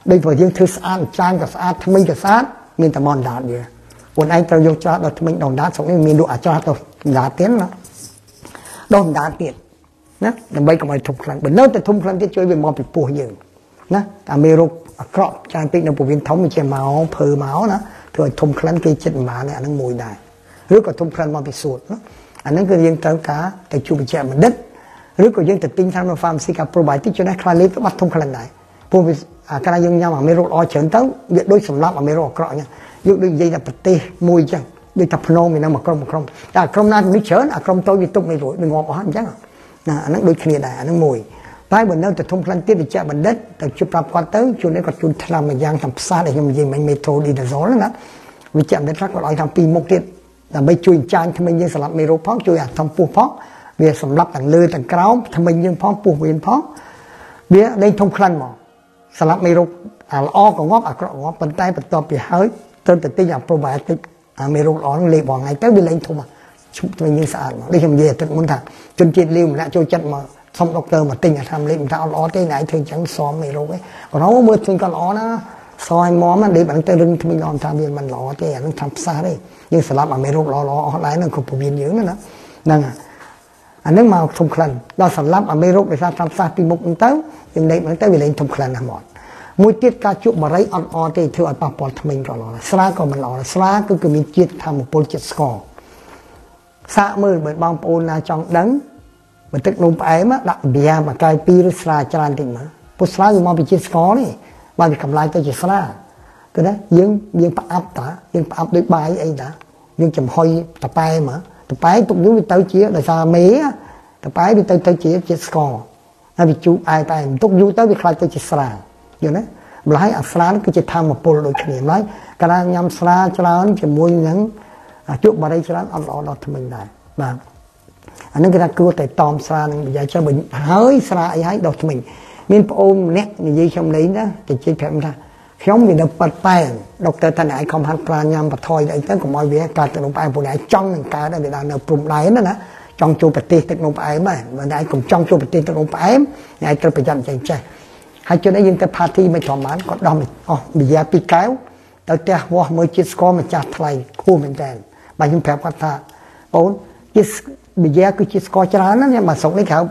ដោយព្រោះយើងធ្វើស្អាតចានក៏ស្អាតថ្មីក៏ស្អាតមានតែមកដាតវាខ្លួនឯងត្រូវយកច្រាសដល់ថ្មីដល់ដាតស្រុកនេះមានលក់អាច្រាសទៅដាតទៀតណាដល់ដាតទៀតណាដើម្បីកុំឲ្យធំខ្លាំងបើនៅតែធំខ្លាំងទៀតជួយវាមកពីពោះយើងណាតែមេរោគអាក្រក់ចានពេកនៅពោះវៀនធំវាជាមកភើមកណាធ្វើឲ្យធំខ្លាំងគេចិត្តមិនបានអាហ្នឹងមួយដែរឬក៏ធំខ្លាំងមកពីសួតណាអាហ្នឹងគឺយើងត្រូវការទៅជួបវិជ្ជបណ្ឌិតឬក៏យើងទៅទិញតាមនៅ pharmacy កា probiotic ជួយណាខ្លះលេបក៏បាត់ធំខ្លាំងដែរព្រោះវាកាលយើងញ៉ាំអាមេរោគល្អច្រើនទៅវាដូចសម្រាប់អាមេរោគអាក្រក់អញ្ចឹងយកដូចនិយាយថាប្រទេសមួយអញ្ចឹងដូចថាភ្នំមាននៅមួយក្រុមតែក្រុមណានេះច្រើនអាក្រុមតូចវាទុកមិនរួចវាងាប់អស់អញ្ចឹងណាអាហ្នឹងដូចគ្នាដែរអាហ្នឹងមួយតែបើនៅតែធំខ្លាំងទៀតវិជ្ជបណ្ឌិតទៅជួបប្រាប់គាត់ទៅជួននេះគាត់ជូនថ្នាំមួយយ៉ាងតាមផ្សារដែលខ្ញុំនិយាយមិញ metronidazole ណាវិជ្ជបណ្ឌិតខ្លះគាត់ឲ្យតាមពីរមុខទៀតដើម្បីជួយចាញ់ថ្មីយើងសម្រាប់មេរោគផងជួយអាធំពោះផងវាសម្រាប់ទាំងលើទាំងក្រោមថ្មីយើងផងពោះវៀនផងវាលែងធំខ្លាំងមកសម្រាប់មេរោគល្អក៏ងាប់អាក្រក់ក៏ងាប់ប៉ុន្តែបន្ទាប់ពីហើយត្រូវតែទិញអា probiotic អាមេរោគល្អហ្នឹងលេបបងថ្ងៃទៅវាលែងធំឈប់ទៅយើងស្អាតមកដូចខ្ញុំនិយាយទឹកមុនថាជនជាតិលាវម្នាក់ចូលចិត្តមកសុំដុកទ័រមកទិញអាថ្នាំលេបមិនថាអត់ល្អទេណែធ្វើអញ្ចឹងសមមេរោគឯងគាត់មើលឃើញគាត់ល្អណាសឲ្យមកមកលេបហ្នឹងទៅរឹងថ្មីល្អថាវាមិនល្អទេអាហ្នឹងតាមផ្សារទេយើងស្លាប់អាមេរោគល្អអស់ដែរហ្នឹងគ្រប់ពវៀនយើងណាហ្នឹងអាហ្នឹងមកធំខ្លាំងដល់ស្លាប់អាមេរោគដោយសារតាមផ្សារពីមុខហ្នឹងទៅយើងលេបហ្នឹងទៅវាលែងធំខ្លាំងណាស់មកមួយទៀតការជក់បារីអត់ល្អទេធ្វើឲ្យប៉ះពាល់ថ្មីក៏ល្អដែរស្រាក៏មិនល្អដែរស្រាគឺមានជាតិធម្មពលជាតិស្ករសាកមើលបើបងប្អូនណាចង់ដឹងបើទឹកនោមផ្អែមដាក់បៀមកកាយ2ឬស្រាច្រើនតិចមើលពុះស្រាវាមកពីជាតិស្ករនេះបើវាកម្លាយទៅជាស្រាគឺណាយើងផ្អាប់តាយើងផ្អាប់ដូចបាយអីតាយើងចំហុយតប៉ែមើលតប៉ែទុកយូរវាទៅជាដោយសារមេតប៉ែវាទៅជាជាតិស្ករហើយវាជូរផ្អែមទុកយូរទៅវាខ្លាចទៅជាស្រាយល់ទេម្ល៉េះអាស្រាគឺជាធម្មពលដូចគ្នាម្ល៉េះកាលណាញ៉ាំស្រាច្រើនជាមួយនឹងជក់បារីច្រើនអត់ល្អដល់ថ្មិញដែរបាទអានឹងគេថាគួរតែតอมស្រានឹងនិយាយចាំបើហើយស្រាអីហើយដល់ថ្មិញមានប្អូនម្នាក់និយាយខ្ញុំលេងណាតែជិះប្រាប់ថាខ្ញុំវានៅប៉ាត់ប៉ែនដុកទ័រថាអ្នកឯងខំហាត់ប្រាញ៉ាំបថយអីទៅកុំឲ្យវាកើតទឹកនោមផ្អែមពួកអ្នកឯងចង់នឹងកើតដែរវាដល់នៅព្រំដែនណាចង់ចូលប្រទេសទឹកនោមផ្អែមដែរបើអ្នកឯងកុំចង់ចូលប្រទេសទឹកនោមផ្អែមអ្នកឯងត្រូវប្រយ័ត្នចេះហើយជឿនេះយើងទៅ party មិនធម្មតាគាត់ដោះអស់ប៊ីយ៉ា2កែវទៅផ្ទះវាស់មើលជាតិស្ករម្ចាស់ថ្លៃខ្ពស់មែនតើបាទខ្ញុំប្រាប់គាត់ថាបងជាតិប៊ីយ៉ាគឺជាស្ករច្រើនណាស់មកស្រុកនេះគេហៅ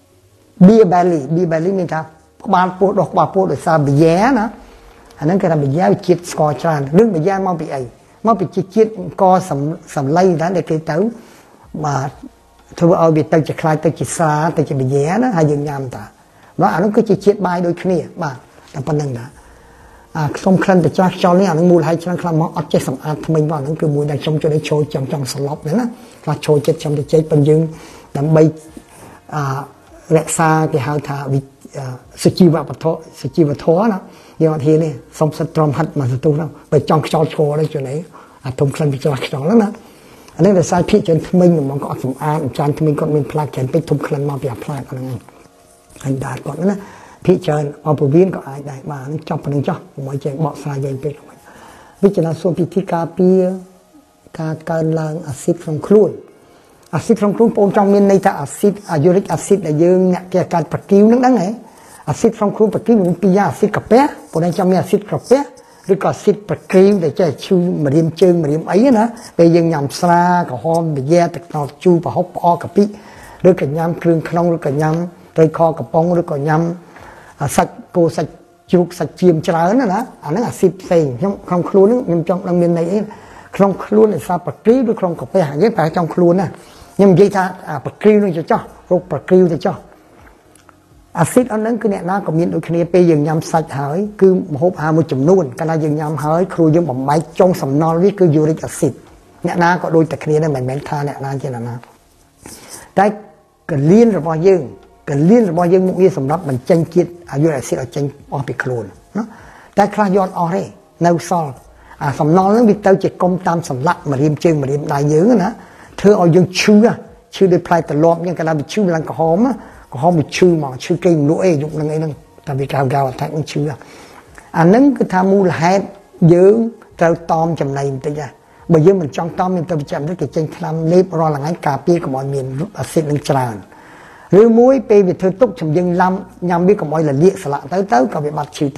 beer belly មានថាក្បាលពោះដោះក្បាលពោះដោយសារប៊ីយ៉ាណាអាហ្នឹងគេថាប៊ីយ៉ាជាតិស្ករច្រើនរឿងប៊ីយ៉ាមកពីអីមកពីជាតិអង្គសំឡីដែរដែលគេទៅបាទធ្វើឲ្យវាទៅជាខ្លាចទៅជាស្រាទៅជាប៊ីយ៉ាណាហើយយើងញ៉ាំតាបាទអានោះគឺជាជាតិបាយដូចគ្នាបាទតែប៉ុណ្្នឹងដែរខ្ញុំក្លិនប្រចាស់ខ្យល់នេះអានឹងមូលហេតុច្រើនខ្លះមកអត់ចេះសម្អាតថ្មីបាទហ្នឹងគឺមួយដែលខ្ញុំជួយឲ្យចូលចង់ស្លប់ហ្នឹងណាខ្លះចូលចិត្តខ្ញុំទៅជែកប៉ុនយើងដើម្បីរក្សាគេហៅថាសុជីវធម៌ណាយើងអត់ហ៊ានទេសុំសិតទ្រាំហាត់មកទទួលហ្នឹងបើចង់ខ្យល់ឈរនេះជួយនេះអាធំក្លិនប្រចាស់ខ្យល់ហ្នឹងណាអានេះដោយសារភាគច្រើនថ្មីហ្មងក៏អត់សម្អាតចានថ្មីគាត់មានផ្លាកច្រើនពេកធំក្លិនមកពីអាផ្លាកហ្នឹងហើយដាតគាត់ណាភាគច្រើនអពវៀនក៏អាចដែរបាទនឹងចប់ប៉ុណ្្នឹងចោះកុំឲ្យចេះបកស្រាយវែងពេកវិជ្ជាសូមពិធីការពារការកើនឡើងអាស៊ីតក្នុងខ្លួនអាស៊ីតក្នុងខ្លួនបងចង់មានន័យថាអាស៊ីតយូរិកអាស៊ីតដែលយើងអ្នកគេកាត់ប្រគីវហ្នឹងហ្នឹងហ៎អាស៊ីតក្នុងខ្លួនប្រគីវមានពីរយ៉ាងអាស៊ីតកាពះបងឯងចង់មានអាស៊ីតកាពះឬក៏អាស៊ីតប្រគីវដែលចេះឈឺម្រាមជើងម្រាមអីណាពេលយើងញ៉ាំស្រាក្រហមបយ៉ាទឹកត្នោតជូរប្រហុកផ្អកកាពិឬក៏ញ៉ាំគ្រឿងក្នុងឬក៏ញ៉ាំត្រីខកំប៉ុងឬក៏ញ៉ាំសាច់គោសាច់ជ្រូកសាច់ជៀមច្រើនណាអាហ្នឹងអាស៊ីតផ្សេងខ្ញុំក្នុងខ្លួនហ្នឹងខ្ញុំចង់ដឹងមានន័យអីក្នុងខ្លួនឯសាប្រគ្រីវឬក្នុងកាពះយើងប្រហែលtrongខ្លួនណាខ្ញុំនិយាយថាប្រគ្រីវនឹងចោះរោគប្រគ្រីវទៅចោះអាស៊ីតអត់ហ្នឹងគឺអ្នកណាក៏មានដូចគ្នាពេលយើងញ៉ាំសាច់ហើយគឺម្ហូបអាហារមួយចំនួនកាលណាយើងញ៉ាំហើយគ្រូយើងបំបែកចុងសំណល់វាគឺ uric acid អ្នកណាក៏ដូចតែគ្នាដែរមិនមែនថាអ្នកណាជាអ្នកណាតែកលៀនរបស់យើងមកវាសម្រាប់បញ្ចេញជាតិអាយុរ៉ាស៊ីតឲ្យចេញអស់ពីខ្លួនណាតែខ្លះយកអស់ទេនៅសល់អាសំណល់ហ្នឹងវាទៅជាកុំតាមសម្លាក់ម្រាមជើងម្រាមដៃយើងណាធ្វើឲ្យយើងឈឺដោយផ្លែត្រឡប់យ៉ាងកាលណាវាឈឺឡើងក្រហមវាឈឺមកឈឺគេមិនលក់អីយុគនឹងអីហ្នឹងតែវាកៅអត់ថានឹងឈឺអាហ្នឹងគឺថាមូលហេតុយើងត្រូវតอมចំណៃបន្តិចបើយើងមិនចង់តอมមានទៅប្រចាំទៅគេចេញថ្នាំលេបរាល់ថ្ងៃការពារកុំឲ្យមានអាស៊ីតនឹងច្រើនឬមួយពេលវាធ្វើទុកចំយើងញ៉ាំវាកុំឲ្យលលាកស្លាក់ទៅក៏វាបាត់ឈឺទៅ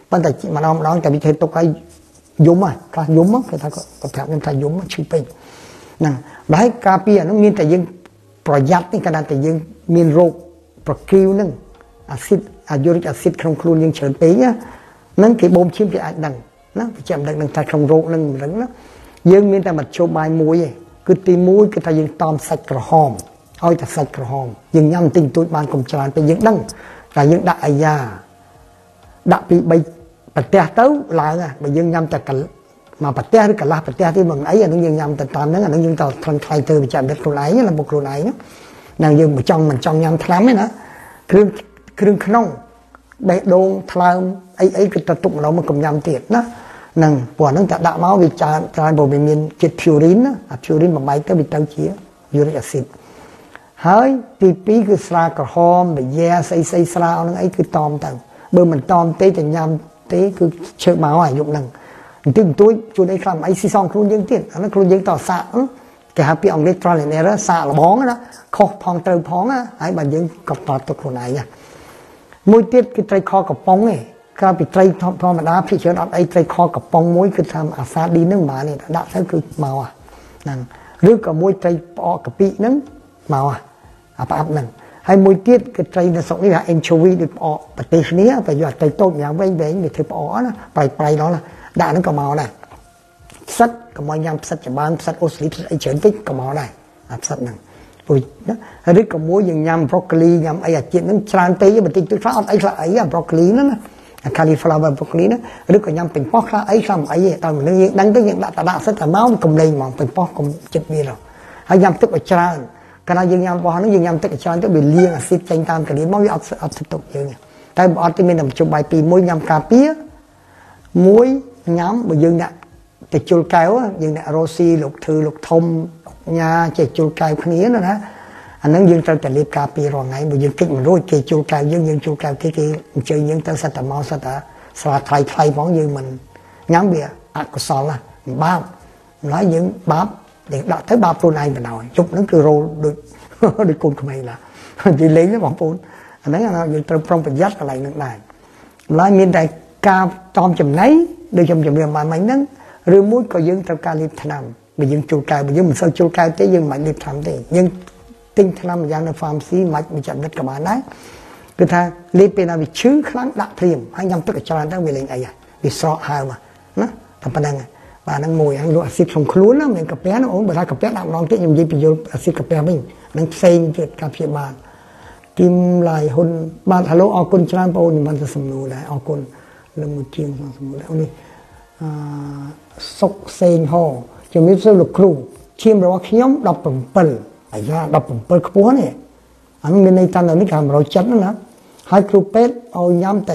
ប៉ុន្តែម្ដងតែវិធីទុកឲ្យយំខ្លះយំគេថាក៏ប្រាប់ខ្ញុំថាយំឈឺពេកហ្នឹងហើយការពារហ្នឹងមានតែយើងប្រយ័ត្ននេះក៏តែយើងមានរោគប្រគីវហ្នឹងអាស៊ីតអាយូរិកអាស៊ីតក្នុងខ្លួនយើងច្រើនពេកហ្នឹងគេបូមឈាមគេអាចដឹងណាវាចាំដឹងថាក្នុងរោគហ្នឹងហ្នឹងណាយើងមានតែមធ្យោបាយមួយឯងគឺទី1គឺថាយើងតមសាច់ក្រហមឲ្យតែសាច់ក្រហមយើងញ៉ាំទិញទួចបានកុំច្រើនពេលយើងដឹងតែយើងដាក់អាយ៉ាដាក់ពី3ប្រទេសទៅឡើងបើយើងញ៉ាំតែមកប្រទេសឬកន្លះប្រទេសទីមិនអីអានឹងយើងញ៉ាំទៅតាមហ្នឹងអានឹងយើងទៅថ្លឹងថ្លៃទៅវិចារខ្លួនឯងណាមកខ្លួនឯងហ្នឹងយើងមិនចង់ញ៉ាំថ្នាំទេណាគ្រឿងក្នុងបេះដូងថ្លើមអីគឺទៅទុកម្ដងមកកុំញ៉ាំទៀតណាហ្នឹងព្រោះហ្នឹងតែដាក់មកវាច្រើនព្រោះវាមានជាតិ purine ណាអា purine បំបែកទៅវាទៅជា uric acid ហើយទី2គឺស្រាក្រហមបយ៉ាស្អីស្រាហ្នឹងអីគឺតមទៅបើមិនតមទេតែញ៉ាំទេគឺឈើមកអាយុហ្នឹងបន្តិចបន្តួចជួនអីខ្លះអីស៊ីសងខ្លួនយើងទៀតអាហ្នឹងខ្លួនយើងតសាក់គេហៅពីអង់គ្លេស trial and error សាក់លបងណាខុសផងត្រូវផងណាហើយបើយើងក៏តទៅខ្លួនឯងមួយទៀតគឺត្រីខកំប៉ុងឯងក្រៅពីត្រីធម្មតាភាគច្រើនអត់អីត្រីខកំប៉ុងមួយគឺថាអាសាឌីហ្នឹងហ្មងនេះដាក់ទៅគឺមកហ្នឹងឬក៏មួយត្រីផ្អកកាពិហ្នឹងមកអាផ្អាប់ហ្នឹងហើយមួយទៀតគឺត្រីនៅស្រុកនេះថា anchovy ដូចផ្អកប្រទេសគ្នាតែយកត្រីតូចយ៉ាងវែងវាធ្វើផ្អកណាប្រៃដល់ដាក់ហ្នឹងក៏មកដែរផ្សិតក៏មកញ៉ាំផ្សិតច្បានផ្សិតអូស្លីផ្សិតអីច្រើនតិចក៏មកដែរអាផ្សិតហ្នឹងព្រោះណាឬក៏មួយយើងញ៉ាំ broccoli ញ៉ាំអីអាជាតិហ្នឹងច្រើនពេកបន្តិចទៅខ្លះអត់អីខ្លះអីអា broccoli ហ្នឹងណាអា cauliflower broccoli ណាឬក៏ញ៉ាំពេញប៉ោះខ្លះអីខ្លះមិនអីទេដល់មនុស្សយើងដឹងទៅយើងដាក់សិតតែមកកុំលេងហ្មងពេញប៉ោះកុំចិត្តវាទៅហើយញ៉ាំទឹកឲ្យច្រើនកាលណាយើងញ៉ាំរបស់ហ្នឹងយើងញ៉ាំទឹកឲ្យច្រើនទៅវាលាងអាស៊ីតចេញតាមកលាមកវាអត់ទៅទុកយើងតែបើអត់ទេមានតែមជ្ឈបាយពី1ញ៉ាំការពារ1ញ៉ាំបើយើងដាក់ទៅជុលកែវយើងដាក់រ៉ូស៊ីលោកធឺលោកធំញ៉ាចេះជុលកែវគ្នាណាអាហ្នឹងយើងត្រូវតែលេបការពាររាល់ថ្ងៃបើយើងគិតមិនរួចគេជុលកែវយើងជុលកែវគេអញ្ជើញយើងទៅសិតតែមកសិតតែស្រាថ្លៃហ្មងយើងមិនញ៉ាំវាអកុសលណាបាបម្ល៉េះយើងបាបយើងដាក់ទៅបាបខ្លួនឯងបណ្ដោយជប់ហ្នឹងគឺរោលដូចកូនក្មេងណានិយាយលេងណាបងប្អូនអាហ្នឹងយើងត្រូវប្រុងប្រយ័ត្នកន្លែងហ្នឹងដែរម្ល៉េះមានតែការតอมចំណៃដូចខ្ញុំជំរាបបានមិញហ្នឹងឬមួយក៏យើងត្រូវការលេបថ្នាំបើយើងជុលកែវបើយើងមិនសូវជុលកែវទេយើងមិនលេបថ្នាំទេយើងទិញថ្នាំយ៉ាងនៅ pharmacy មិនចាំនិតក៏បានដែរគឺថាលេបពេលណាវាឈឺខ្លាំងដាក់ព្រាមហើយញ៉ាំទឹកច្រើនទៅវាលេងអីវាស្រកហើមណាតែប៉ុណ្្នឹងបាទហ្នឹងមួយហ្នឹងលក់អាស៊ីតក្នុងខ្លួនណាមិនកាពះណាអូនបើថាកាពះដាក់ម្ដងទៀតខ្ញុំនិយាយបញ្យល់អាស៊ីតកាពះវិញហ្នឹងផ្សេងទៀតការព្យាបាលគីមឡាយហ៊ុនបាទហៅអរគុណច្រើនបងអូនខ្ញុំបានទៅសំណួរដែរអរគុណលើមួយជាងសំណួរដែរអូននេះសុកសេងហោជំរាបសួរលោកគ្រូឈាមរបស់ខ្ញុំ17អាយ៉ា17ខ្ពស់នេះអានោះមានន័យថានៅនេះគេ170ណាហើយគ្រូពេទ្យឲ្យញ៉ាំតែ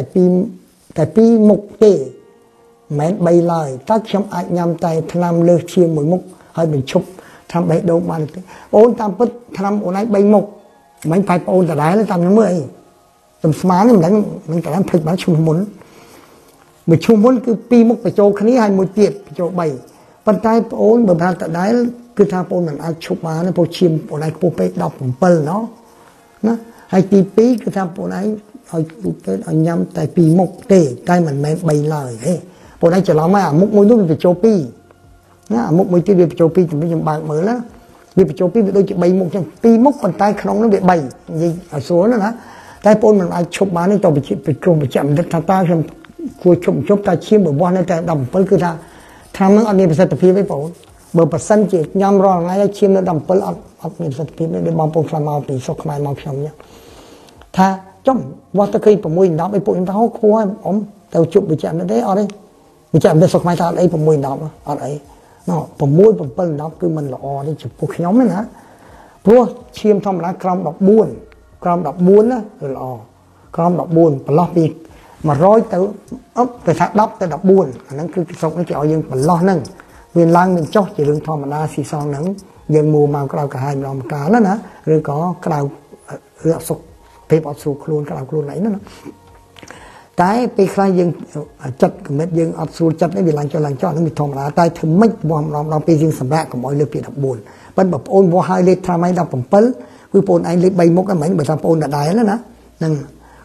2មុខទេមិនមែន3ឡើយតើខ្ញុំអាចញ៉ាំតែថ្នាំលើសឈាមមួយមុខហើយបញ្ឈប់ថ្នាំបេះដូងបានទេអូនតាមពិតថ្នាំអូនឯង3មុខមិនផៃប្អូនដដែលតាមខ្ញុំមើលអីខ្ញុំស្មានមិនដឹងនឹងតែភ្លេចបានឈ្មោះមុនមួយឈ្មោះមុនគឺ2មុខបញ្ចូលគ្នាហើយមួយទៀតបញ្ចូល3ប៉ុន្តែប្អូនបើបានដដែលគឺថាប្អូនមិនអាចឈប់បានទេព្រោះឈាមប្អូនឯងខ្ពស់ពេក17ណោះណាហើយទី2គឺថាប្អូនឯងឲ្យគ្រូពេទ្យឲ្យញ៉ាំតែ2មុខទេតែមិនមែន3ឡើយទេបងឯងច្រឡំហើយអាមុខមួយនោះវាបញ្ចូល2ណាអាមុខមួយទៀតវាបញ្ចូល2ជំនួសខ្ញុំបើកមើលណាវាបញ្ចូល2វាដូចជា3មុខចឹង2មុខប៉ុន្តែក្នុងនោះវា3និយាយឲ្យស្រួលណាតែបងមិនអាចឈប់បានទេតបពីក្រុមបច្ចេកវិទ្យាថាតើខ្ញុំគួរឈប់តែឈាមរបស់នៅតែ17គឺថាថ្នាំនឹងអត់មានប្រសិទ្ធភាពទេបងបើប៉ះសិនជាញ៉ាំរាល់ថ្ងៃហើយឈាមនៅ17អត់មានប្រសិទ្ធភាពទេបងប្អូនខ្លះមកពីស្រុកខ្មែរមកខ្ញុំថាចំវត្តទៅឃើញ6 10ឯពួកខ្ញុំថាខ្ពស់ហើយអ៊ំទៅជប់បច្ចេកវិទ្យាទេអត់ទេបច្ចេកវិទ្យាស្រុកខ្មែរថាអត់អី6 10អត់អីណោះ6 7 10គឺមិនល្អទេចំពោះខ្ញុំណាព្រោះឈាមធម្មតាក្រោម14ក្រោម14ណាគឺល្អក្រោម14ប្រឡោះពី100ទៅទៅថា10ទៅ14អាហ្នឹងគឺស្រុកនេះគេឲ្យយើងប្រឡោះហ្នឹងវាឡើងមានចុះជារឿងធម្មតាស៊ីសងហ្នឹងយើងមួមកក្រៅកាហាយម្ដងម្កាលណាឬក៏ក្រៅរឿងសុខភាពអត់ស្រួលខ្លួនក្រៅខ្លួនឯងណាតែពេលខ្លះយើងចិត្តគំនិតយើងអត់ស្រួលចិត្តនេះវាឡើងចុះហ្នឹងវាធម្មតាតែធ្វើម៉េចបោះម្ដងពេលយើងសម្រាប់កុំឲ្យលើសពី14ប៉ុន្តែបងប្អូនបោះឲ្យលេខថ្នាំឯង17គឺបងឯងលេខ3មុខហ្នឹងមិនបើថាបងដដែលណាហ្នឹង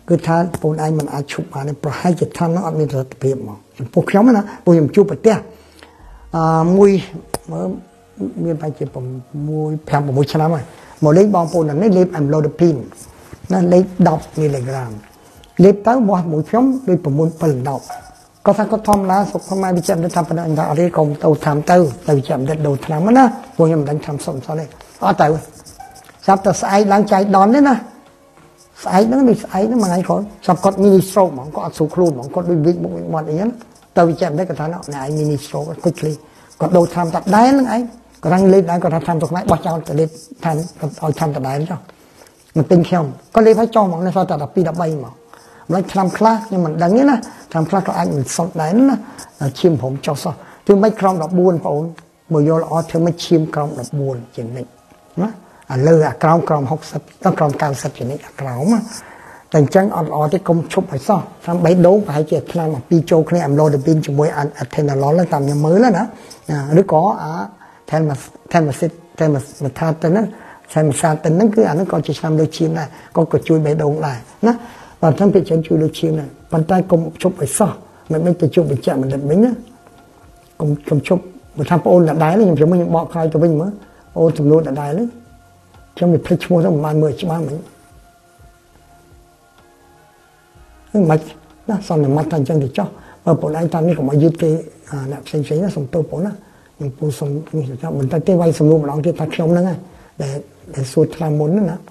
គឺថាបងឯងមិនអាចឈប់បានប្រហែលជាថានោះអត់មានរដ្ឋភាពមកចំពោះខ្ញុំណាពួកខ្ញុំជួបប្រទេសមួយមានប្រហែលជា5-6 ឆ្នាំហើយមកលេខបងប្អូននេះលេខ amlodipine ណាលេខ10 mg លេខទៅរបស់មួយខ្ញុំដូច9-10គាត់ថាគាត់ធម្មតាសុខខ្មែរវិជ្ជាមិនថាប៉ុណ្ណឹងថាអរិយកុំទៅតាមទៅវិជ្ជាមិនដូរឆ្នាំណាពួកខ្ញុំមិនដឹងតាមសុំសោះទេអត់ទៅស្រាប់តែស្អែកឡើងចៃដនទេណាស្អែកហ្នឹងមួយថ្ងៃក្រោយស្រាប់គាត់ mini stroke ហ្មងគាត់អត់ស្រួលខ្លួនហ្មងគាត់ដូចវិកមុខវិកមាត់អីហ្នឹងទៅវិជ្ជាមិនគាត់ថាណែឯង mini stroke គាត់ឃ្លីគាត់ដូរតាមតែដែរហ្នឹងឯងគាត់ថាលេបដែរគាត់ថាតាមទៅខ្មែរបោះចោលទៅលេបតាមឲ្យតាមតែដែរចុះមិនទិញខ្ញុំគាត់លេបឲ្យចោលហ្មងនៅសល់តែ12-13ហ្មងមិនឆ្នាំខ្លះខ្ញុំមិនដឹងទេណាឆ្នាំខ្លះក៏អាចមិនសុទ្ធដែរណាឈាមព្រមចុះសោះធ្វើមិនក្រោម14បងប្អូនបើយល់ល្អធ្វើមិនឈាមក្រោម14ជានិចណាអាលើអាក្រោម60ដល់ក្រោម90ជានិចអាក្រោមតែអញ្ចឹងអត់ល្អទេកុំឈប់ឲ្យសោះតាម3ដងប្រហែលជាឆ្នាំ2ចូលគ្នា amlodipine ជាមួយ atenolol តាមខ្ញុំមើលណាឬក៏អា telmisartan ហ្នឹងគឺអាហ្នឹងក៏ជាឆ្នាំលើឈាមដែរក៏ជួយបេះដូងដែរណាបាទតាមពិតជួយលើឈាមដែរប៉ុន្តែកុំឈប់ឲ្យសោះមិនទៅជប់បញ្ជាក់មិនដឹងវិញណាកុំឈប់បើថាបងអូនដដែលខ្ញុំខ្ញុំបកក្រោយទៅវិញមើលអូនចំនួនដដែលខ្ញុំវាភ្លេចឈ្មោះទៅមិនបានមើលច្បាស់មិនមិនណាសន្មតថាអញ្ចឹងទៅចោះបើបងឯងតាមនេះកុំឲ្យយឺតទេអ្នកផ្សេងៗណាសុំទោសបងណាខ្ញុំពូសុំនេះទៅមិនតែទេវាយសំណួរម្ដងទៀតថាខ្ញុំហ្នឹងឯងដែលសួរថ្លៃមុនណា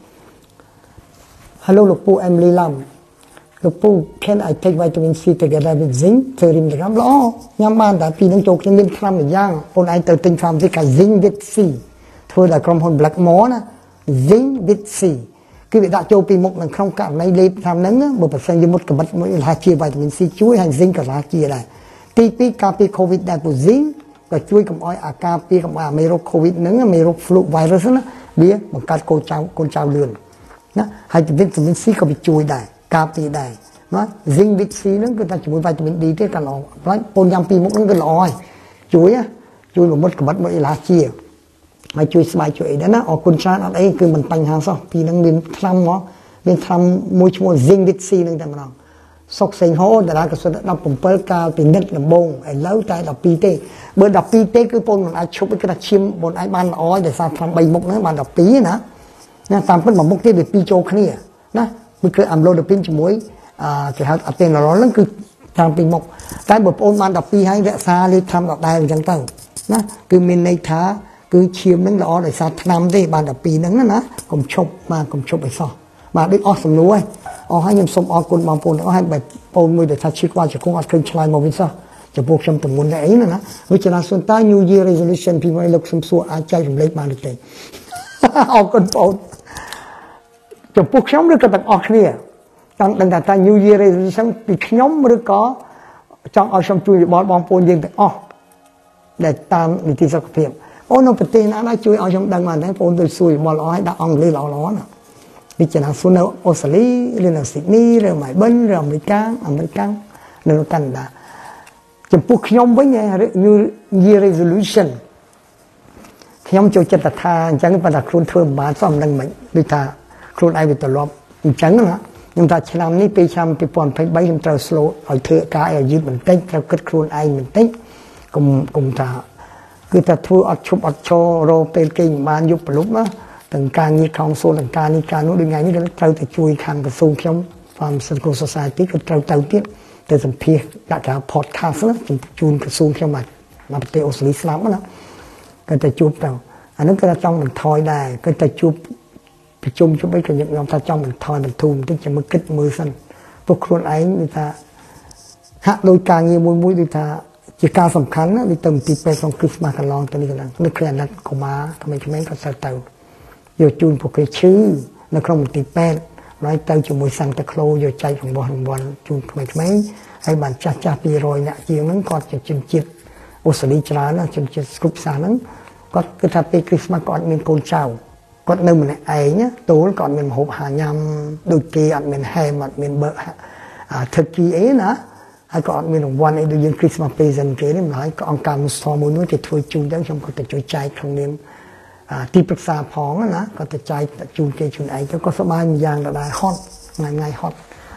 Hello លោកពូ Emily Lam លោកពូ Can I take vitamin C together with zinc 30 mg ល្អញ៉ាំបានតែពីនឹងចូលគ្នាមានថ្នាំមួយយ៉ាងបងឯងទៅទិញថ្នាំទីកា zinc with C ធ្វើដល់ក្រុមហ៊ុន Blackmore ណា zinc with C គឺវាដាក់ចូលពីមុខនៅក្នុងករណីលេបថ្នាំហ្នឹងបើប្រសិនជាមុតកបិតមួយថាជា vitamin C ជួយហើយ zinc ក៏ថាជាដែរទី2ការពារ COVID ដែរពូ zinc ក៏ជួយកុំឲ្យអាការពារកុំឲ្យមេរោគ COVID ហ្នឹងមេរោគ flu virus ណាវាបង្កើតកូនចៅលឿនណាហើយវីតាមីន C ក៏វាជួយដែរការពារដែរណា zinc with C ហ្នឹងគឺថាជាមួយវីតាមីន D ទេក៏ល្អព្រោះពូនយ៉ាងពីរមុខហ្នឹងគឺល្អហើយជួយមុតកបិតមួយអីឡាជាហើយជួយស្បែកជួយអីដែរណាអរគុណច្រើនអត់អីគឺមិនបញ្ហាសោះពីហ្នឹងមានថ្នាំមកមានថ្នាំមួយឈ្មោះ zinc with C ហ្នឹងតែម្ដងសុកសេងហូតារាកសុទ្ធ17កាលពីនិតដំបងឥឡូវតែ12ទេបើ12ទេគឺពូនមិនអាចឈប់គឺថាឈាមពូនអាចបានល្អដោយសារថ្នាំ3មុខហ្នឹងបាន12ណាតាមពិតមួយមុខទៀតវា2ចូលគ្នាណាវាគឺ amlodipine ជាមួយគេហៅ atenolol ហ្នឹងគឺតាមពីមុខតែបើបងបាន12ហើយរក្សាលេខថ្នាំដដែលអញ្ចឹងទៅណាគឺមានន័យថាគឺឈាមហ្នឹងល្អដោយសារថ្នាំទេបាន12ហ្នឹងណាកុំឈប់បាទកុំឈប់ឲ្យសោះបាទដូចអស់សំណួរហើយខ្ញុំសូមអរគុណបងប្អូនទាំងអស់ហើយបងប្អូនមួយដែលថាឈឺក្បាលជង្គង់អត់ឃើញឆ្លើយមកវិញសោះចំពោះខ្ញុំតំមុនតែអីណាវិជ្ជាសួនតា New Year Resolution ពីមកលោកសំសួរអាចចែករំលែកបានទេអរគុណបងប្អូនចំពោះខ្ញុំឬក៏ទាំងអស់គ្នាចង់ដឹងថា New Year Resolution ពីខ្ញុំឬក៏ចង់ឲ្យខ្ញុំជួយយោបល់បងប្អូនយើងទាំងអស់ដែលតាមនីតិសុខភាពអូននៅប្រទេសណាជួយឲ្យខ្ញុំដឹងបានដែរបងប្អូនទៅសួរយោបល់ល្អឲ្យដាក់អង់គ្លេសល្អៗណាវិជ្ជាសួននៅអូស្ត្រាលីឬនៅស៊ីដនីឬម៉ៃប៊នឬអាមេរិកនៅកាណាដាចំពោះខ្ញុំវិញ New Year Resolution ខ្ញុំចូលចិត្តថាអញ្ចឹងប៉ុន្តែខ្លួនធ្វើមិនបានសោះមិនដឹងមិនដូចថាខ្លួនឯងវាត្រឡប់អញ្ចឹងណាខ្ញុំថាឆ្នាំនេះពេលឆ្នាំ2023ខ្ញុំត្រូវ slow ឲ្យធ្វើការឲ្យយឺតបន្តិចត្រូវគិតខ្លួនឯងបន្តិចកុំថាគឺថាធ្វើអត់ឈប់អត់ឈររពេលគេមិនបានយប់ប្រលប់ណាទាំងការងារខំសូនទាំងការនេះការនោះដូចថ្ងៃនេះក៏ត្រូវតែជួយខាងក្រសួងខ្ញុំ Pharmaceutical Society ក៏ត្រូវទៅទៀតទៅសម្ភាសដាក់ការ podcast ណាជូនក្រសួងខ្ញុំមកប្រទេសអូស្ត្រាលីស្លាប់ណាក៏ទៅជួបទៅអានឹងក៏ចង់បន្ថយដែរក៏ទៅជួបប្រជុំជួបអីក៏ខ្ញុំថាចង់បន្ថយបន្ទូបន្តិចចាំមើលគិតមើលសិនព្រោះខ្លួនឯងនិយាយថាហាក់ដោយការងារមួយដូចថាជាការសំខាន់ណាដូចទៅទីពេទ្យក្នុងគ្រីស្មាស់កន្លងទៅនេះកន្លងនៅគ្រាអាណត្តិកុមារក្មេងៗក៏ទៅយកជូនពួកគេឈឺនៅក្នុងមន្ទីរពេទ្យហើយទៅជាមួយសាំងតាក្លូយកចែករង្វាន់ជូនក្មេងៗហើយបានចាស់200នាក់ជាងហ្នឹងគាត់ជាជនជាតិអូស្ត្រាលីច្រើនណាជនជាតិស្រុកផ្សារហ្នឹងគាត់គិតថាពេលគ្រីស្មាស់គាត់អត់មានកូនចៅគាត់នៅម្នាក់ឯងតូលគាត់មានម្ហូបអាហារញ៉ាំដូចគេអត់មានហែមអត់មានបើturkey អីណាហើយក៏អត់មានរង្វាន់អីដូចយើងគ្រីស្មាស់ពេលសិនគេនេះម្ល៉េះក៏អង្គការមួយស្ទរមួយនោះគេធ្វើជូនទៅខ្ញុំក៏ទៅជួយចែកក្នុងនាមទីប្រឹក្សាផងណាក៏ទៅចែកជូនគេជូនឯងទៅក៏សប្បាយមួយយ៉ាងដដែលហត់ថ្ងៃហត់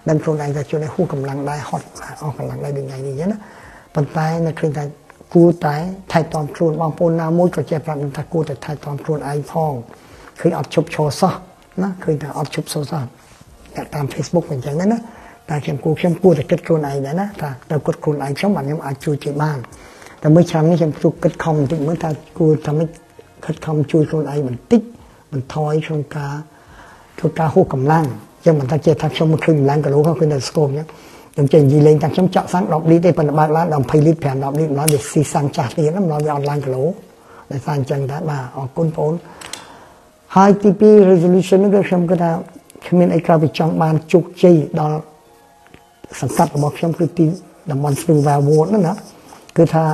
ដឹងខ្លួនឯងថាជួយឲ្យហួសកម្លាំងដែរហត់អស់កម្លាំងដែរដូចថ្ងៃនេះណាប៉ុន្តែនៅឃើញថាគួរតែថែទាំខ្លួនបងប្អូនណាមួយក៏ចេះប្រាប់ថាគួរតែថែទាំខ្លួនឯងផងឃើញអត់ឈប់ឈរសោះណាឃើញថាអត់ឈប់សោះតែតាម Facebook អញ្ចឹងណាតែខ្ញុំគួរតែគិតខ្លួនឯងដែរណាថាទៅគិតខ្លួនឯងខ្ញុំបាទខ្ញុំអាចជួយគេបានតែមួយឆ្នាំនេះខ្ញុំគិតខំបន្តិចមើលថាគួរតែមិនខិតខំជួយខ្លួនឯងបន្តិចបន្ថយក្នុងការធ្វើការហួសកម្លាំងចឹងមិនថាចេះថាខ្ញុំមកឃើញកម្លាំងគីឡូគាត់ឃើញនៅស្គមអញ្ចឹងខ្ញុំចេះនិយាយលេងថាខ្ញុំចាក់សាំង10លីត្រទេប៉ុន្តែបើកឡើងដល់20លីត្រ5 10លីត្រម្ល៉េះវាស៊ីសាំងចាស់ទៀតណាម្ល៉េះវាអត់ឡើងគីឡូដោយសារអញ្ចឹងដែរបាទអរគុណបងប្អូនហើយទី2 resolution នេះខ្ញុំគិតថាគ្មានអីក្រៅពីចង់បានជោគជ័យដល់សង្កាត់របស់ខ្ញុំគឺទីតំបន់ Springvale Ward ហ្នឹងណាគឺថា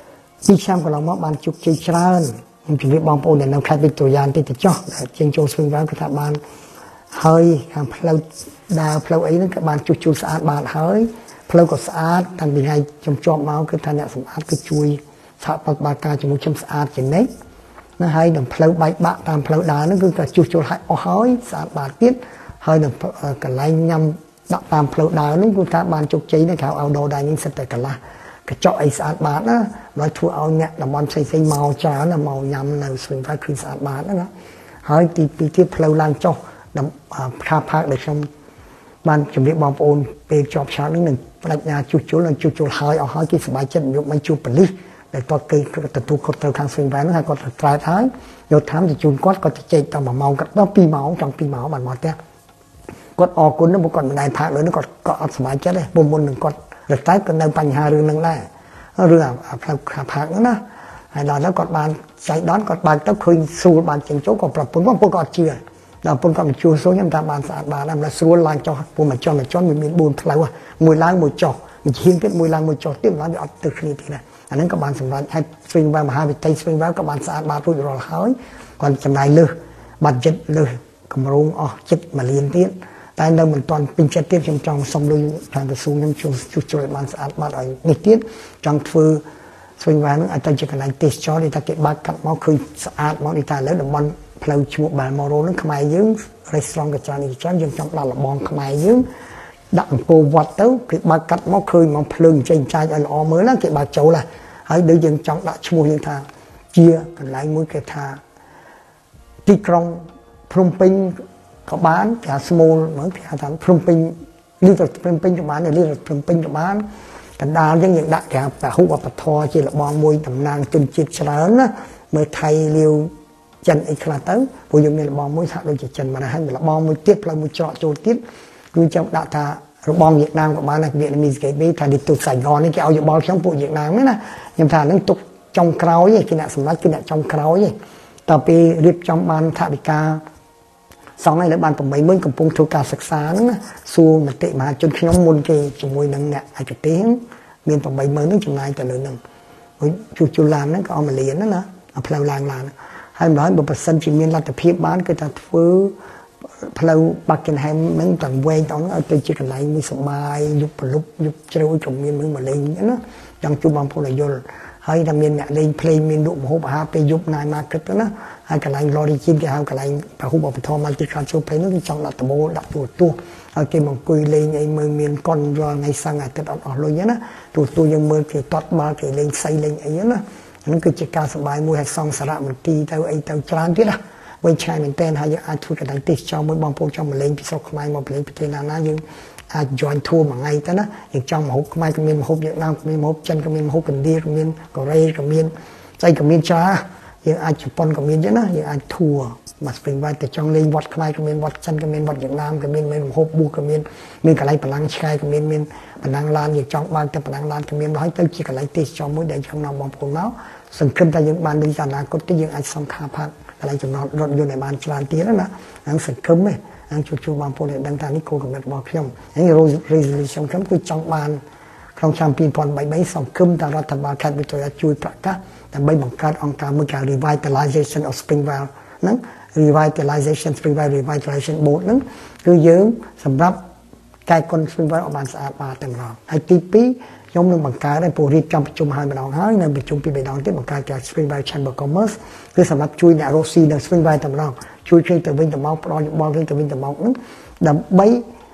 2ឆ្នាំកន្លងមកបានជោគជ័យច្រើនខ្ញុំជម្រាបបងប្អូនដែលនៅខេត្តវិទ្យាតិចចោះជាងចូល Springvale គឺថាបានហើយខាងផ្លូវដើរផ្លូវអីហ្នឹងក៏បានជួសជុលស្អាតបានហើយផ្លូវក៏ស្អាតតាំងពីថ្ងៃខ្ញុំជាប់មកគឺថាអ្នកសម្អាតគឺជួយសហប្រតិបត្តិការជាមួយខ្ញុំស្អាតជានិច្ចណាហើយនឹងផ្លូវបែកបាក់តាមផ្លូវដើរហ្នឹងគឺក៏ជួសជុលឲ្យអស់ហើយស្អាតបានទៀតហើយនឹងកន្លែងញ៉ាំដាក់តាមផ្លូវដើរហ្នឹងគឺថាបានជោគជ័យនៅក្រៅ outdoor dining សិតតែកន្លះកញ្ចក់អីស្អាតបានណាហើយធ្វើឲ្យអ្នកតំបន់ផ្សេងៗមកច្រើនណាមកញ៉ាំនៅ Springvale គឺស្អាតបានណាហើយទី2ទៀតផ្លូវឡើងចុះខាផាកដែលខ្ញុំបានជម្រាបបងប្អូនពេលជាប់ឆាតនឹងបដិញ្ញាជួសជុលនិងជួសជុលហើយអស់ហើយគេសប្បាយចិត្តយកមកជួបប៉ូលីសដែលគាត់គេទទួលខុសត្រូវខាង Springvale ហ្នឹងហើយគាត់ត្រើតហើយយកតាមទៅជូនគាត់គាត់ទៅជែកតាម1ម៉ោងគាត់ដល់2ម៉ោងចង់2ម៉ោងបានមកផ្ទះគាត់អរគុណណាស់គាត់មិនដែរផាកលើហ្នឹងគាត់អត់សប្បាយចិត្តទេពុំមុននឹងគាត់រត់តែក៏នៅបញ្ហារឿងហ្នឹងដែររឿងផ្លូវខាផាកហ្នឹងណាហើយដល់ទៅគាត់បានចៃដន្យគាត់បើកទៅឃើញស្រួលបានចេញចូលក៏ប្រពន្ធគាត់ក៏អត់ជឿដល់ប្រពន្ធគាត់មកជួសសូនខ្ញុំថាបានស្អាតបានហើយស្រួលឡើងចុះពុំមកចុះវាមាន4ផ្លូវមួយឡើងមួយចុះមួយឈាមទៀតមួយឡើងមួយចុះទៀតឡើងវាអត់ទៅគ្នាទៀតណាអាហ្នឹងក៏បានសម្រាប់ឲ្យ Springvale មហាវិទ្យាល័យ Springvale ក៏បានស្អាតបានរួចរាល់ហើយគាត់ចំណាយលើសបាត់ចិត្តលើសគម្រោងអស់ចិត្ត1លានទៀតតែនៅមិនទាន់ពេញចិត្តទៀតខ្ញុំចង់សុំលុយខាងក្រសួងខ្ញុំជួសជុលឲ្យបានស្អាតបាត់ឲ្យនេះទៀតចង់ធ្វើ Springvale ហ្នឹងឲ្យទៅជាកន្លែងទេសចរណ៍ដែលគេបើកកាត់មកឃើញស្អាតមកនេះថាឥឡូវតំបន់ផ្លូវឈ្មោះ Balmoral ហ្នឹងខ្មែរយើង restaurant ក៏ច្រើនយើងចង់ដាក់លបងខ្មែរយើងដាក់អង្គរវត្តទៅគេបើកកាត់មកឃើញមកភ្លើងចេញចាយឲ្យល្អមើលណាគេបើកចូលហើយដូចយើងចង់ដាក់ឈ្មោះយើងថាជាកន្លែងមួយគេថាទីក្រុងភ្នំពេញក៏បានគេហៅ small មើលគេហៅថាភ្នំពេញនេះទៅភ្នំពេញក៏បាននេះភ្នំពេញក៏បានកណ្ដាលយើងដាក់គេហៅពហុវប្បធម៌ជាលបងមួយតំណាងជនជាតិច្រើនណាមើលថៃលាវចិនអីខ្លះទៅព្រោះយើងមានលបងមួយថាដូចជាចិនមកហើយលបងមួយទៀតផ្លូវមួយច្រកចូលទៀតគឺចង់ដាក់ថារបងវៀតណាមក៏បានដែរវៀតណាមីគេនេះថាទីទូសៃហ្គននេះគេឲ្យយោបល់ខ្ញុំពួកវៀតណាមហ្នឹងណាខ្ញុំថាហ្នឹងទុកចុងក្រោយឯងគេអ្នកសម្រាប់គឺអ្នកចុងក្រោយឯងតទៅពេលរៀបចំបានថវិកាសងឲ្យលើបាន80000កំពុងធ្វើការសិក្សាហ្នឹងណាសួរមតិមហាជនខ្ញុំមុនគេជាមួយនឹងអ្នកឯកទេសមាន80000ហ្នឹងចំណាយទៅលើហ្នឹងជួសជុលឡានហ្នឹងក៏អស់1លានណាផ្លូវឡើងឡានហើយម្ល៉េះបើប្រសិនជាមានលទ្ធភាពបានគឺថាធ្វើផ្លូវ Buckingham ហ្នឹងទាំងវែងទាំងឲ្យទៅជាកន្លែងមួយសបាយយប់ប្រលប់យប់ជ្រៅក៏មានមើលមកលេងណាចង់ជួបបងប្អូនឲ្យយល់ហើយតែមានអ្នកលេងភ្លេងមានលក់ម្ហូបអាហារពេលយប់ night market ទៅណាហើយកន្លែង Glory Gym គេហៅកន្លែងពហុវប្បធម៌ Multicultural Place ហ្នឹងគេចង់ដាក់តបោដាក់ទូទស្សន៍ហើយគេមកអង្គុយលេងអីមើលមានកុនរាល់ថ្ងៃសៅរ៍អាទិត្យអត់អស់លុយណាទូទស្សន៍យើងមើលគេតត់បាល់គេលេងសៃលេងអីណាហ្នឹងគឺជាការសប្បាយមួយឲ្យសង្សារៈមន្ទីរទៅអីទៅច្រើនទៀតណាវិញឆ្ងាយមែនតើហើយយើងអាចធ្វើកន្លែងទេសចរមួយបងប្អូនចង់មកលេងពីស្រុកខ្មែរមកលេងប្រទេសណាយើងអាច join tour មួយថ្ងៃទៅណាយើងចង់មហូបខ្មែរក៏មានមហូបវៀតណាមក៏មានមហូបចិនក៏មានមហូបឥណ្ឌាក៏មានកូរ៉េក៏មានស្អីក៏មានច្រើនយើងអាចជប៉ុនក៏មានចឹងណាយើងអាច tour មក Springvale ទៅចង់លេងវត្តខ្មែរក៏មានវត្តចិនក៏មានវត្តវៀតណាមក៏មានមហូបបួសក៏មានកន្លែងប្រឡាំងឆ្កែក៏មានបណ្ដាំងឡានយើងចង់បើកទៅបណ្ដាំងឡានក៏មានហើយទៅជាកន្លែងទេសចរមួយដែលខ្ញុំនាំបងប្អូនមកសង្ឃឹមថាយើងបានដូចអនាគតទៅយើងអាចសង្ខាផាត់កន្លែងចំណតរថយន្តឲ្យបានច្រើនទៀតណាហ្នឹងសង្ឃឹមទេហ្នឹងជួបបងប្អូនឲ្យដឹងថានេះគោលកំណត់របស់ខ្ញុំហើយ resolution ខ្ញុំគឺចង់បានក្នុងឆ្នាំ2023សង្ឃឹមថារដ្ឋបាលខេត្តវិទ្យាជួយប្រកាសដើម្បីបង្កើតអង្គការមួយគេ Revitalization of Springvale ហ្នឹង Revitalization Springvale Revitalization Board ហ្នឹងគឺយើងសម្រាប់កែគុណ Springvale ឲ្យបានស្អាតបាតតែម្ដងហើយទី2ខ្ញុំនឹងបង្កើតឲ្យពលរៀបចំប្រជុំហើយម្ដងហើយនៅប្រជុំពី3ដងទៀតបង្កើតជា Springvale Chamber Commerce គឺសម្រាប់ជួយអ្នករស់ស៊ីនៅ Springvale តែម្ដងជួយទៅវិញទៅមកផ្ដល់យោបល់វិញទៅវិញទៅមកហ្នឹងដើម្បី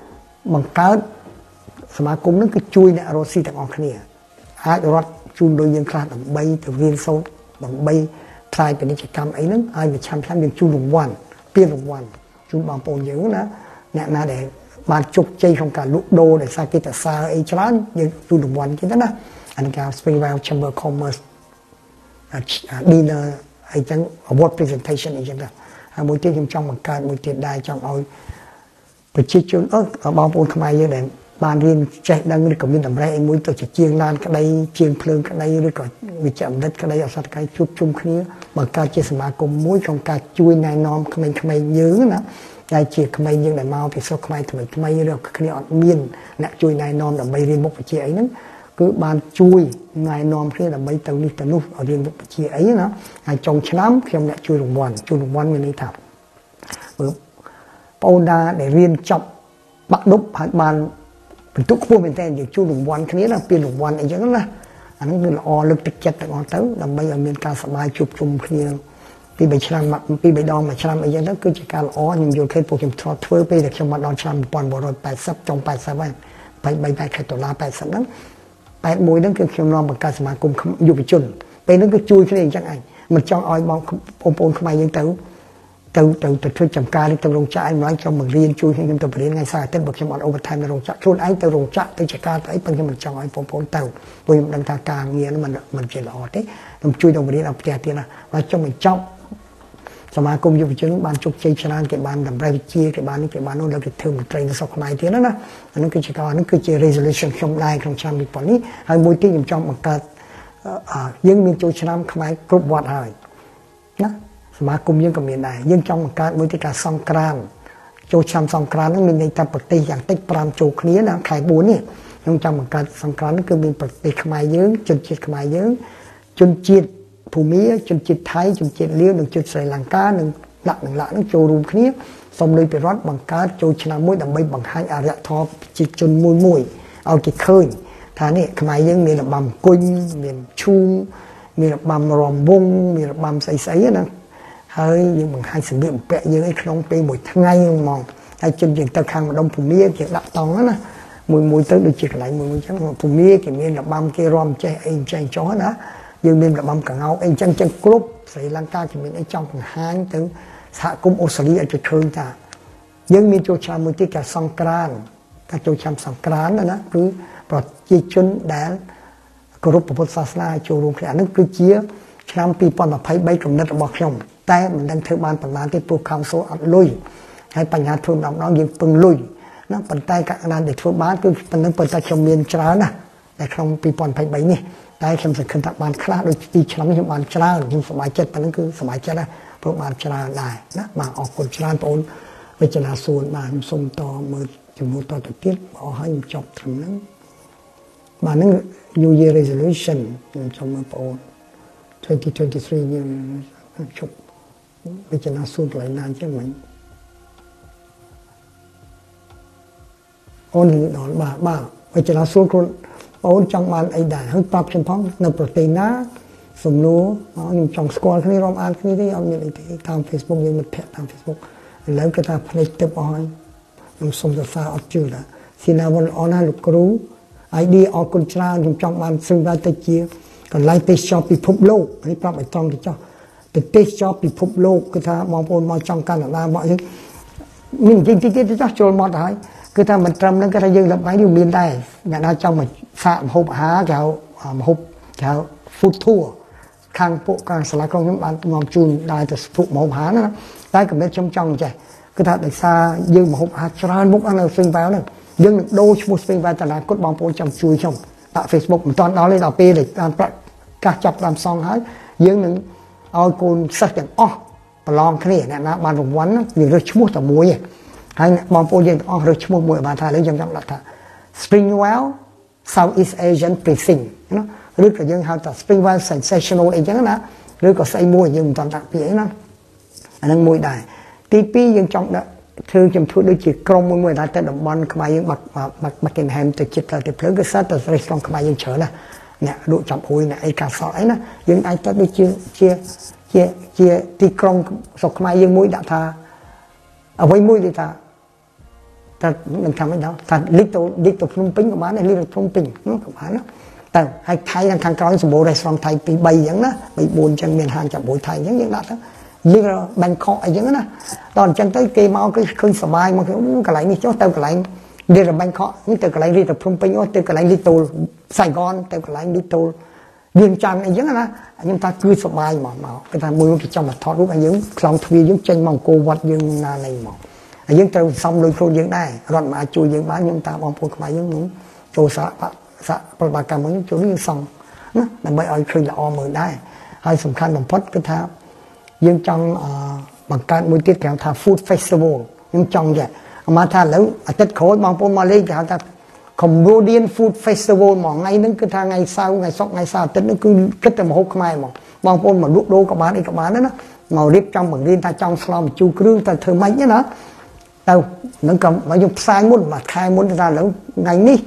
បង្កើតសមាគមនឹងគឺជួយអ្នករស់ស៊ីទាំងអស់គ្នាអាចរត់ជូនដោយយើងខ្លះដើម្បីទៅរៀនសូត្រដើម្បីថ្លៃពាណិជ្ជកម្មអីហ្នឹងហើយមួយឆ្នាំយើងជូនរង្វាន់ពានរង្វាន់ជូនបងប្អូនយើងណាអ្នកណាដែលបានជោគជ័យក្នុងការលក់ដូរដែលសារគេទៅសារអីច្រើនយើងជូនរង្វាន់ចឹងទៅណាអានេះគេ Springvale Chamber of Commerce dinner អីចឹង award presentation អីចឹងទៅហើយមួយទៀតខ្ញុំចង់បង្កើតមួយទៀតដែរចង់ឲ្យប្រជាជនបងប្អូនខ្មែរយើងដែលបានរៀនចេះដឹងឬក៏មានតម្រៃអីមួយទៅជាជាងឡានក្តីជាងភ្លើងក្តីឬក៏វិជ្ជាបណ្ឌិតក្តីអសតកាយជួបជុំគ្នាបង្កើតជាសមាគមមួយក្នុងការជួយណែនាំក្មេងៗយើងណាដែលជាក្មេងយើងដែលមកពីស្រុកខ្មែរថ្មីឬគ្នាអត់មានអ្នកជួយណែនាំដើម្បីរៀនមុខវិជ្ជាអីហ្នឹងគឺបានជួយណែនាំគ្នាដើម្បីទៅនេះទៅនោះឲ្យរៀនមុខវិជ្ជាអីណាហើយចុងឆ្នាំខ្ញុំអ្នកជួយរង្វាន់មានន័យថាបើបងអូនដែលរៀនចប់បាក់ឌុបហើយបានបន្ទុកខ្ពស់មែនតើយើងជួយរង្វាន់គ្នាណាពានរង្វាន់អីចឹងណាអាហ្នឹងគឺល្អលើកទឹកចិត្តទាំងអស់ទៅដើម្បីឲ្យមានការសប្បាយជួបជុំគ្នាពី3ឆ្នាំពី3ដងមួយឆ្នាំអីចឹងទៅគឺជាការល្អខ្ញុំយល់ឃើញពួកខ្ញុំធ្លាប់ធ្វើពេលដែលខ្ញុំមកដល់ឆ្នាំ1980ចុង80ហើយ$83 80ហ្នឹង81ហ្នឹងគឺខ្ញុំនាំបង្កើតសមាគមយុវជនពេលហ្នឹងគឺជួយគ្នាអញ្ចឹងឯងមិនចង់ឲ្យបងប្អូនខ្មែរយើងទៅធ្វើចំការឬទៅរោងចក្រឯងឡើងខ្ញុំមករៀនជួយខ្ញុំទៅបរៀនថ្ងៃសៅរ៍អាទិត្យបើខ្ញុំអត់ overtime នៅរោងចក្រខ្លួនឯងទៅរោងចក្រទៅចការទៅអីប៉ុន្តែខ្ញុំមិនចង់ឲ្យបងប្អូនទៅព្រោះខ្ញុំដឹងថាការងារហ្នឹងមិនជាល្អទេខ្ញុំជួយទៅបរៀនឲ្យផ្ទះទៀតណាហើយខ្ញុំបញ្ចប់សមាគមយុវជនបានជោគជ័យច្រើនគេបានតម្រូវវិជាគេបាននេះគេបាននោះលើកទៅធ្វើមន្ត្រីនៅស្រុកខ្មែរទៀតណាអានឹងគឺជា resolution ខ្ញុំដែរក្នុងឆ្នាំ2000នេះហើយមួយទៀតខ្ញុំចង់បង្កើតយើងមានចូលឆ្នាំខ្មែរគ្រប់វត្តហើយណាសមាគមយើងក៏មានដែរយើងចង់បង្កើតមួយទៀតការសង្ក្រាន្តចូលឆ្នាំសង្ក្រាន្តហ្នឹងមានន័យថាប្រទេសយ៉ាងតិច5ចូលគ្នាណាខែ4នេះខ្ញុំចង់បង្កើតសង្ក្រាន្តហ្នឹងគឺមានប្រទេសខ្មែរយើងជនជាតិខ្មែរយើងជនជាតិភូមាជនជាតិថៃជនជាតិលាវនិងជនស្រីលង្កានិងលក្ខនឹងចូលរួមគ្នាសូមលុយពីរដ្ឋបង្កើតចូលឆ្នាំមួយដើម្បីបង្ហាញអរិយធម៌ប្រជាជនមួយឲ្យគេឃើញថានេះខ្មែរយើងមានរបាំគុញមានឈូងមានរបាំរំវងមានរបាំស្អីណាហើយយើងបង្ហាញសម្លៀកបំពាក់យើងឯក្នុងពេលមួយថ្ងៃហ្មងហើយជនយើងទៅខាងម្ដុំភូមាគេដាក់តង់ណាមួយទៅដូចជាកន្លែងមួយអញ្ចឹងភូមាគេមានរបាំគេរំចេះអីចេះចោះណាយើងមានរបាំកងោកអីចឹងគ្រប់ស្រីលង្កាគេមានអីចង់បង្ហាញទៅសហគមន៍អូស្ត្រាលីឲ្យគេឃើញថាយើងមានចូលឆ្នាំមួយទៀតការសង្ក្រាន្តការចូលឆ្នាំសង្ក្រាន្តណាគឺប្រជាជនដែលគោរពពុទ្ធសាសនាចូលរួមគ្នាអានេះគឺជាឆ្នាំ2023គំនិតរបស់ខ្ញុំតែមិនដឹងធ្វើបានប៉ុន្មានទេព្រោះ Council អត់លុយហើយបញ្ហាធ្វើម្ដងយើងពឹងលុយណាប៉ុន្តែកណ្ដាលដែលធ្វើបានគឺប៉ុណ្ណឹងប៉ុន្តែខ្ញុំមានច្រើនណាតែក្នុង2023នេះតែខ្ញុំសង្ឃឹមថាបានខ្លះដូច2ឆ្នាំនេះខ្ញុំបានច្រើនខ្ញុំសប្បាយចិត្តប៉ុណ្ណឹងគឺសប្បាយចិត្តណាព្រោះបានច្រើនដែរណាបាទអរគុណច្រើនបងអូនវិជ្ជាសួនបាទខ្ញុំសូមតមើលចំនួនតទៅទៀតអស់ហើយខ្ញុំចប់ត្រឹមហ្នឹងបាទហ្នឹង New Year Resolution ខ្ញុំសូមមើលបងអូន2023យើងជប់វិជ្ជាសួនកន្លែងណាចឹងមិញអូនដល់បាទវិជ្ជាសួនខ្លួនអូនចង់បានអីដែរហើយប្រាប់ខ្ញុំផងនៅប្រទេសណាសំណួរខ្ញុំចង់ស្គាល់គ្នារំអានគ្នាទេអត់មានអីទេតាម Facebook យើងមិត្តភ័ក្តិតាម Facebook ឥឡូវគេថាភ្លេចទឹកអស់ហើយខ្ញុំសុំសរសើរអត់ជឿដែរស៊ីណាវលអនណាលោកគ្រូ ID អរគុណច្រើនខ្ញុំចង់បានស្រីទៅជាកន្លែងទេសចរពិភពលោកនេះប្រាប់ឲ្យត្រង់ទៅចោះទៅទេសចរពិភពលោកគឺថាបងប្អូនមកចង់កាណាដាមកយើងមានតិចតិចទៅចោះចូលមកទៅហើយគឺថាមិនត្រឹមហ្នឹងគេថាយើងដល់បាយយើងមានដែរអ្នកណាចង់មកសាកម្ហូបអាហារគេហៅម្ហូបគេហៅ food tour ខាងពួកខាងសាលាក្រុងខ្ញុំបាននាំជូនដែរទៅស្ពុកម្ហូបអាហារណាតែកំណត់ខ្ញុំចង់ចេះគឺថាដោយសារយើងម្ហូបអាហារច្រើនមុខនៅ Springvale ហ្នឹងយើងនឹងដូរឈ្មោះ Springvale តាណាគាត់បងប្អូនចង់ជួយខ្ញុំដាក់ Facebook មិនទាន់ដល់ទេដល់ពេលបានប្រកាសចាប់តាមសងហើយយើងនឹងឲ្យកូនសិស្សទាំងអស់ប្រឡងគ្នាអ្នកណាបានរង្វាន់យើងរើសឈ្មោះតែមួយឯងហើយបងប្អូនយើងទាំងអស់រើសឈ្មោះមួយបានថាឥឡូវខ្ញុំចង់ដាក់ថា Springvale Southeast Asian Precinct ណាឬក៏យើងហៅថា Springvale Sensational អីចឹងណាឬក៏ស្អីមួយយើងមិនទាន់ដាក់ពាក្យអីណាអានឹងមួយដែរទី2យើងចង់ដាក់ធ្វើខ្ញុំធ្វើដូចជាក្រុមមួយដែលតែតំបន់ខ្មែរយើងបាត់Buckinghamទៅចិត្តទៅភ្លើងគឺសត្វទៅរេស្តង់ខ្មែរយើងច្រើនណាអ្នកលក់ចាប់ហួយអ្នកអីកាសអីណាយើងអាចទៅដូចជាទីក្រុងស្រុកខ្មែរយើងមួយដាក់ថាអ្វីមួយទេថា ta mình làm cái đó ta đi từ phun pin của bạn này đi từ phun pin nó của bạn đóแต่ให้ไทยทางข้างกลางสมบูรณ์ได้สองไทยปีใบอย่างนะปีบุญจังเมียนหางจากบุญไทยอย่างนั้นนะยิ่งเราแบ่งข้ออย่างนั้นนะตอนจังtới kỳ mau cáiขึ้นสบายมาคือcái lạiนี่chỗ tới cái lại đi là banh khó nhưng tới cái lại đi tập trung pin tới cái lại đi tù Sài Gòn tới cái lại đi tù điền tràn này giốngนะnhưng ta cứสบายmà cái ta mua cái trong mặt thọ lúc anh những lòng thuy những tranh mong cô vật những này mà những từ xong đôi cô những này rồi mà chui những bán nhưng ta mong cô phải những chỗ xãประบาการมันจุดนี้ส่งนะแต่ไม่เอาคืนละอมือได้ให้สำคัญของพอดก็ท่ายังจังบังการมวยติดแถวท่าฟู้ดเฟสติวัลยังจังอย่างมาท่าแล้วอาทิตย์โขดบางปนมาเลยแถวท่าคอมโบเดียนฟู้ดเฟสติวัลมองไงนึงคือทางไงเศร้าไงซอกไงซาติดนึงคือคิดแต่มาหกขมายมองบางปนมาลุกโดกับบ้านอีกกับบ้านนั่นนะมาเรียบจังเหมือนเรียนท่าจังสลอมจูเครื่องแต่เธอไม่เนี่ยนะแต่นึกกับมายุบสายมุ่นมาคายมุ่นท่าแล้วไงนี่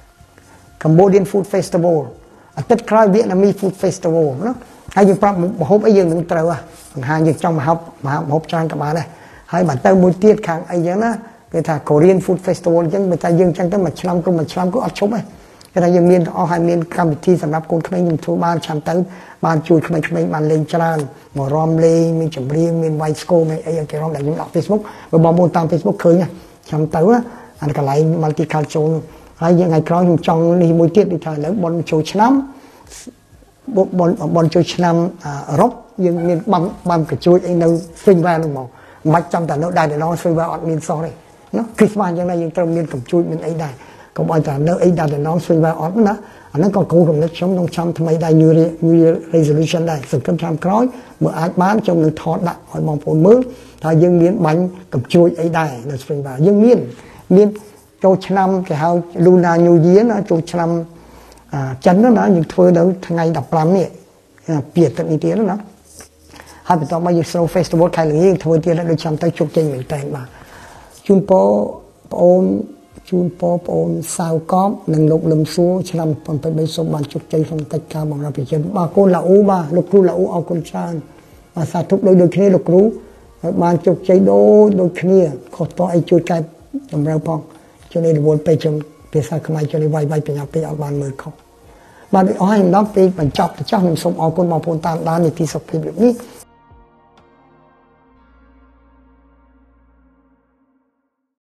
Cambodian Food Festival อาทิตย์คล้ายเวียดนามี Food Festival เนาะให้ยังปรับมาฮบไอ้ยังหนึ่งเต๋อหายังจ้องมาฮบจานกับมาเลยให้บัตรเต๋อมวยเตี้ยขังไอ้ยังนะcái thà Korean Food Festival ยังไม่แต่ยังจังแต่มาฉลองก็มาฉลองก็อัดชมไอ้cái thàยังเรียนเอาให้เรียนกรรมวิธีสำหรับคนขมิ้นยังทั่วบ้านชามเต๋อบ้านจุยขมิ้นบ้านเลงจานหมอรอมเลมีจำเรียงมีไวสโก้มีไอ้ยังแกร้องแต่ยังออก Facebook ไปบอกมูลตาม Facebook เคยไงชามเต๋ออันก็ไหลมัลติคัลโจนไอ้ยังไงคราวยังจังนี่มวยเตี้ยดีท่าแล้วบอลโจชน้ำบอลโจชน้ำรบยังมีบังกระจุยไอ้เราฟิงแวร์ลงมองมัดจำแต่เราได้แต่น้องฟิงแวร์อดมีนซอเลยเนาะคริสต์มาสยังไงยังต้องมีกับจุยมันไอ้ได้ก็บอกแต่เราไอ้ได้แต่น้องฟิงแวร์อดนะอันนั้นก็กูกับนักชมต้องชมทำไมได้ New Year Resolution ได้สึกกันทำคล้อยเมื่ออาจบ้านจงนึกทอดได้หอยมองผลมือถ้ายังมีบังกับจุยไอ้ได้เราฟิงแวร์ยังมีโจชนำcái hao Luna New Year nóโจชนำchân nó những thôi đâu ngày đập làm nè biệt tận ý tiếng đó hai bên trong bao nhiêu snow festival khai là những thôi tiếng đã được chăm tay chụp trên mình tay mà chun po ôn sao cóm nâng lục lầm xua chăm phần phải bên sông bàn chụp chơi phong cách cao bằng ra phía trên ba cô là u ba lục ru là u ao con trai mà sao thúc đôi kia lục ru bàn chụp chơi đôi kia khó to ai chui cái tầm rau phong cho nênวนไปจนภาษาขมายจนไวๆไปเอาไปเอาบ้านมือเขาบ้านอ้อยน้องไปบรรจบเจ้าหนุ่มสมอคนมองพลตามด้านในที่สกปรกแบบนี้